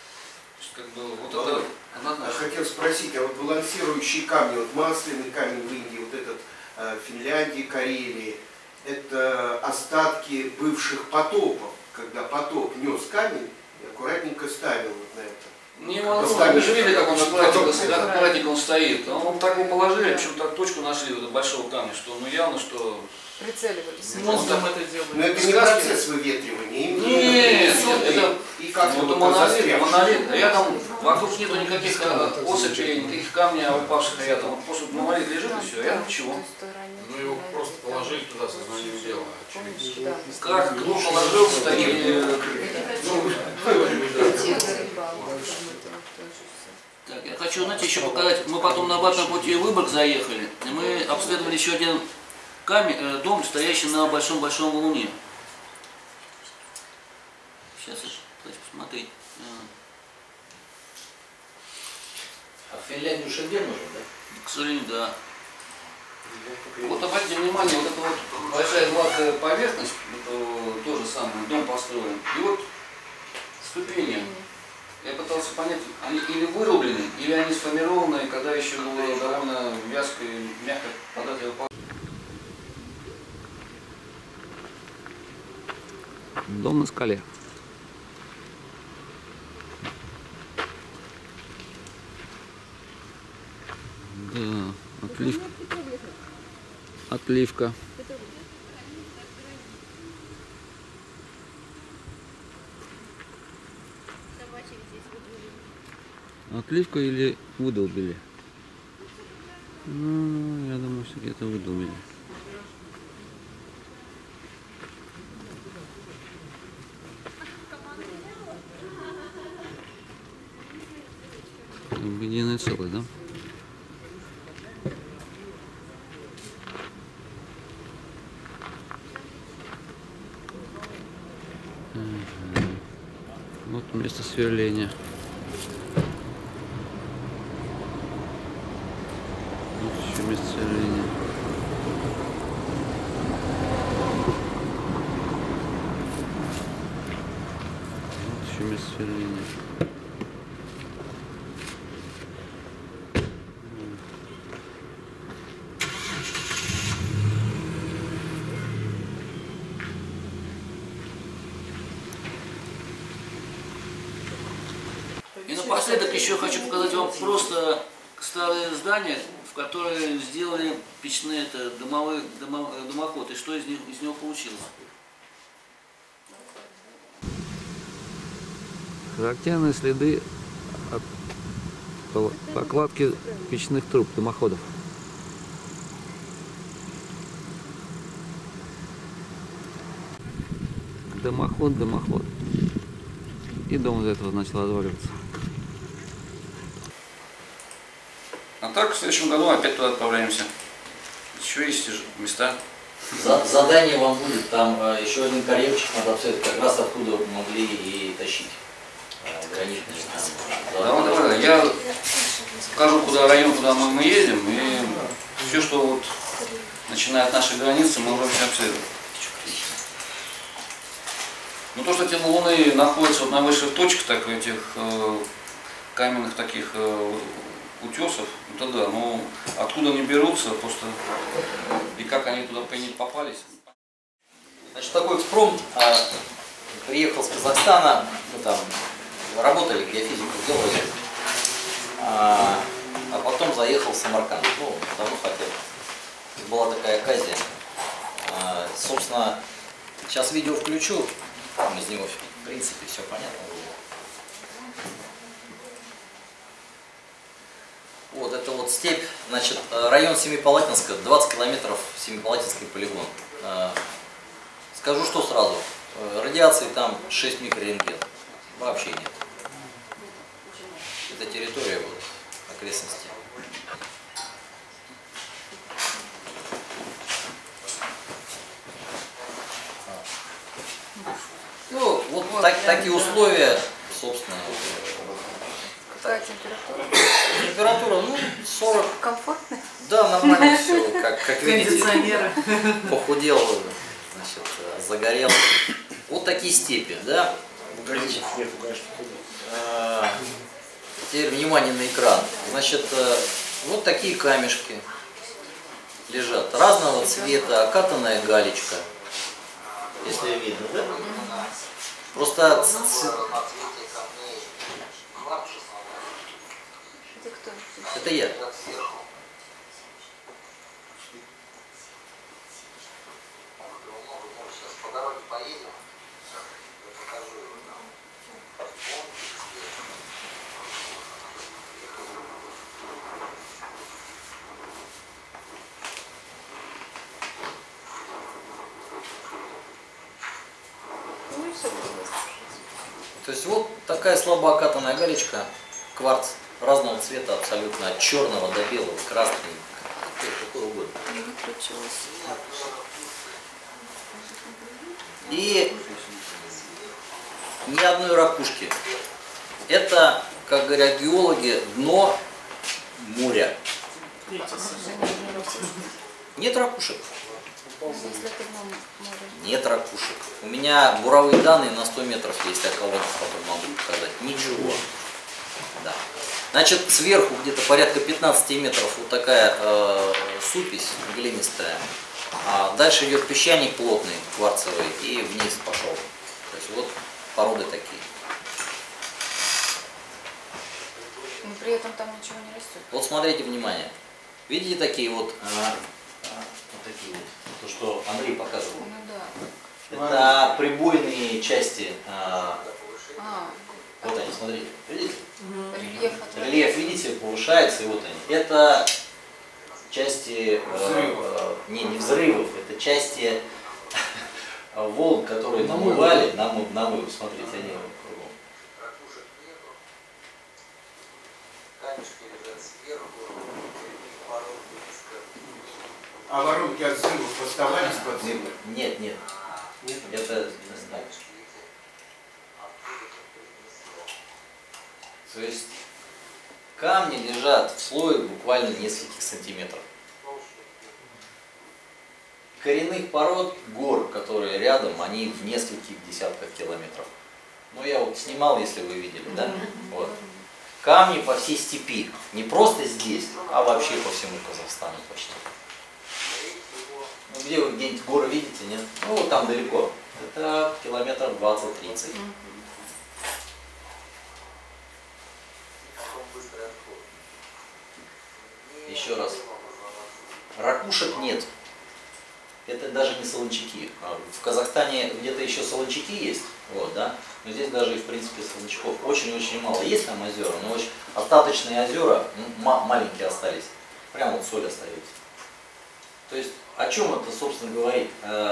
Как бы, вот Володь, это однозначно. хотел спросить, а вот балансирующие камни, вот масляный камень в Индии, вот этот э, в Финляндии, Карелии, это остатки бывших потопов, когда потоп нес камень и аккуратненько ставил вот на это. Невозможно. Вы же видели, как он аккуратненько он стоит. Он так его положили, причем так точку нашли вот большого камня, что ну явно, что... Прицеливались. Мозгом это делали. Но это не процесс выветривания. Именно Нет, вот нет, это, и как вот вот монолит, монолит, рядом вокруг нету никаких осыпей, никаких камней, упавших рядом. Вот просто монолит лежит и все, рядом ничего. Ну его просто положили туда сознанием дела. Как, кто положился, такие... Так, я хочу, знаете, еще показать, мы потом на обратном пути в Выборг заехали, и мы обследовали еще один камень, э, дом, стоящий на большом-большом валуне. Сейчас, давайте посмотреть. А в Финляндию шедевр нужен, да? К сожалению, да. Вот обратите внимание, вот эта вот большая гладкая поверхность, это то же самое, дом построен. И вот ступени. Я пытался понять, они или вырублены, или они сформированы, когда еще было довольно вязко и мягко податливо. Дом на скале. Отливка. Отливка. Отливка или выдолбили? Ну, я думаю, что где-то выдолбили. Объединенное целое, да? Ага. Вот место сверления. Вот еще место сверления. Вот еще место сверления. И напоследок еще хочу показать вам просто старое здание, в которое сделали печные это, домовые, домо, дымоход, и что из, них, из него получилось. Характерные следы от покладки печных труб, дымоходов. Дымоход, дымоход. И дом из этого начал разваливаться. А так в следующем году опять туда отправляемся. Еще есть места. За, задание вам будет, там э, еще один карьерчик надо обследовать, как раз откуда могли и тащить э, гранитные там. Давай, давай, давай. Я скажу, куда район, куда мы, мы едем, и все, что вот начиная от нашей границы, мы уже все обследуем. Ну то, что эти луны находятся вот на высших точках, так этих э, каменных таких э, утесов, это да, но откуда они берутся, просто и как они туда попались. Значит, такой экспром а, приехал с Казахстана, мы там работали, геофизику делали, а, а потом заехал в Самарканд, ну, давно хотел. Была такая оказия. А, собственно, сейчас видео включу, там из него, в принципе, все понятно было. Вот это вот степь, значит, район Семипалатинска, двадцать километров Семипалатинский полигон. Скажу, что сразу, радиации там шесть микрорентген, вообще нет. Это территория вот, окрестности. Ну, вот так, такие условия, собственно. Какая температура? Температура, ну, сорок. Комфортно? Да, нормально все, как, как видите. Кондиционеры. Похудел, значит, загорел. Вот такие степи, да? Теперь внимание на экран. Значит, вот такие камешки лежат. Разного цвета, окатанная галечка. Если видно, да? Просто... Это кто? Это я. То есть вот такая слабо окатанная галечка, кварц разного цвета абсолютно, от черного до белого, красный, какой угодно. Не выключилась. И ни одной ракушки. Это, как говорят геологи, дно моря. Нет ракушек. Нет ракушек. У меня буровые данные на сто метров есть, околотов, которые могу показать. Ничего. Да. Значит, сверху где-то порядка пятнадцати метров вот такая э, супесь глинистая. А дальше идет песчаник плотный, кварцевый, и вниз пошел. То есть вот породы такие. Но при этом там ничего не растет. Вот смотрите, внимание. Видите такие вот, а, а, вот такие вот, то, что Андрей показывал? Ну да. Это прибойные части. А, А, вот они, смотрите, видите? рельеф отводится. Рельеф, видите, повышается, и вот они. Это части, э, не, не взрывов, это части волн, которые намывали, намыв, намыв, смотрите, они кругом. А воронки от взрывов оставались под землей? Нет, нет. Нет? Это то есть камни лежат в слое буквально нескольких сантиметров. Коренных пород гор, которые рядом, они в нескольких десятках километров. Ну я вот снимал, если вы видели, да? Вот. Камни по всей степи. Не просто здесь, а вообще по всему Казахстану почти. Ну, где вы где-нибудь горы видите, нет? Ну вот там далеко. Это километров двадцать-тридцать. Еще раз. Ракушек нет. Это даже не солончаки. В Казахстане где-то еще солончаки есть, вот, да? Но здесь даже, в принципе, солончаков очень-очень мало. Есть там озера, но очень остаточные озера, ну, маленькие остались. Прям вот соль остается. То есть, о чем это, собственно, говорит?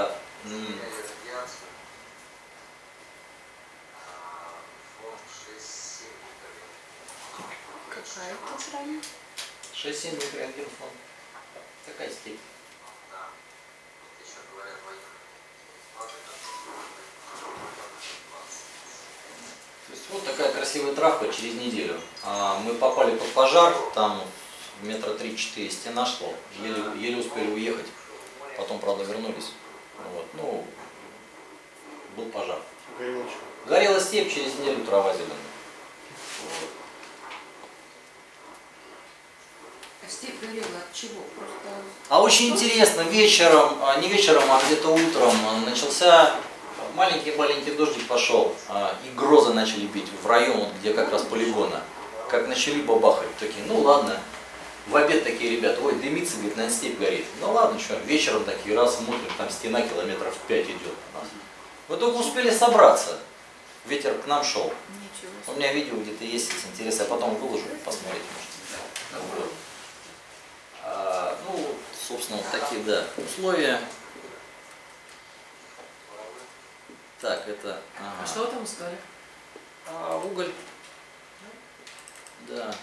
Какая это страна? шесть-семь микрорентген фонд. Такая степь. То есть вот такая красивая травка через неделю. А мы попали под пожар, там метра три-четыре стена шло, еле, еле успели уехать, потом, правда, вернулись. Вот. Ну, был пожар. Горела степь, через неделю трава зеленая. Вот. А степь горела от чего? Просто... А очень интересно, вечером, не вечером, а где-то утром начался маленький-маленький дождик пошел, и грозы начали бить в район, где как раз полигона. Как начали бабахать, такие, ну ладно, в обед такие ребята, ой, дымится, говорит, на степь горит. Ну ладно, что, вечером такие, раз смотрим, там стена километров пять идет у нас. Мы только успели собраться, ветер к нам шел. У меня видео где-то есть, если интересно, я потом выложу, посмотрите, может. Вот. А, ну, собственно, вот такие, да, условия. Так, это... Ага. А что вы там искали? А, уголь. Да.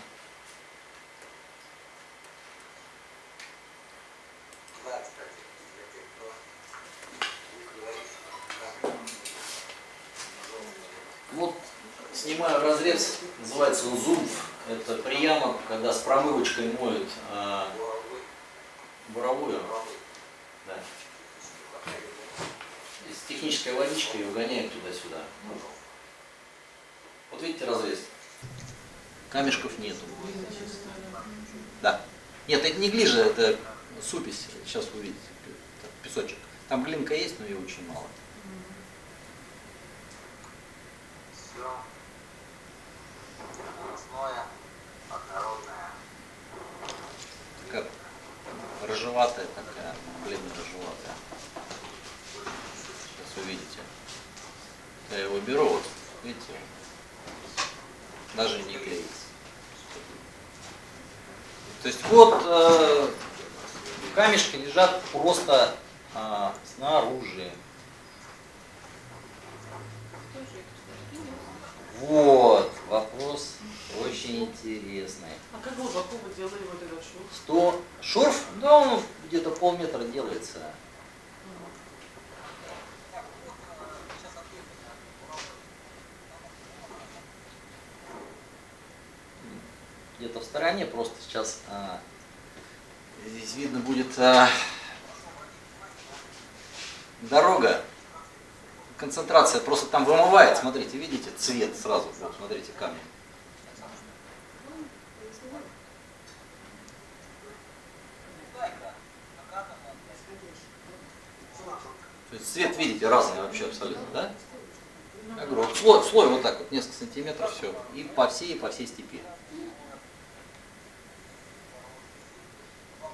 Вот снимаю разрез, называется зумф. Это приямок, когда с промывочкой моют а, буровую. Да. И с технической водичкой ее гоняют туда-сюда. Вот видите разрез? Камешков нету. Да. Нет, это не глижа, это супись. Сейчас вы увидите. Песочек. Там глинка есть, но ее очень мало. Как рыжеватая такая, бледно-рыжеватая. Сейчас увидите. Я его беру, вот, видите, даже не клеится. То есть вот э, камешки лежат просто э, снаружи. Вот, вопрос очень интересный. А как глубоко вы делали вот этот шурф? Сто шурф? Да, он где-то полметра делается. Где-то в стороне просто сейчас а, здесь видно будет а, дорога. Концентрация просто там вымывает. Смотрите, видите цвет сразу. Вот, смотрите, камень. То есть цвет, видите, разный вообще абсолютно, да? Огромный. Слой, слой вот так вот, несколько сантиметров, все. И по всей, и по всей степи.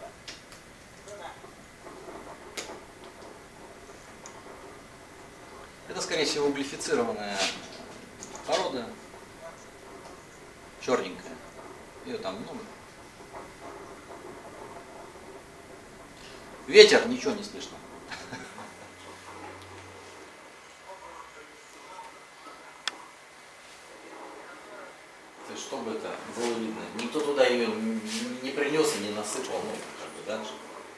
скорее всего, углефицированная порода, черненькая. Ее там много. Ветер, ничего не слышно. То есть, чтобы это было видно. Никто туда ее не принес и не насыпал, ну, как бы, да?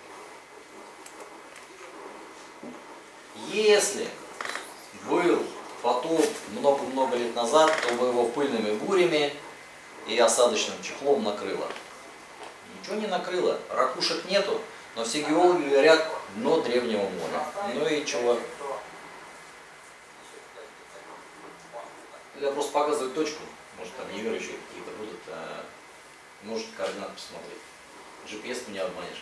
Если был потоп много-много лет назад, то его пыльными бурями и осадочным чехлом накрыло. Ничего не накрыло, ракушек нету, но все геологи говорят, дно древнего моря. Ну и чего? Я просто показываю точку, может там неверующие какие-то будут, а может координаты посмотреть. джи пи эс ты не обманешь.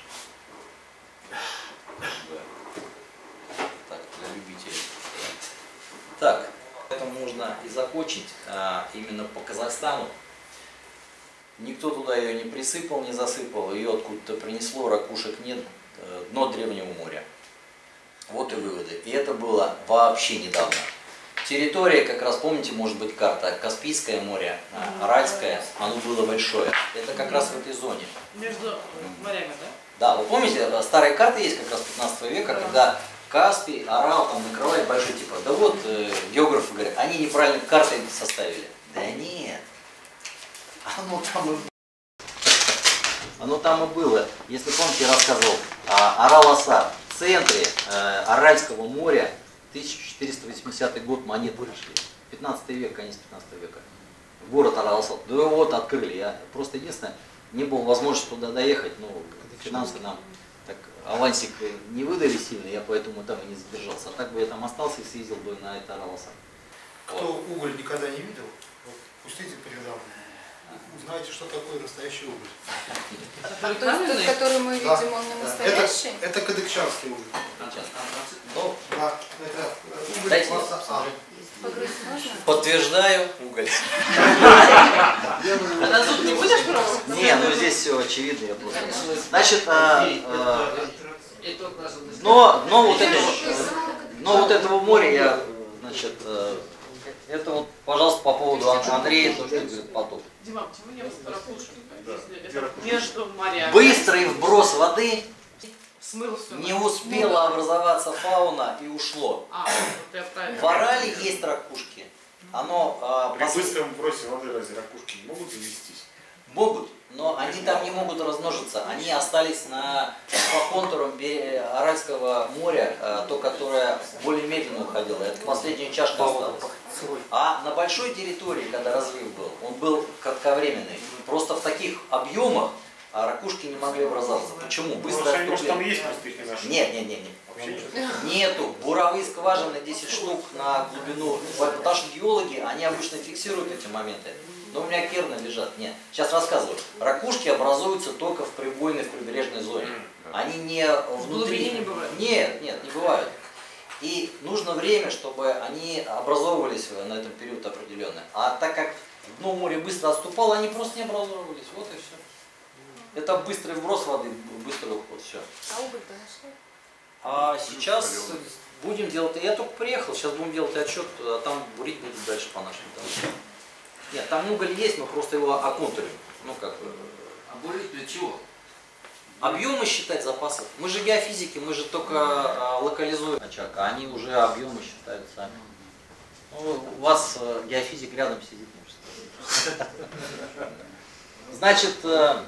Да. Так, для любителей. Так, это можно и закончить а, именно по Казахстану. Никто туда ее не присыпал, не засыпал, ее откуда-то принесло, ракушек нет, дно древнего моря. Вот и выводы. И это было вообще недавно. Территория, как раз помните, может быть карта, Каспийское море, Аральское, оно было большое. Это как раз в этой зоне. Между морями, да? Да, вы помните, старая карта есть как раз пятнадцатого века, да. Когда Каспий, Арал там накрывали большой, типа, да вот, э, географы говорят, они неправильно карты составили. Да нет. Оно там и, оно там и было. Если помните, я рассказывал, Арал-Асад в центре э, Аральского моря, тысяча четыреста восьмидесятый год монеты нашли. пятнадцатый век, конец пятнадцатого века. Город Арал-Асад. Да его вот открыли. Я просто единственное, не было возможности туда доехать, но финансы нам так авансик не выдали сильно, я поэтому там и не задержался. А так бы я там остался и съездил бы на это Арал-Асад. Кто вот. Уголь никогда не видел, вот, пустите по рядам. Узнаете, что такое настоящий уголь. То есть тот, который мы видим, да. он не настоящий? Это, это кадыкчанский уголь. Ну, да, это уголь. Дайте а, подтверждаю, уголь. А на зуб не будешь пробовать? Не, ну здесь все очевидно. Я просто... Значит, а, а, но, но, вот это, но вот этого моря я, значит, это вот, пожалуйста, по поводу Андрея, то, что говорит потоп. Дима, почему не было ракушки? Это между морями. Быстрый вброс воды смыл все. Не успела образоваться фауна и ушло. А, вот я правильно. В Арале есть ракушки. Оно, а, При быстром вбросе воды разве ракушки не могут завестись? Могут, но они там не могут размножиться. Они остались на, по контурам Аральского моря, то, которое более медленно уходило. Это последняя чашка осталась. А на большой территории, когда разлив был, он был кратковременный. Просто в таких объемах ракушки не могли образоваться. Почему? Быстро отступление. Может, там есть, просто их не нашли? Нет, нет, нет, нет. Нету. Буровые скважины десять штук на глубину. Потому что геологи, они обычно фиксируют эти моменты. Но у меня керны лежат. Нет. Сейчас рассказываю. Ракушки образуются только в прибойной, в прибрежной зоне. Они не внутри. Не бывает? Нет, нет, не бывают. И нужно время, чтобы они образовывались на этом период определенный. А так как дно моря быстро отступало, они просто не образовывались. Вот и все. Это быстрый вброс воды, быстрый уход. Все. А уголь-то нашли? А сейчас будем делать. Я только приехал, сейчас будем делать отчет, а там бурить будем дальше по нашим данным. Нет, там уголь есть, мы просто его оконтурим. Ну как бы. А бурить для чего? Объемы считать запасов. Мы же геофизики, мы же только а, локализуем очаг, а они уже объемы считают сами. Ну, у вас а, геофизик рядом сидит, может. Значит, а,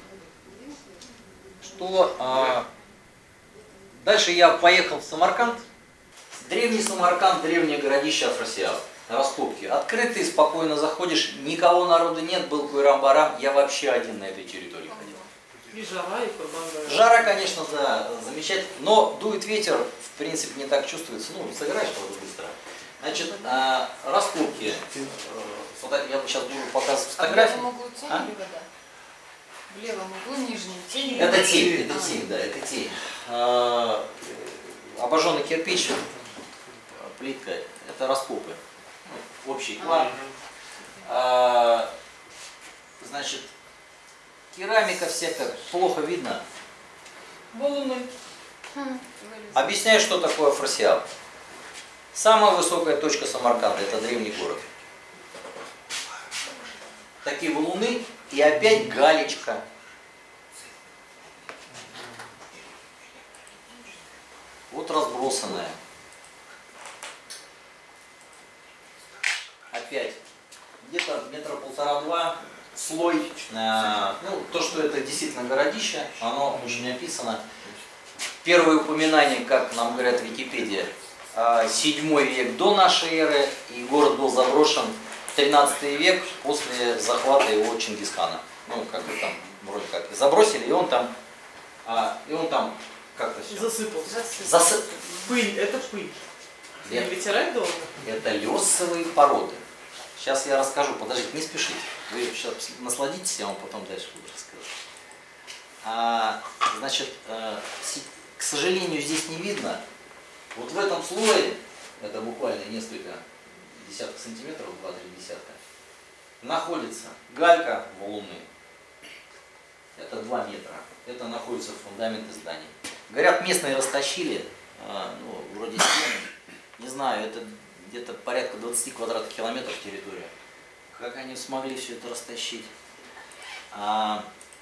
что а, дальше я поехал в Самарканд. Древний Самарканд, древнее городище Афросиаб. Раскопки. Открытый, спокойно заходишь, никого народа нет, был Куйрам-Барам, я вообще один на этой территории ходил. И жара, и Курбан-Байрам. Жара, конечно, да, замечательно, но дует ветер, в принципе, не так чувствуется, ну, собираешь правда быстро. Значит, а, раскопки. Я сейчас буду показывать фотографии. А в левом углу тень а? или вода? В левом углу нижний тень. Это тень, это тень, да, это тень. А, обожженный кирпич, плитка, это раскопы. Общий план. А, значит, керамика всякая, плохо видно. Волны. Объясняю, что такое Афросиаб. Самая высокая точка Самарканда – это древний город. Такие валуны и опять галечка. Вот разбросанная. Опять где-то метра полтора-два слой. Э, ну, то, что это действительно городище, оно очень описано. Первое упоминание, как нам говорят в Википедии, седьмой век до нашей эры, и город был заброшен в тринадцатый век после захвата его Чингисхана. Ну, как бы там, вроде как, забросили, и он там, а, и он там как-то все. Засыпал. Засып... Пыль, это пыль. Не вытирать долго? Это лесовые породы. Сейчас я расскажу, подождите, не спешите. Вы сейчас насладитесь, я вам потом дальше буду рассказывать. А, значит, к сожалению, здесь не видно. Вот в этом слое, это буквально несколько десятков сантиметров, два-три десятка, находится галька валуны. Это два метра. Это находится в фундаменте зданий. Говорят, местные растащили, ну, вроде стены. Не знаю, это где-то порядка двадцати квадратных километров территория. Как они смогли все это растащить? А,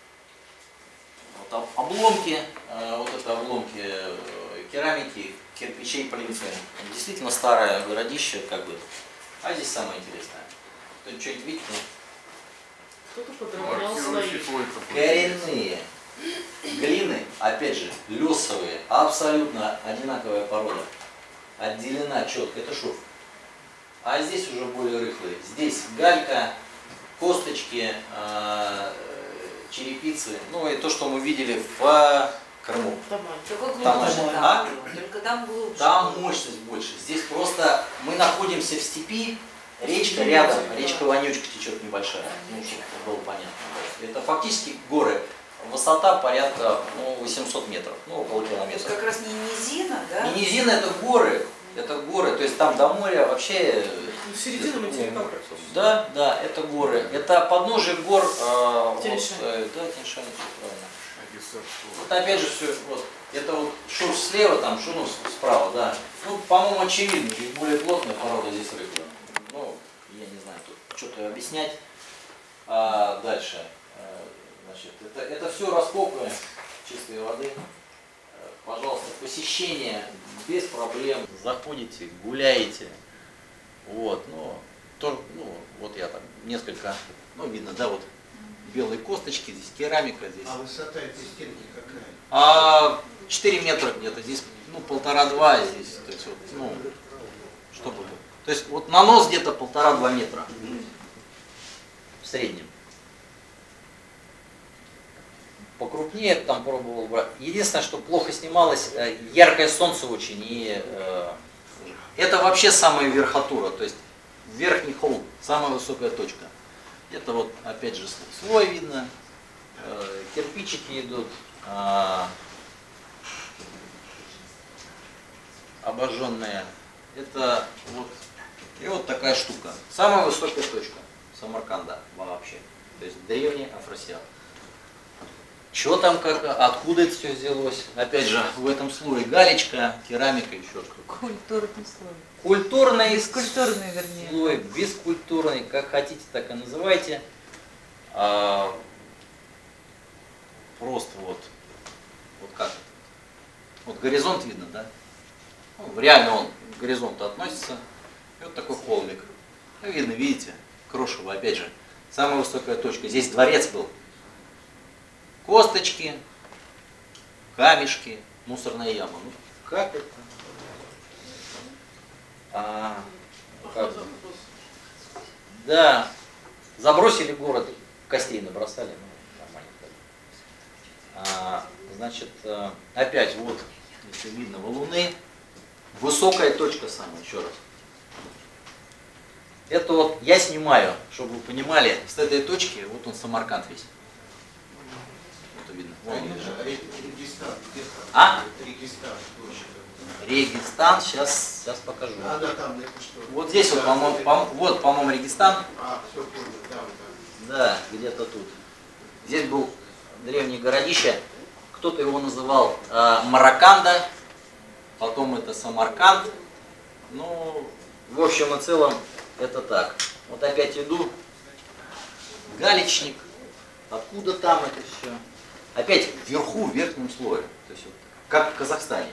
вот обломки, вот это обломки керамики, кирпичей, полимфен. Действительно старое городище, как бы. А здесь самое интересное. Кто-нибудь что-нибудь видит? Кто-то подровнял слои. Коренные глины, опять же, лесовые, абсолютно одинаковая порода. Отделена четко, это шурф. А здесь уже более рыхлые. Здесь галька, косточки, э, черепицы, ну и то, что мы видели в Крыму. Только Там, глубже там а? было. Только там глубже. Там мощность больше. Здесь просто мы находимся в степи, речка рядом, речка Вонючка течет небольшая, ну, чтобы было понятно. Это фактически горы. Высота порядка ну, восемьсот метров, ну около километра. То есть как раз не низина, да? Не низина, это горы. Это горы, то есть там до моря вообще... Ну, середина материка практически. Да, да, это горы. Это подножие гор... Э, вот, э, да, Тянь-Шань, все правильно. Вот опять же все, вот, это вот шурф слева, там шурф справа, да. Ну, по-моему, очевидно, здесь более плотная порода, здесь рыхлая. Ну, я не знаю, тут что-то объяснять. А дальше. Значит, это, это все раскопы чистой воды. Пожалуйста, посещение без проблем. Заходите, гуляете. Вот, ну, тоже, ну, вот я там несколько, ну, видно, да, вот белые косточки, здесь керамика, здесь. А высота этой стенки какая? А, четыре метра где-то, здесь, ну, полтора-два здесь, то есть, вот, ну, чтобы, то есть, вот нанос где-то полтора-два метра в среднем. Покрупнее там пробовал брать. Единственное, что плохо снималось, яркое солнце очень. И э, это вообще самая верхотура, то есть верхний холм, самая высокая точка. Это вот опять же слой видно, э, кирпичики идут, э, обожженные. Это вот и вот такая штука. Самая высокая точка Самарканда вообще. То есть древний Афросиаб. Что там, как, откуда это все взялось? Опять же, в этом слое галечка, керамика, еще что-то. Культурный слой. Культурный, бескультурный, вернее. Слой, бескультурный, как хотите, так и называйте. А, просто вот, вот как это? Вот горизонт видно, да? Ну, реально он к горизонту относится. И вот такой холмик. Ну, видно, видите, крошево, опять же. Самая высокая точка. Здесь дворец был. Косточки, камешки, мусорная яма. Ну, как это? А, как? Да, забросили город, костей набросали. Ну, нормально. А, значит, опять вот, если видно, валуны. Высокая точка самая, еще раз. Это вот я снимаю, чтобы вы понимали, с этой точки, вот он Самарканд весь. Видно. Вон, а Регистан, где там? А? Регистан, Регистан, сейчас, сейчас покажу. А, да, там, это что? Вот здесь да, вот, по-моему, по вот, по-моему, Регистан. А, все понял, да, да. Да, где-то тут. Здесь был древнее городище. Кто-то его называл э, Мараканда, потом это Самарканд, Ну, в общем и целом, это так. Вот опять иду. Галечник. Откуда там это все? Опять вверху, в верхнем слое. То есть, вот, как в Казахстане.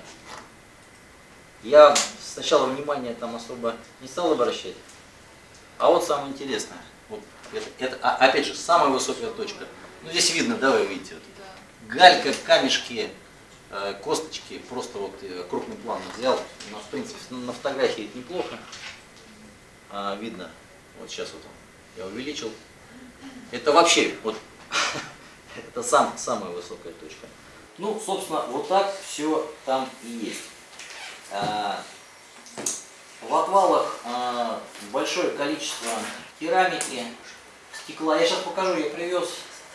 Я сначала внимание там особо не стал обращать. А вот самое интересное. Вот это, это, а, опять же, самая высокая точка. Ну, здесь видно, да, вы видите. Вот. Галька, камешки, э, косточки. Просто вот э, крупный план взял. Но, в принципе, на фотографии это неплохо. А, видно. Вот сейчас вот он. Я увеличил. Это вообще, вот, это сам, самая высокая точка. Ну, собственно, вот так все там и есть. А, в отвалах а, большое количество керамики, стекла. Я сейчас покажу, я привез.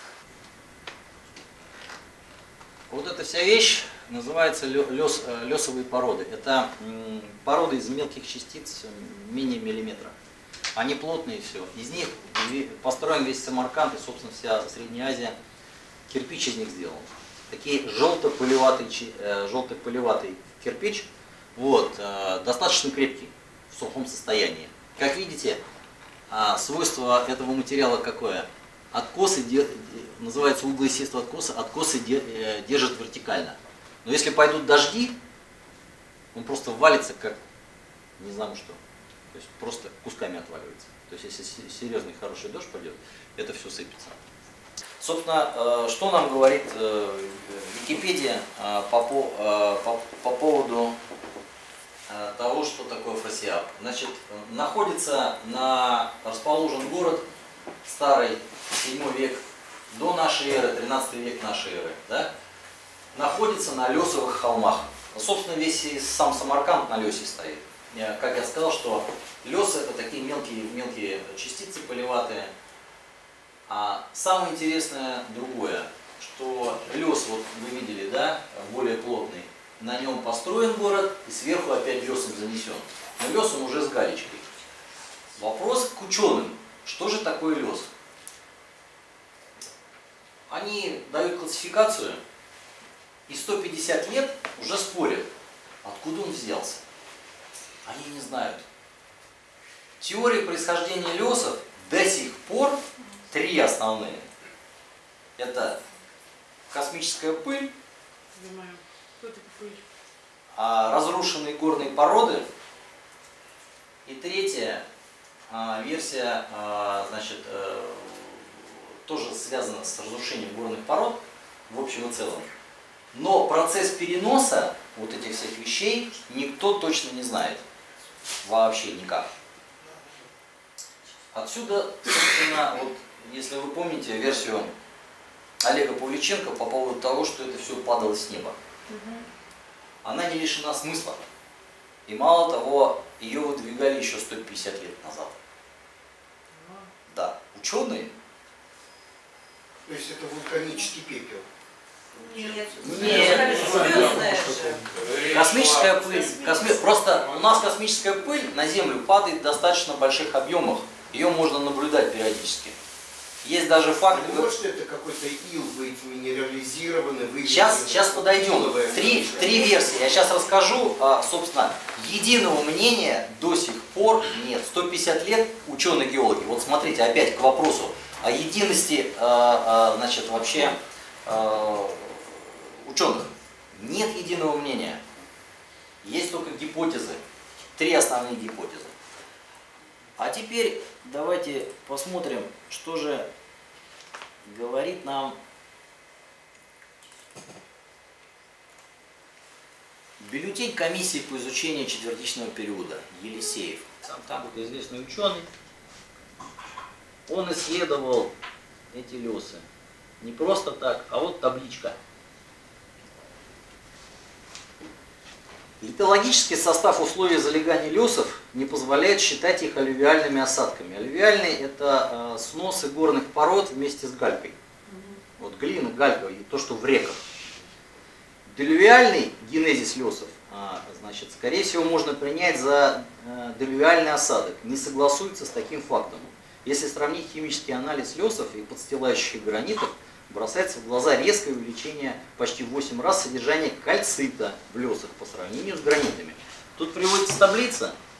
Вот эта вся вещь называется лес, лесовые породы. Это м, породы из мелких частиц менее миллиметра. Они плотные все. Из них построен весь Самарканд и, собственно, вся Средняя Азия. Кирпич из них сделан. Такие желто-пылеватый, желто-пылеватый кирпич. Вот, достаточно крепкий в сухом состоянии. Как видите, свойство этого материала какое? Откосы, называется углоестество откоса, откосы держат вертикально. Но если пойдут дожди, он просто валится как не знаю что. То есть просто кусками отваливается. То есть если серьезный хороший дождь пойдет, это все сыпется. Собственно, что нам говорит Википедия по, по, по поводу того, что такое Фросиап? Значит, находится на, расположен город старый, седьмой век до нашей эры, тринадцатый век нашей эры, да? Находится на лесовых холмах. Собственно, весь сам Самарканд на лесе стоит. Как я сказал, что лесы это такие мелкие, мелкие частицы пылеватые. А самое интересное другое, что лес, вот вы видели, да, более плотный, на нем построен город и сверху опять лесом занесен. Но лес он уже с галечкой. Вопрос к ученым, что же такое лес? Они дают классификацию и сто пятьдесят лет уже спорят, откуда он взялся. Они не знают. Теории происхождения лесов до сих пор три основные. Это космическая пыль, разрушенные горные породы. И третья версия, значит, тоже связана с разрушением горных пород в общем и целом. Но процесс переноса вот этих всех вещей никто точно не знает. Вообще никак. Отсюда, собственно, вот, если вы помните версию Олега Павличенко по поводу того, что это все падало с неба. Она не лишена смысла. И мало того, ее выдвигали еще сто пятьдесят лет назад. Да, ученые. То есть это вулканический пепел? Нет. Нет. Космическая пыль. Косми... Просто у нас космическая пыль на Землю падает в достаточно больших объемах. Ее можно наблюдать периодически. Есть даже факт... А может это какой-то ил быть минерализированный? Сейчас, сейчас подойдем. Три, три версии. Я сейчас расскажу. Собственно, единого мнения до сих пор нет. сто пятьдесят лет ученые-геологи. Вот смотрите, опять к вопросу о единости, значит, вообще ученых. Нет единого мнения. Есть только гипотезы. Три основные гипотезы. А теперь давайте посмотрим, что же говорит нам бюллетень комиссии по изучению четвертичного периода Елисеев. Сам там вот известный ученый. Он исследовал эти лесы. Не просто так, а вот табличка. Литологический состав условий залегания лесов не позволяет считать их аллювиальными осадками. Аллювиальные – это э, сносы горных пород вместе с галькой. Вот глина, галька, и то, что в реках. Делювиальный генезис лесов, э, значит, скорее всего, можно принять за э, делювиальный осадок. Не согласуется с таким фактом. Если сравнить химический анализ лесов и подстилающих гранитов, бросается в глаза резкое увеличение почти в восемь раз содержания кальцита в лесах по сравнению с гранитами. Тут приводится таблица,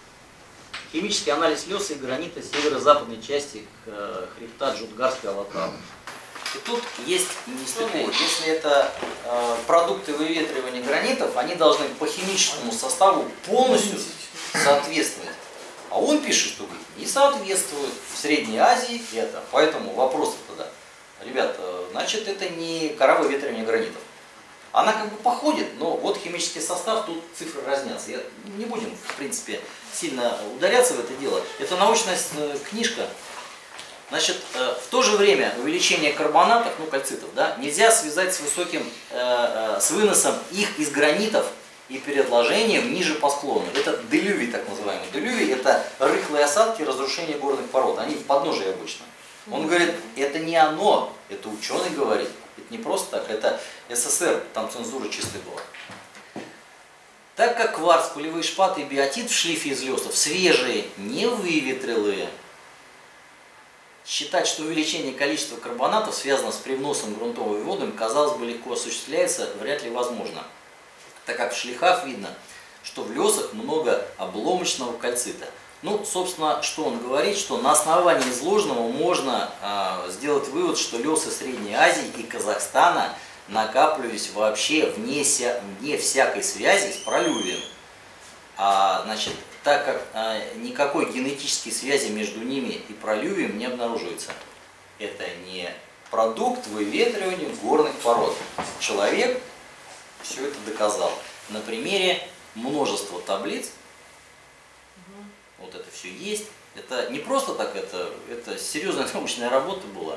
Химический анализ леса и гранита северо-западной части э, хребта Джунгарской Алатавы. И тут есть нестыковки. Если это э, продукты выветривания гранитов, они должны по химическому составу полностью соответствовать. А он пишет, что говорит, не соответствует. В Средней Азии это. Поэтому вопрос тогда. Ребят, значит, это не кора выветривания гранитов. Она как бы походит, но вот химический состав, тут цифры разнятся. Я, не будем, в принципе, сильно ударяться в это дело. Это научная книжка. Значит, в то же время увеличение карбонатов, ну кальцитов, да, нельзя связать с высоким, э, с выносом их из гранитов и переотложением ниже по склону. Это делювий, так называемый. Делювий — это рыхлые осадки, разрушение горных пород. Они в подножии обычно. Он говорит, это не оно, это ученый говорит. Это не просто так, это СССР, там цензура чистая была. Так как кварц, пылевые шпаты и биотит в шлифе из лесов свежие, не выветрелые, считать, что увеличение количества карбонатов связано с привносом грунтовой водами, казалось бы, легко осуществляется, вряд ли возможно. Так как в шлихах видно, что в лесах много обломочного кальцита. Ну, собственно, что он говорит, что на основании изложенного можно э, сделать вывод, что лесы Средней Азии и Казахстана накапливались вообще вне, ся, вне всякой связи с пролювием. А, значит, так как э, никакой генетической связи между ними и пролювием не обнаруживается. Это не продукт выветривания горных пород. Человек все это доказал. На примере множества таблиц. Вот это все есть. Это не просто так, это, это серьезная научная работа была.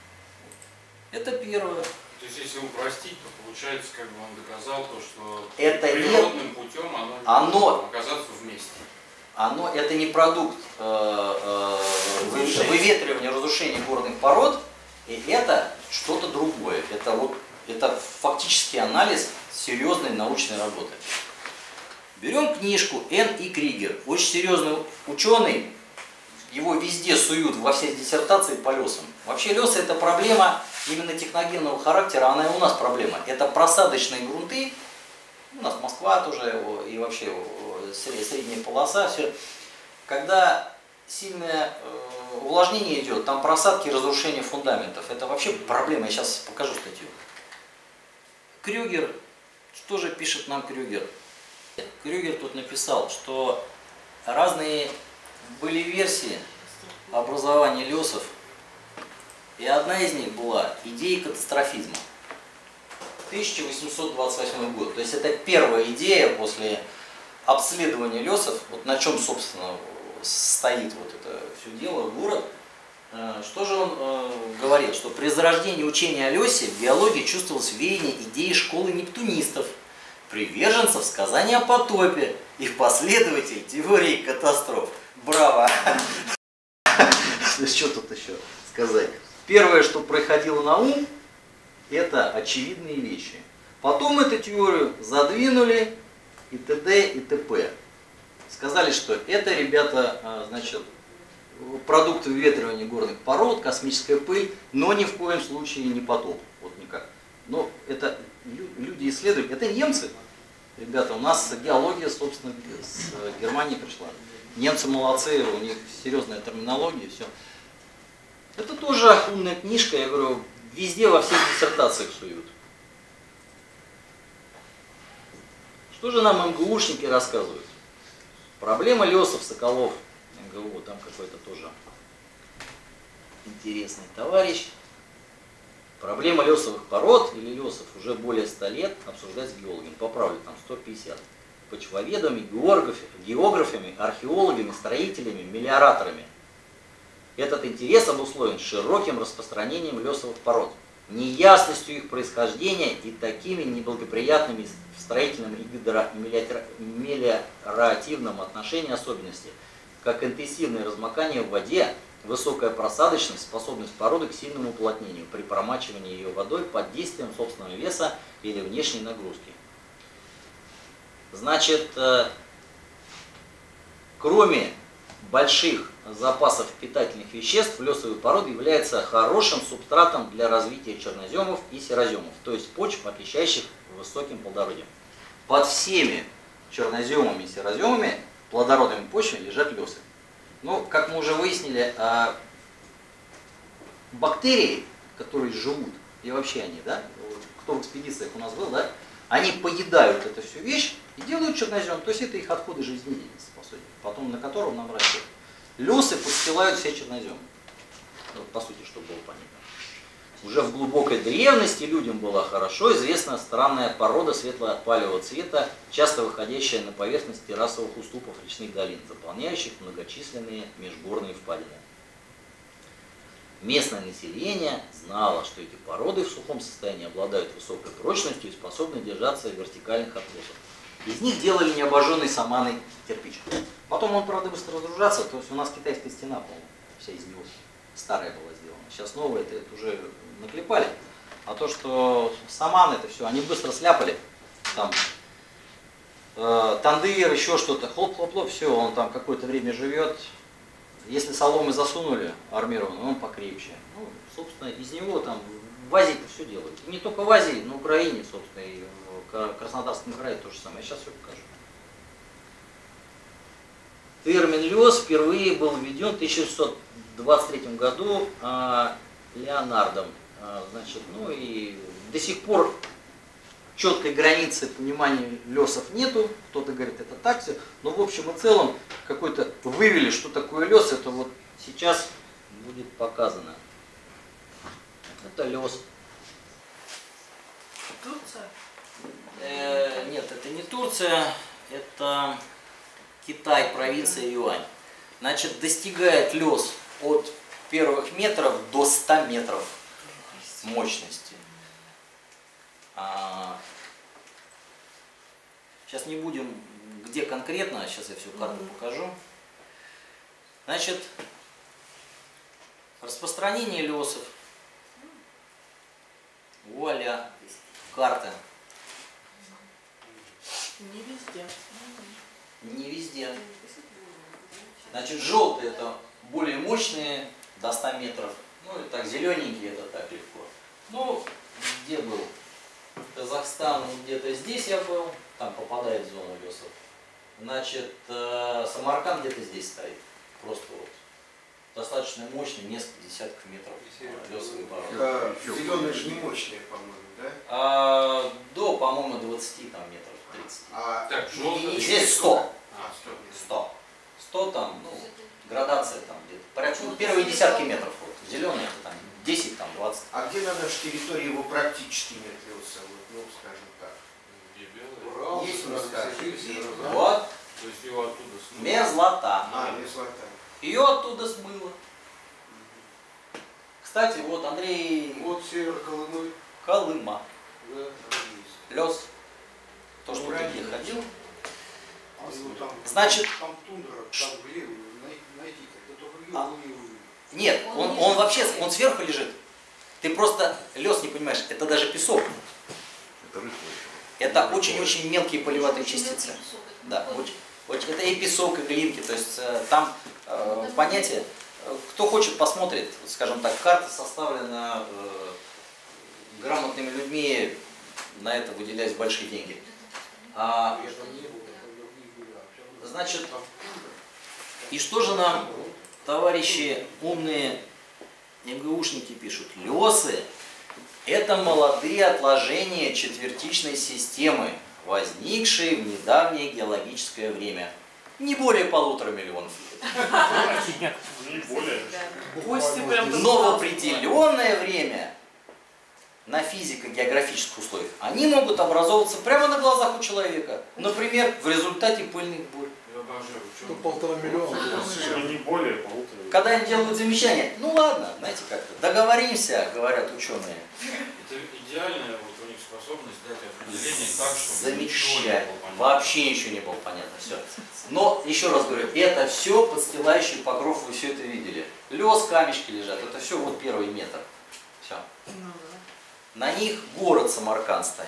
Это первое. То есть, если упростить, то получается, как бы он доказал то, что это природным не... путем оно, оно оказаться вместе. Оно, это не продукт э, э, выветривания, разрушения горных пород, и это что-то другое. Это, вот, это фактически анализ серьезной научной работы. Берем книжку Н. И. Кригер, очень серьезный ученый, его везде суют во все диссертации по лесам. Вообще лесы — это проблема именно техногенного характера, она и у нас проблема. Это просадочные грунты, у нас Москва тоже, и вообще средняя полоса, все. Когда сильное увлажнение идет, там просадки и разрушение фундаментов. Это вообще проблема, я сейчас покажу статью. Крюгер, что же пишет нам Крюгер? Крюгер тут написал, что разные были версии образования лесов, и одна из них была идея катастрофизма. тысяча восемьсот двадцать восьмой год. То есть это первая идея после обследования лесов, вот на чем, собственно, стоит вот это все дело, город. Что же он э, говорит? Что при зарождении учения о лесе в биологии чувствовалось веяние идеи школы нептунистов, приверженцев сказания о потопе и последователей теории катастроф. Браво! Что тут еще сказать? Первое, что приходило на ум, это очевидные вещи. Потом эту теорию задвинули и т.д. и т.п. Сказали, что это, ребята, значит, продукты выветривания горных пород, космическая пыль, но ни в коем случае не потоп. Вот никак. Но это люди исследуют, это немцы. Ребята, у нас геология, собственно, с Германии пришла. Немцы молодцы, у них серьезная терминология, все. Это тоже умная книжка, я говорю, везде во всех диссертациях суют. Что же нам эм гэ у-шники рассказывают? Проблема лесов, Соколов, эм гэ у, там какой-то тоже интересный товарищ. Проблема лесовых пород или лесов уже более ста лет обсуждается с геологами. Поправлю, там сто пятьдесят. Почвоведами, географами, географами, археологами, строителями, мелиораторами. Этот интерес обусловлен широким распространением лесовых пород, неясностью их происхождения и такими неблагоприятными в строительном и мелиоративном отношении особенностей, как интенсивное размокание в воде, высокая просадочность, способность породы к сильному уплотнению при промачивании ее водой под действием собственного веса или внешней нагрузки. Значит, кроме больших запасов питательных веществ, лесовые породы являются хорошим субстратом для развития черноземов и сероземов, то есть почв, отличающих высоким плодородием. Под всеми черноземами и сероземами плодородными почвами лежат лесы. Ну, как мы уже выяснили, бактерии, которые живут, и вообще они, да, кто в экспедициях у нас был, да, они поедают эту всю вещь и делают чернозем, то есть это их отходы жизнедеятельности, по сути, потом на котором нам растет. Лёсы подстилают все чернозем. Вот, по сути, чтобы было понятно. Уже в глубокой древности людям была хорошо известна странная порода светло-палевого цвета, часто выходящая на поверхность террасовых уступов речных долин, заполняющих многочисленные межгорные впадины. Местное население знало, что эти породы в сухом состоянии обладают высокой прочностью и способны держаться вертикальных откосов. Из них делали необожженный саманой кирпич. Потом он, правда, быстро разгружаться, то есть у нас китайская стена, по-моему, вся из него старая была сделана. Сейчас новая, это, это уже наклепали. А то, что саман это все, они быстро сляпали. Там э, тандыр, еще что-то, хлоп-хлоп-хлоп, все, он там какое-то время живет. Если соломы засунули армированную, он покрепче. Ну, собственно, из него там в Азии-то все делают. И не только в Азии, на Украине, собственно, и в Краснодарском крае то же самое. Я сейчас все покажу. Термин лёс впервые был введен в тысяча шестьсот двадцать третьем году э, Леонардом. Э, значит, ну и до сих пор четкой границы понимания лёсов нету. Кто-то говорит, это так все. Но в общем и целом какой-то вывели, что такое лёс, это вот сейчас будет показано. Это лёс. Турция? Э, нет, это не Турция, это Китай, провинция Юань. Значит, достигает лёс от первых метров до ста метров мощности. А, сейчас не будем, где конкретно, сейчас я всю карту покажу. Значит, распространение лёсов. Вуаля, карта. Не везде. Не везде. Значит, желтые это более мощные, до ста метров. Ну и так, зелененькие это так легко. Ну, где был? Казахстан, где-то здесь я был, там попадает в зону лесов. Значит, Самарканд где-то здесь стоит. Просто вот. Достаточно мощный, несколько десятков метров лесовые породы. Зеленые же не мощные, по-моему, да? А, до, по-моему, двадцати там, метров тридцати. А, так, и, и здесь сто. А, сто. сто. сто там, ну, градация там где-то. Порядка, ну, первые десятки метров. Вот. Зеленые это там десять, там двадцать. А где на нашей территории его практически нет леса? Вот, ну, скажем так. Где белый? Урал, есть места. Вот. То есть его оттуда смыло. Мерзлота. А, мерзлота. Ее оттуда смыло. Кстати, вот Андрей... Вот север Колымы. Колыма. Да, Лёс. То, что ты где ходил. А, ну, там, Значит... Там тундра, там глеб, найти, это только глеб, А. не увидел. Нет, он, он вообще, он сверху лежит. Ты просто лёс не понимаешь, это даже песок. Это очень-очень мелкие полеватые частицы. Да, очень, очень, это и песок, и глинки, то есть э, там э, понятие, э, кто хочет посмотрит, скажем так, карта составлена э, грамотными людьми, на это выделяются большие деньги. А, значит, и что же нам товарищи умные МГУшники пишут? Лёсы – это молодые отложения четвертичной системы, возникшие в недавнее геологическое время. Не более полутора миллионов лет. Не более. Но в определенное время на физико-географических условиях они могут образовываться прямо на глазах у человека. Например, в результате пыльных бурь. Ну, полтора миллиона. Не более полутора. Когда им делают замечания, ну ладно, знаете как-то, договоримся, говорят ученые. Это идеальная вот у них способность дать определение так, чтобы Замечательно. Вообще ничего не было понятно. Все. Но, еще раз говорю, это все подстилающий покров, вы все это видели. Лес, камешки лежат, это все вот первый метр. Все. На них город Самарканд стоит.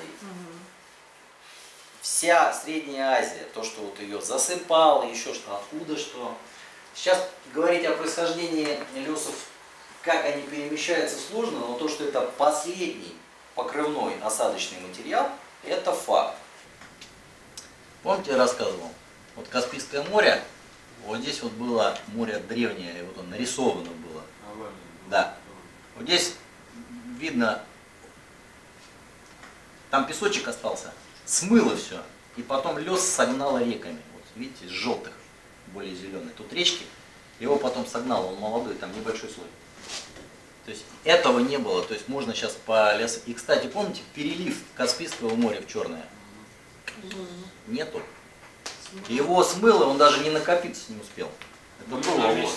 Вся Средняя Азия, то, что вот ее засыпало, еще что, откуда что. Сейчас говорить о происхождении лесов, как они перемещаются, сложно, но то, что это последний покрывной осадочный материал, это факт. Помните, я рассказывал? Вот Каспийское море, Вот здесь вот было море древнее, и вот он нарисовано было. Да. Вот здесь видно, там песочек остался, смыло все, и потом лес согнало реками. Вот видите, из желтых, более зеленый. Тут речки, его потом согнало, он молодой, там небольшой слой. То есть этого не было, то есть можно сейчас по лесу. И, кстати, помните, перелив Каспийского моря в Черное? Нету. Его смыло, он даже не накопиться не успел. Это было вот.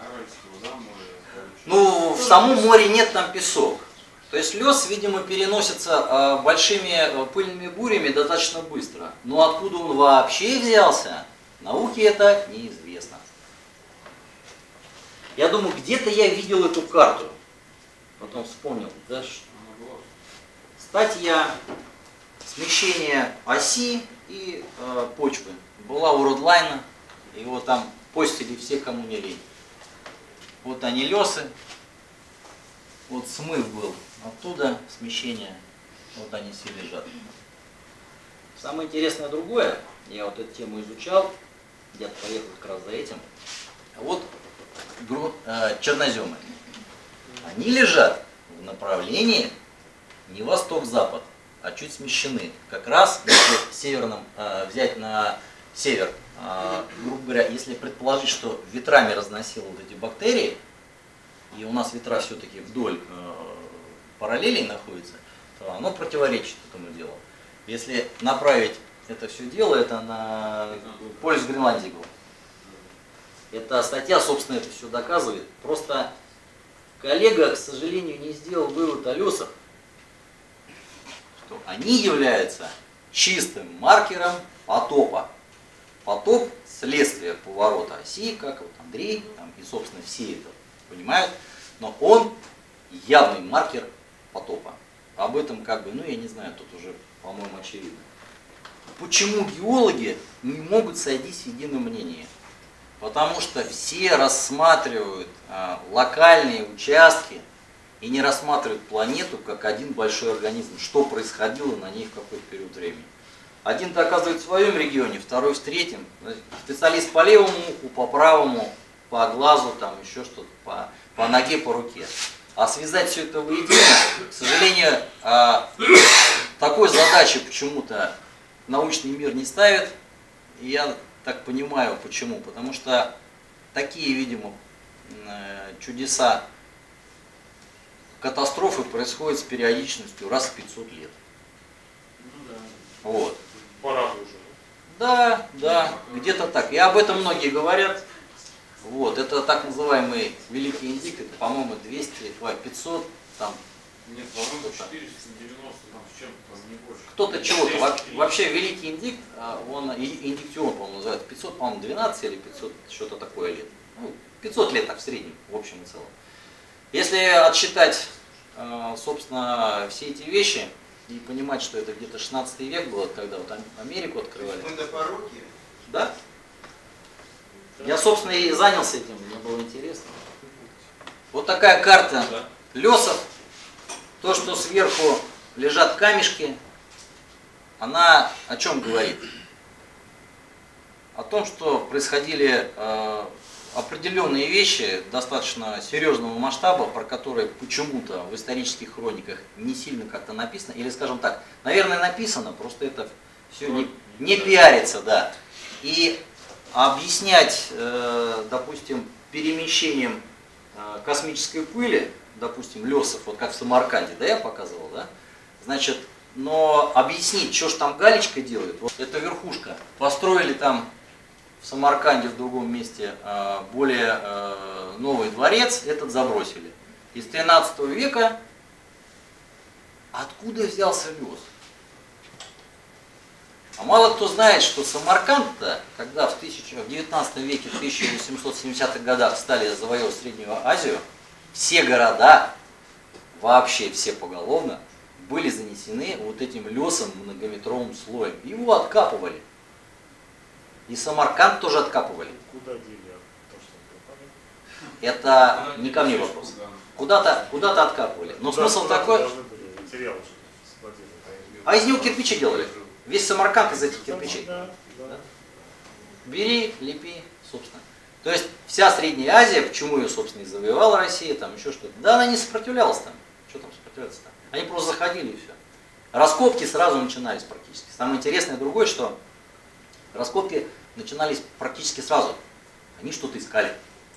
Ну, в самом море нет, там песок. То есть лес, видимо, переносится э, большими э, пыльными бурями достаточно быстро. Но откуда он вообще взялся, науке это неизвестно. Я думаю, где-то я видел эту карту. Потом вспомнил. Да, статья смещения оси и э, почвы была у Родлайна. Его там постили все, кому не лень. Вот они лесы. Вот смыв был. Оттуда смещение. Вот они все лежат. Самое интересное другое. Я вот эту тему изучал. Я поехал как раз за этим. Вот э, черноземы. Они лежат в направлении не восток-запад, а чуть смещены. Как раз, если северном э, взять на север, э, грубо говоря, если предположить, что ветрами разносило вот эти бактерии, и у нас ветра все-таки вдоль э, параллелей находятся, то оно противоречит этому делу. Если направить это все дело, это на полюс Гренландии был. Эта статья, собственно, это все доказывает. Просто коллега, к сожалению, не сделал вывод о лесах, что они являются чистым маркером потопа. Потоп – следствие поворота оси, как вот Андрей там, и, собственно, все это понимают, но он явный маркер потопа. Об этом, как бы, ну, я не знаю, тут уже, по-моему, очевидно. Почему геологи не могут сойтись в едином мнении? Потому что все рассматривают а, локальные участки и не рассматривают планету как один большой организм, что происходило на ней в какой-то период времени. Один доказывает в своем регионе, второй в третьем. Специалист по левому уху, по правому, по глазу, там еще что-то, по, по ноге, по руке. А связать все это воедино, к сожалению, а, такой задачи почему-то научный мир не ставит. И я так понимаю, почему. Потому что такие, видимо, чудеса, катастрофы происходят с периодичностью раз в пятьсот лет. Ну да. Вот. Пора уже. Да, да, где-то так. И об этом многие говорят. Вот, это так называемый Великий Индик, это, по-моему, двести, пятьсот, там. Нет, по-моему, четыреста девяносто, там, с чем-то, там, не больше. Кто-то чего-то. Во вообще, Великий Индик, он, индиктион, по-моему, называют, пятьсот, по-моему, двенадцать или пятьсот, что-то такое лет. Ну, пятьсот лет так в среднем, в общем и целом. Если отсчитать, собственно, все эти вещи и понимать, что это где-то шестнадцатый век было, когда вот Америку открывали. Мы до пороки. Да? Я, собственно, и занялся этим, мне было интересно. Вот такая карта лесов. То, что сверху лежат камешки, она о чем говорит? О том, что происходили э, определенные вещи достаточно серьезного масштаба, про которые почему-то в исторических хрониках не сильно как-то написано. Или, скажем так, наверное, написано, просто это все не, не пиарится, да. И объяснять, э, допустим, перемещением э, космической пыли, допустим, лесов, вот как в Самарканде, да, я показывал, да, значит, но объяснить, что ж там галечка делает, вот эта верхушка, построили там в Самарканде, в другом месте, э, более э, новый дворец, этот забросили. Из тринадцатого века откуда взялся лес? А мало кто знает, что Самарканд-то, когда в, в девятнадцатом веке, в тысяча восемьсот семидесятых годах стали завоевывать Среднюю Азию, все города, вообще все поголовно, были занесены вот этим лесом многометровым слоем. Его откапывали. И Самарканд тоже откапывали. Куда дели то, что это не ко мне вопрос. Куда-то куда-то откапывали. Но куда, смысл куда такой... А из него кирпичи делали. Весь Самарканд из этих кирпичей. Да, да. бери, лепи, собственно. То есть вся Средняя Азия, почему ее, собственно, и завоевала Россия, там еще что-то. Да, она не сопротивлялась там. Что там сопротивляться-то? Они просто заходили и все. Раскопки сразу начинались практически. Самое интересное другое, что раскопки начинались практически сразу. Они что-то искали.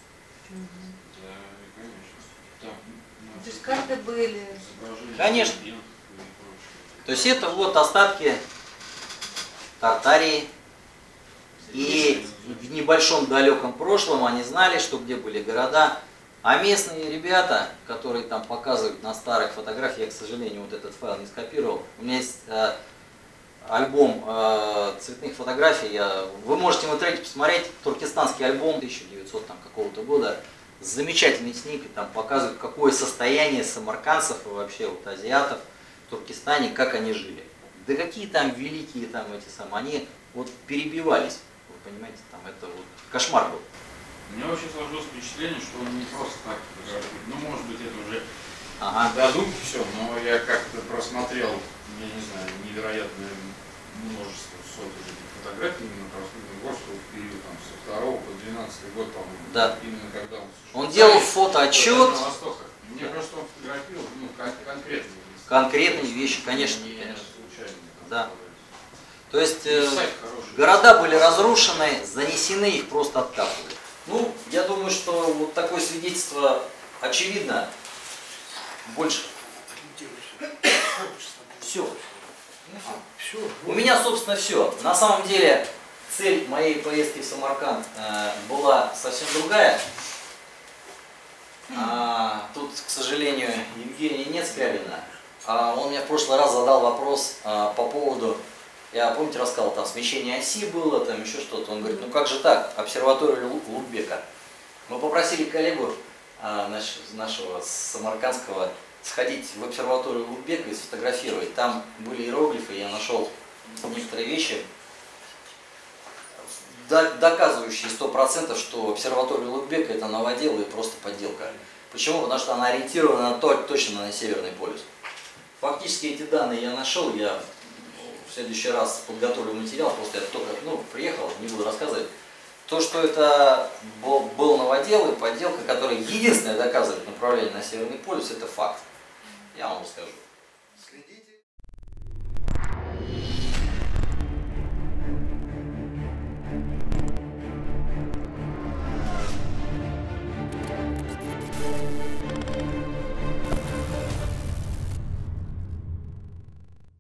То есть карты были. Конечно. То есть это вот остатки Тартарии. И в небольшом далеком прошлом они знали, что где были города. А местные ребята, которые там показывают на старых фотографиях, я, к сожалению, вот этот файл не скопировал. У меня есть э, альбом э, цветных фотографий. Я, вы можете в интернете посмотреть туркестанский альбом тысяча девятисотого там, какого-то года. Замечательный снимки, там показывают, какое состояние самаркандцев и вообще вот азиатов в Туркестане, как они жили. Да какие там великие там эти самые, они вот перебивались, вы понимаете, там это вот кошмар был. У меня вообще сложилось впечатление, что он не просто так фотографирует. Ну, может быть, это уже ага. додумки все, но я как-то просмотрел, я не знаю, невероятное множество сотен этих фотографий именно про Снежногорского в период там, со второго по двенадцатый год, по-моему. Да. Именно когда он Он делал фотоотчет. Мне кажется, он фотографировал ну, конкретные вещи. Конкретные вещи, конечно. Не, конечно. случайно. Да. То есть э, города были разрушены, занесены, их просто откапывали. Ну, я думаю, что вот такое свидетельство очевидно. Больше. Все. У меня, собственно, все. На самом деле, цель моей поездки в Самарканд э, была совсем другая. А, тут, к сожалению, Евгения нет Скрябина. А он мне в прошлый раз задал вопрос а, по поводу, я, помните, рассказал, там смещение оси было, там еще что-то. Он говорит, ну как же так, обсерватория Улугбека. Мы попросили коллегу а, наш, нашего самаркандского сходить в обсерваторию Улугбека и сфотографировать. Там были иероглифы, я нашел некоторые вещи, доказывающие сто процентов, что обсерватория Улугбека это новодел и просто подделка. Почему? Потому что она ориентирована на то, точно на Северный полюс. Фактически эти данные я нашел, я в следующий раз подготовлю материал, просто я только ну, приехал, не буду рассказывать. То, что это был, был новодел и подделка, которая единственное доказывает направление на Северный полюс, это факт. Я вам расскажу.